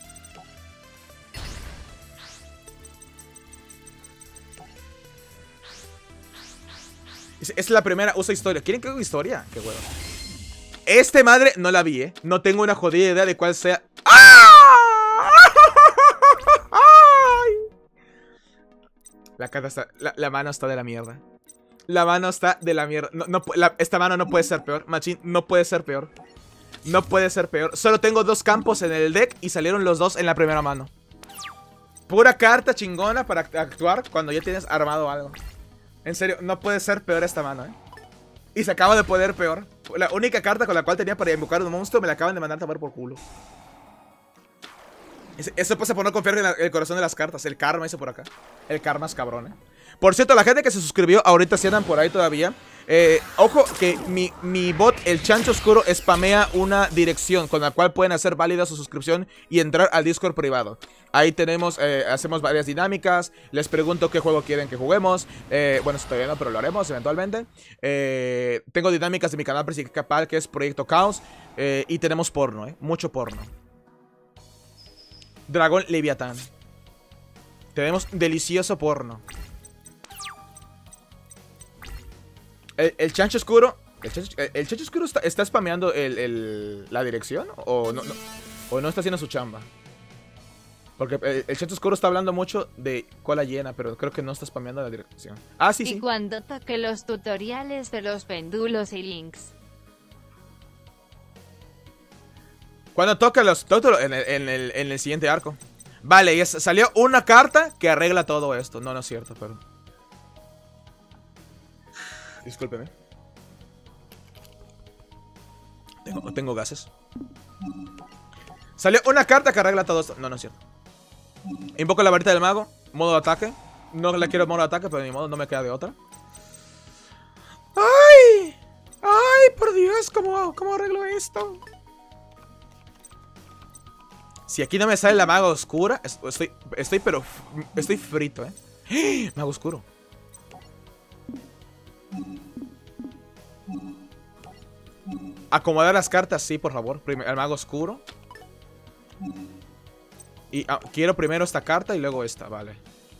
S1: Es, es la primera, usa historia. ¿Quieren que haga historia? Qué hueva. Este madre no la vi, ¿eh? No tengo una jodida idea de cuál sea. ¡Ah! La carta está... La, la mano está de la mierda. La mano está de la mierda. No, no, la, esta mano no puede ser peor. Machín, no puede ser peor. No puede ser peor. Solo tengo dos campos en el deck y salieron los dos en la primera mano. Pura carta chingona para actuar cuando ya tienes armado algo. En serio, no puede ser peor esta mano, ¿eh? Y se acaba de poder peor. La única carta con la cual tenía para invocar un monstruo me la acaban de mandar a tomar por culo. Eso pasa por no confiar en la, el corazón de las cartas. El karma hizo por acá. El karma es cabrón, ¿eh? Por cierto, la gente que se suscribió ahorita, si andan por ahí todavía, eh, ojo que mi, mi bot, el Chancho Oscuro, spamea una dirección con la cual pueden hacer válida su suscripción y entrar al Discord privado. Ahí tenemos, eh, hacemos varias dinámicas. Les pregunto qué juego quieren que juguemos. eh, Bueno, eso todavía no, pero lo haremos eventualmente. eh, Tengo dinámicas de mi canal principal, que es Proyecto Caos. eh, Y tenemos porno, eh, mucho porno. Dragón Leviatán. Tenemos delicioso porno. El, el Chancho Oscuro El Chancho, el chancho Oscuro está, está spameando el, el, la dirección. ¿O no, no, o no está haciendo su chamba? Porque el, el Chancho Oscuro está hablando mucho de cola llena, pero creo que no está spameando la dirección. Ah, sí, sí.
S2: Y cuando toque los tutoriales de los péndulos y links.
S1: Cuando toca los tótulos en el, en, el, en el siguiente arco. Vale, y salió una carta que arregla todo esto. No, no es cierto, pero... Discúlpeme. Tengo, tengo gases. Salió una carta que arregla todo esto. No, no es cierto. Invoco la varita del mago. Modo de ataque. No la quiero modo de ataque, pero ni modo, no me queda de otra. ¡Ay! ¡Ay, por Dios! ¿Cómo, cómo arreglo esto? Si aquí no me sale la maga oscura, estoy, estoy pero, estoy frito, ¿eh? Mago oscuro. Acomodar las cartas, sí, por favor. Primero, el mago oscuro. Y ah, quiero primero esta carta y luego esta, vale.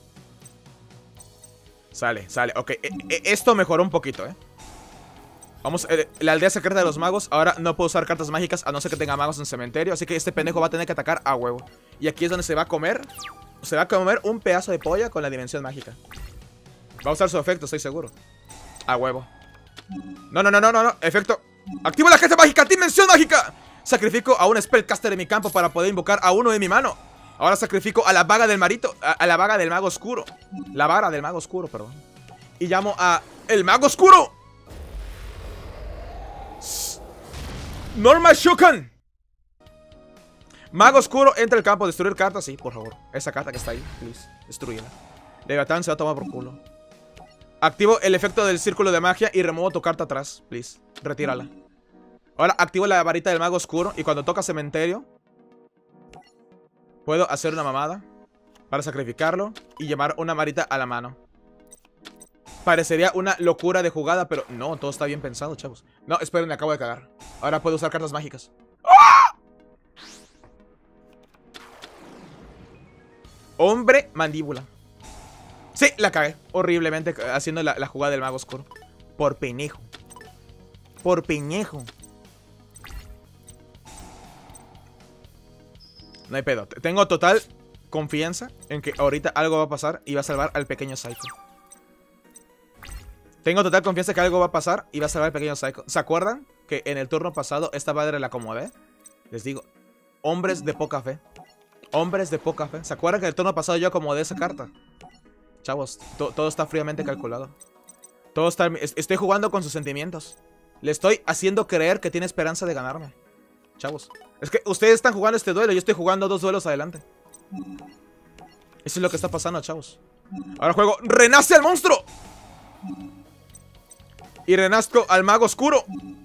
S1: Sale, sale, ok. E e esto mejoró un poquito, ¿eh? Vamos, eh, la aldea secreta de los magos. Ahora no puedo usar cartas mágicas a no ser que tenga magos en cementerio. Así que este pendejo va a tener que atacar a huevo. Y aquí es donde se va a comer. Se va a comer un pedazo de polla con la dimensión mágica. Va a usar su efecto, estoy seguro. A huevo. No, no, no, no, no, no. Efecto. Activo la carta mágica, dimensión mágica. Sacrifico a un spellcaster en mi campo para poder invocar a uno de mi mano. Ahora sacrifico a la vaga del marito. A, a la vaga del mago oscuro. La vara del mago oscuro, perdón. Y llamo a el mago oscuro. Norma Shokan. Mago oscuro, entra al campo. Destruir cartas, sí, por favor. Esa carta que está ahí, please, destruyela. Leviatán se va a tomar por culo. Activo el efecto del círculo de magia y remuevo tu carta atrás, please. Retírala. Ahora activo la varita del mago oscuro. Y cuando toca cementerio, puedo hacer una mamada para sacrificarlo y llevar una varita a la mano. Parecería una locura de jugada, pero no, todo está bien pensado, chavos. No, esperen, me acabo de cagar. Ahora puedo usar cartas mágicas. ¡Ah! Hombre mandíbula. Sí, la cagué horriblemente haciendo la, la jugada del mago oscuro. Por penejo. Por peñejo. No hay pedo. Tengo total confianza en que ahorita algo va a pasar y va a salvar al pequeño Psycho. Tengo total confianza que algo va a pasar y va a salvar al pequeño Psycho. ¿Se acuerdan que en el turno pasado esta madre la acomodé? Les digo, hombres de poca fe. Hombres de poca fe. ¿Se acuerdan que en el turno pasado yo acomodé esa carta? Chavos, to todo está fríamente calculado. Todo está... Estoy jugando con sus sentimientos. Le estoy haciendo creer que tiene esperanza de ganarme. Chavos, es que ustedes están jugando este duelo. Yo estoy jugando dos duelos adelante. Eso es lo que está pasando, chavos. Ahora juego Renace al monstruo. Y renazco al mago oscuro.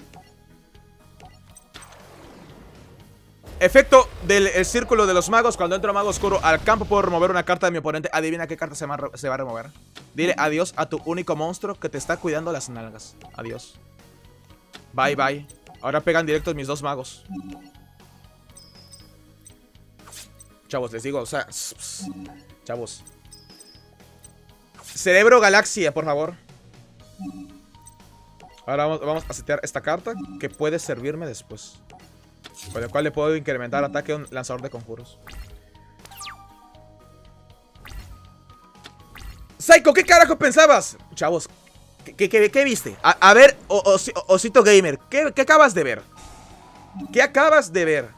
S1: Efecto del el círculo de los magos. Cuando entro mago oscuro al campo puedo remover una carta de mi oponente. Adivina qué carta se va, se va a remover. Dile adiós a tu único monstruo que te está cuidando las nalgas. Adiós. Bye bye. Ahora pegan directos mis dos magos. Chavos, les digo, o sea, chavos. Cerebro Galaxia, por favor. Ahora vamos, vamos a setear esta carta que puede servirme después. Con el cual le puedo incrementar ataque a un lanzador de conjuros. Psycho, ¿qué carajo pensabas? Chavos, ¿qué, qué, qué, qué viste? A, a ver, o, o, Osito Gamer, ¿qué, ¿qué acabas de ver? ¿Qué acabas de ver?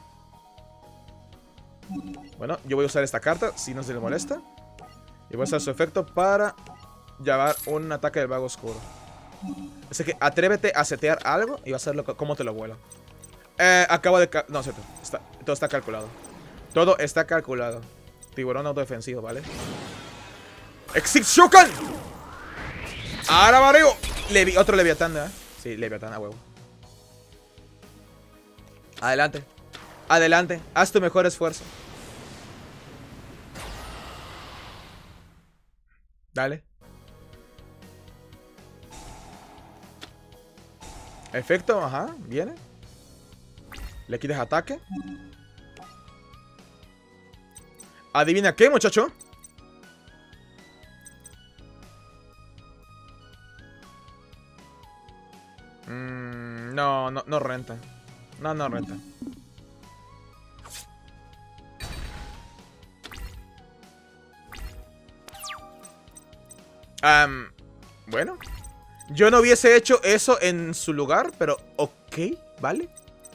S1: Bueno, yo voy a usar esta carta, si no se le molesta. Y voy a usar su efecto para llevar un ataque del mago oscuro. Así que atrévete a setear algo y va a ser como te lo vuelo. Eh, acabo de... No, cierto. Está, todo está calculado. Todo está calculado. Tiburón autodefensivo, ¿vale? ¡Exit Shokan! Ahora mareo. Levi Otro Leviatán, ¿eh? Sí, Leviatán, a huevo. Adelante. Adelante. Haz tu mejor esfuerzo. Dale. Efecto, ajá, viene. Le quitas ataque. Adivina qué, muchacho. Mm, no, no, no renta. No, no renta. Um, bueno, yo no hubiese hecho eso en su lugar, pero ok, vale.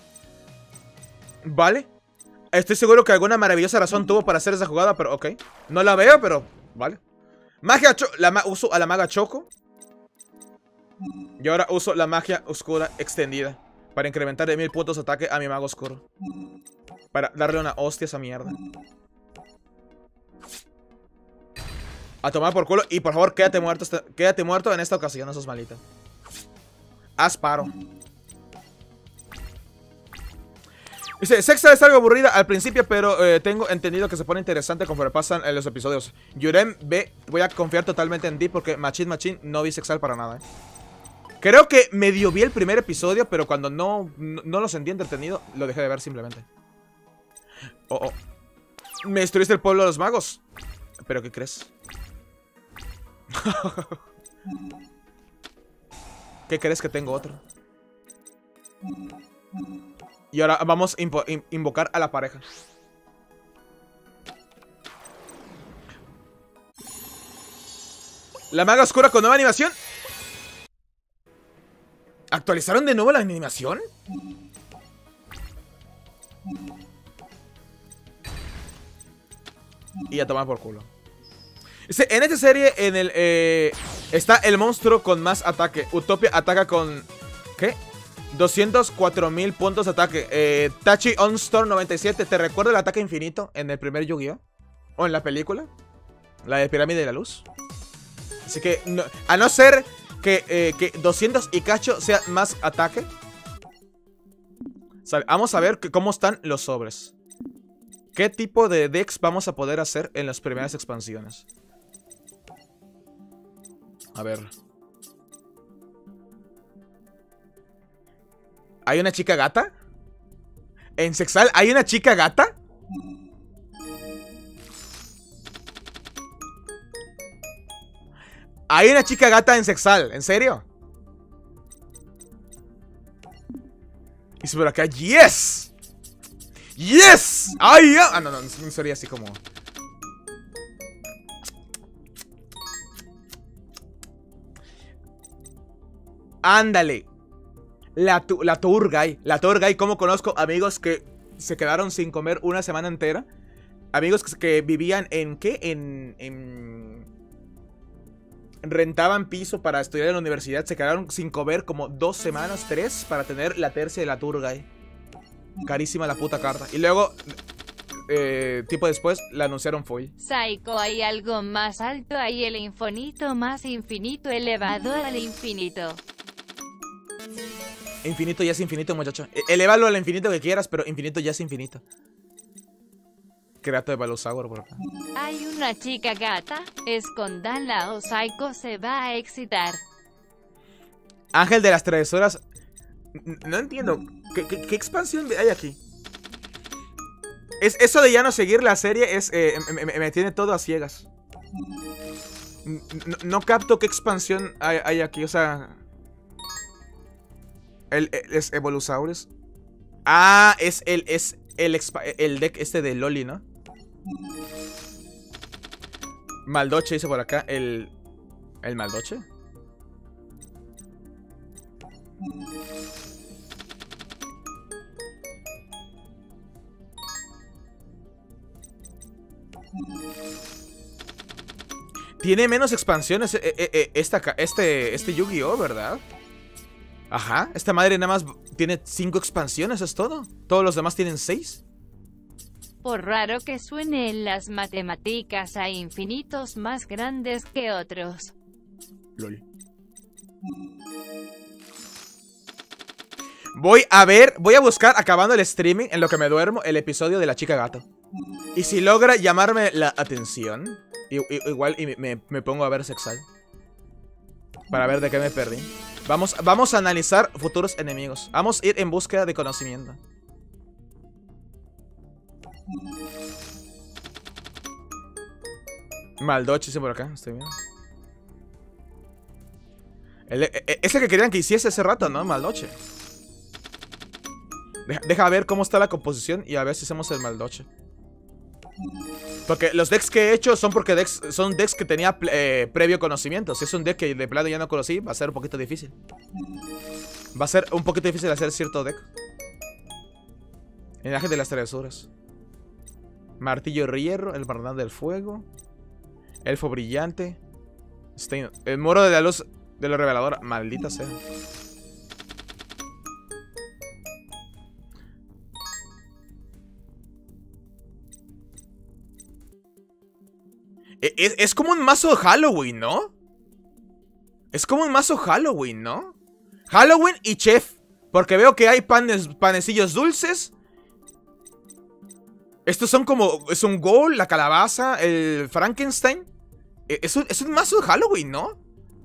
S1: Vale. Estoy seguro que alguna maravillosa razón tuvo para hacer esa jugada, pero ok. No la veo, pero vale. Magia cho la ma uso a la maga Choco. Y ahora uso la magia oscura extendida para incrementar de mil puntos de ataque a mi mago oscuro. Para darle una hostia a esa mierda. A tomar por culo. Y por favor, quédate muerto, quédate muerto en esta ocasión, no sos malita. Haz paro. Dice, Sexta es algo aburrida al principio, pero eh, tengo entendido que se pone interesante conforme pasan eh, los episodios. Yurem, ve, voy a confiar totalmente en ti porque Machín Machín no vi Sexal para nada, eh. Creo que medio vi el primer episodio, pero cuando no, no, no lo sentí entretenido, lo dejé de ver simplemente. Oh, oh. Me destruiste el pueblo de los magos. ¿Pero qué crees? ¿Qué crees que tengo otro? Y ahora vamos a invocar a la pareja. La maga oscura con nueva animación. ¿Actualizaron de nuevo la animación? Y a tomar por culo. En esta serie, en el eh, está el monstruo con más ataque. Utopia ataca con... ¿Qué? doscientos cuatro mil puntos de ataque. eh, Tachi Onstorm noventa y siete. ¿Te recuerda el ataque infinito en el primer Yu-Gi-Oh? ¿O en la película? La de Pirámide de la Luz. Así que, no, a no ser que, eh, que doscientos y cacho sea más ataque. Vamos a ver que, cómo están los sobres. ¿Qué tipo de decks vamos a poder hacer en las primeras expansiones? A ver. ¿Hay una chica gata? ¿En Sexal hay una chica gata? Hay una chica gata en Sexal, ¿en serio? Y por acá, ¡yes! ¡Yes! ¡Ay! Ah, no, no, no sería así como... Ándale. La, tu, la tour guy. La tour guy, como conozco amigos que se quedaron sin comer una semana entera. Amigos que, que vivían en... ¿Qué? En, en... Rentaban piso para estudiar en la universidad. Se quedaron sin comer como dos semanas, tres, para tener la tercia de la tour guy. Carísima la puta carta. Y luego, eh, tiempo después, la anunciaron foil.
S2: Psycho, hay algo más alto, hay el infinito más infinito elevado al infinito.
S1: Infinito ya es infinito, muchacho. Elévalo al infinito que quieras, pero infinito ya es infinito. Creato de Balosaur por acá.
S2: Hay una chica gata, escondanla o Psycho se va a excitar.
S1: Ángel de las travesuras. No entiendo. ¿Qué, qué, qué expansión hay aquí? Es, eso de ya no seguir la serie es eh, me, me, me tiene todo a ciegas. No, no capto qué expansión hay, hay aquí, o sea... El, el, es Evolusaurus. Ah, es el, es el, el deck este de Loli, ¿no? Maldoche dice por acá. El... ¿El Maldoche? Tiene menos expansiones eh, eh, eh, esta, este, este Yu-Gi-Oh, ¿verdad? Ajá, esta madre nada más tiene cinco expansiones, es todo. Todos los demás tienen seis.
S2: Por raro que suene en las matemáticas, hay infinitos más grandes que otros.
S1: Lol. Voy a ver, voy a buscar, acabando el streaming, en lo que me duermo, el episodio de la chica gato. Y si logra llamarme la atención, igual y me, me pongo a ver Sexal. Para ver de qué me perdí. Vamos, vamos a analizar futuros enemigos. Vamos a ir en búsqueda de conocimiento. Maldoche, sí, por acá, estoy viendo. El, es el que querían que hiciese ese rato, ¿no? Maldoche. Deja, deja ver cómo está la composición y a ver si hacemos el Maldoche. Porque los decks que he hecho son porque decks, son decks que tenía eh, previo conocimiento. Si es un deck que de plano ya no conocí, va a ser un poquito difícil. Va a ser un poquito difícil hacer cierto deck. El ángel de las travesuras. Martillo de hierro, el Bardán del fuego. Elfo brillante. Stein, el muro de la luz de la reveladora. Maldita sea. Es, es como un mazo de Halloween, ¿no? Es como un mazo Halloween, ¿no? Halloween y chef. Porque veo que hay panes, panecillos dulces Estos son como... Es un Ghoul, la calabaza, el Frankenstein. Es un, es un mazo de Halloween, ¿no?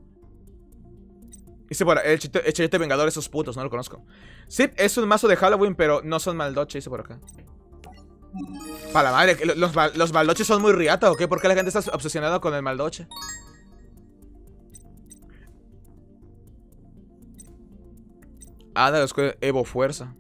S1: Dice por el Chayete Vengador, esos putos, no lo conozco. Sí, es un mazo de Halloween, pero no son maldoche, dice por acá. Para la madre, ¿los, los maldoches son muy riata o qué? ¿Por qué la gente está obsesionada con el maldoche? Ah, de los que Evo Fuerza.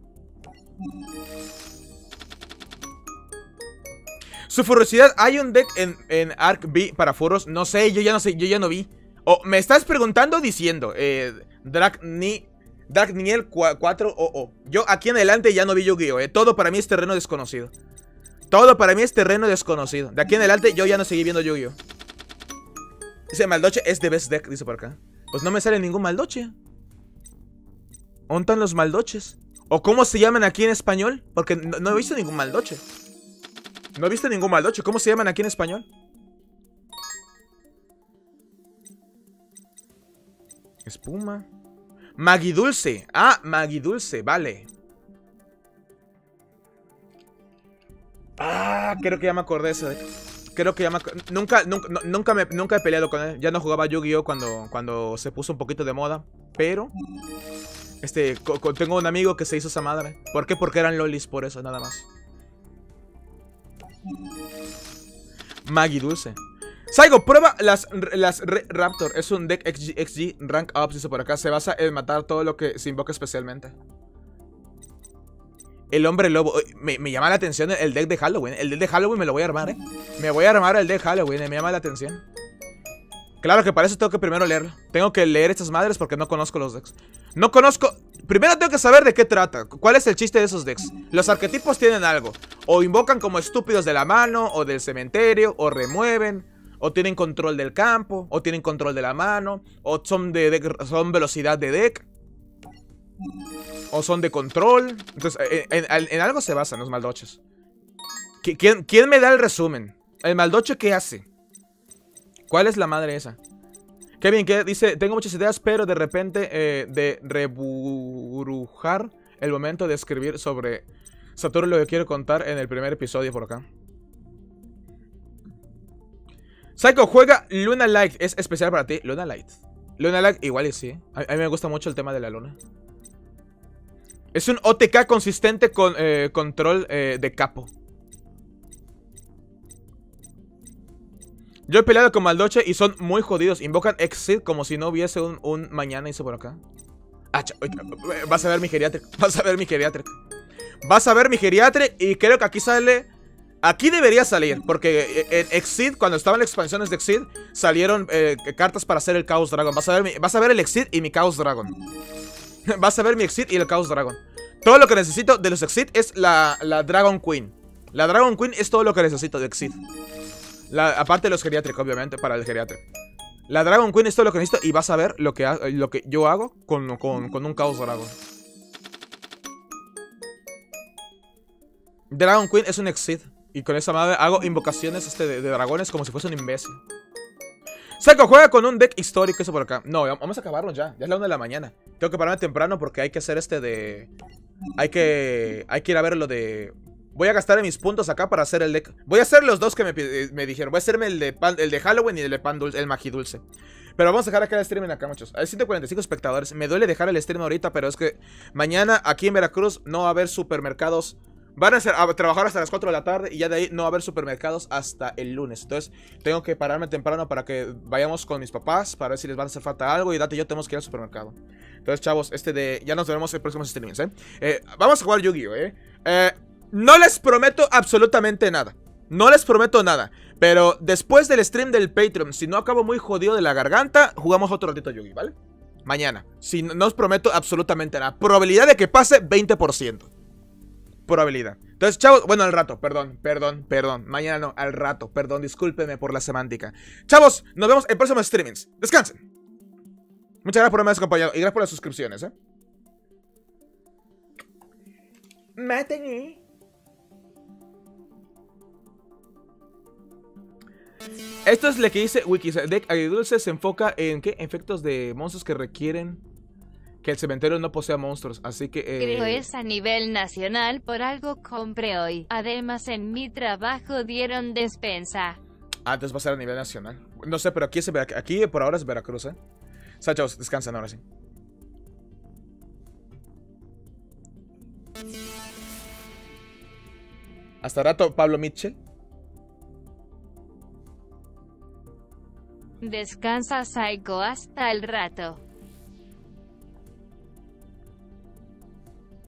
S1: Su furrosidad, ¿hay un deck en, en Arc B para furros? No sé, yo ya no sé, yo ya no vi. O oh, me estás preguntando diciendo, eh, Dragni, Dragniel cuatro O O. Yo aquí en adelante ya no vi Yu-Gi-Oh! Eh. Todo para mí es terreno desconocido. Todo para mí es terreno desconocido. De aquí en adelante yo ya no seguí viendo Yu-Gi-Oh! Dice Maldoche es the best deck, dice por acá. Pues no me sale ningún Maldoche. ¿Dónde están los Maldoches? ¿O cómo se llaman aquí en español? Porque no, no he visto ningún Maldoche. No he visto ningún Maldoche. ¿Cómo se llaman aquí en español? Espuma. Magidulce. Ah, Magidulce, vale. Ah, creo que ya me acordé de ese. Creo que ya me acordé. Nunca, nunca, no, nunca, me, nunca he peleado con él. Ya no jugaba Yu-Gi-Oh! Cuando, cuando se puso un poquito de moda. Pero Este, co co tengo un amigo que se hizo esa madre. ¿Por qué? Porque eran lolis, por eso, nada más. Magidulce. Saigo, prueba las, las Re Raptor. Es un deck X G, X G Rank Up, dice por acá. Se basa en matar todo lo que se invoca especialmente. El hombre lobo. Me, me llama la atención el deck de Halloween. El deck de Halloween me lo voy a armar, eh. Me voy a armar el deck de Halloween, me llama la atención. Claro que para eso tengo que primero leerlo. Tengo que leer estas madres porque no conozco los decks. No conozco... Primero tengo que saber de qué trata. ¿Cuál es el chiste de esos decks? Los arquetipos tienen algo. O invocan como estúpidos de la mano, o del cementerio, o remueven, o tienen control del campo, o tienen control de la mano, o son de deck, son velocidad de deck, o son de control. Entonces, en, en, en algo se basan los maldoches. ¿Quién, ¿Quién me da el resumen? ¿El maldoche qué hace? ¿Cuál es la madre esa? Kevin, que dice, tengo muchas ideas, pero de repente eh, de reburujar el momento de escribir sobre Saturno, lo que quiero contar en el primer episodio por acá. Psycho, juega Luna Light. ¿Es especial para ti? Luna Light. Luna Light igual y sí. A, a mí me gusta mucho el tema de la luna. Es un O T K consistente con eh, control eh, de capo. Yo he peleado con Maldoche y son muy jodidos. Invocan Exit como si no hubiese un, un mañana, hizo por acá. Ah, vas a ver mi geriátrico. Vas a ver mi geriátrico. Vas a ver mi geriátrico. Y creo que aquí sale. Aquí debería salir. Porque en Exit, cuando estaban las expansiones de Exit, salieron eh, cartas para hacer el Chaos Dragon. Vas a ver, mi, vas a ver el Exit y mi Chaos Dragon. Vas a ver mi Exit y el Chaos Dragon. Todo lo que necesito de los Exit es la, la Dragon Queen. La Dragon Queen es todo lo que necesito de Exit. La, aparte de los geriátricos, obviamente, para el geriátrico. La Dragon Queen es todo lo que necesito. Y vas a ver lo que, ha, lo que yo hago con, con, con un Chaos Dragon. Dragon Queen es un Exit. Y con esa madre hago invocaciones este, de, de dragones como si fuese un imbécil. Psycho, juega con un deck histórico, eso por acá. No, vamos a acabarlo ya. Ya es la una de la mañana. Tengo que pararme temprano porque hay que hacer este de... Hay que... Hay que ir a ver lo de... Voy a gastar en mis puntos acá para hacer el deck. Voy a hacer los dos que me, me dijeron. Voy a hacerme el de, pan, el de Halloween y el de pan dulce, el Magidulce. Pero vamos a dejar acá el stream acá, muchachos. Hay ciento cuarenta y cinco espectadores. Me duele dejar el stream ahorita, pero es que mañana aquí en Veracruz no va a haber supermercados. Van a, hacer, a trabajar hasta las cuatro de la tarde y ya de ahí no va a haber supermercados hasta el lunes. Entonces tengo que pararme temprano para que vayamos con mis papás, para ver si les va a hacer falta algo. Y Date y yo tenemos que ir al supermercado. Entonces, chavos, este de... Ya nos veremos en próximos streamings, ¿eh? eh vamos a jugar Yu-Gi-Oh, ¿eh? Eh... No les prometo absolutamente nada. No les prometo nada. Pero después del stream del Patreon, si no acabo muy jodido de la garganta, jugamos otro ratito Yu-Gi, ¿vale? Mañana. Si no, no os prometo absolutamente nada. Probabilidad de que pase veinte por ciento. Probabilidad. Entonces, chavos, bueno, al rato, perdón, perdón, perdón. Mañana no, al rato, perdón, discúlpenme por la semántica. Chavos, nos vemos en próximos streamings. Descansen. Muchas gracias por haberme acompañado y gracias por las suscripciones, ¿eh? Mátenme. Esto es lo que dice Wiki. Deck Agridulce se enfoca en ¿qué? Efectos de monstruos que requieren que el cementerio no posea monstruos, así que... Eh...
S2: Creo es a nivel nacional, por algo compré hoy. Además en mi trabajo dieron despensa.
S1: Antes va a ser a nivel nacional. No sé, pero aquí, es, aquí por ahora es Veracruz, ¿eh? O sea, chavos, descansen ahora sí. Hasta rato, Pablo Mitchell.
S2: Descansa, Psycho, hasta el rato.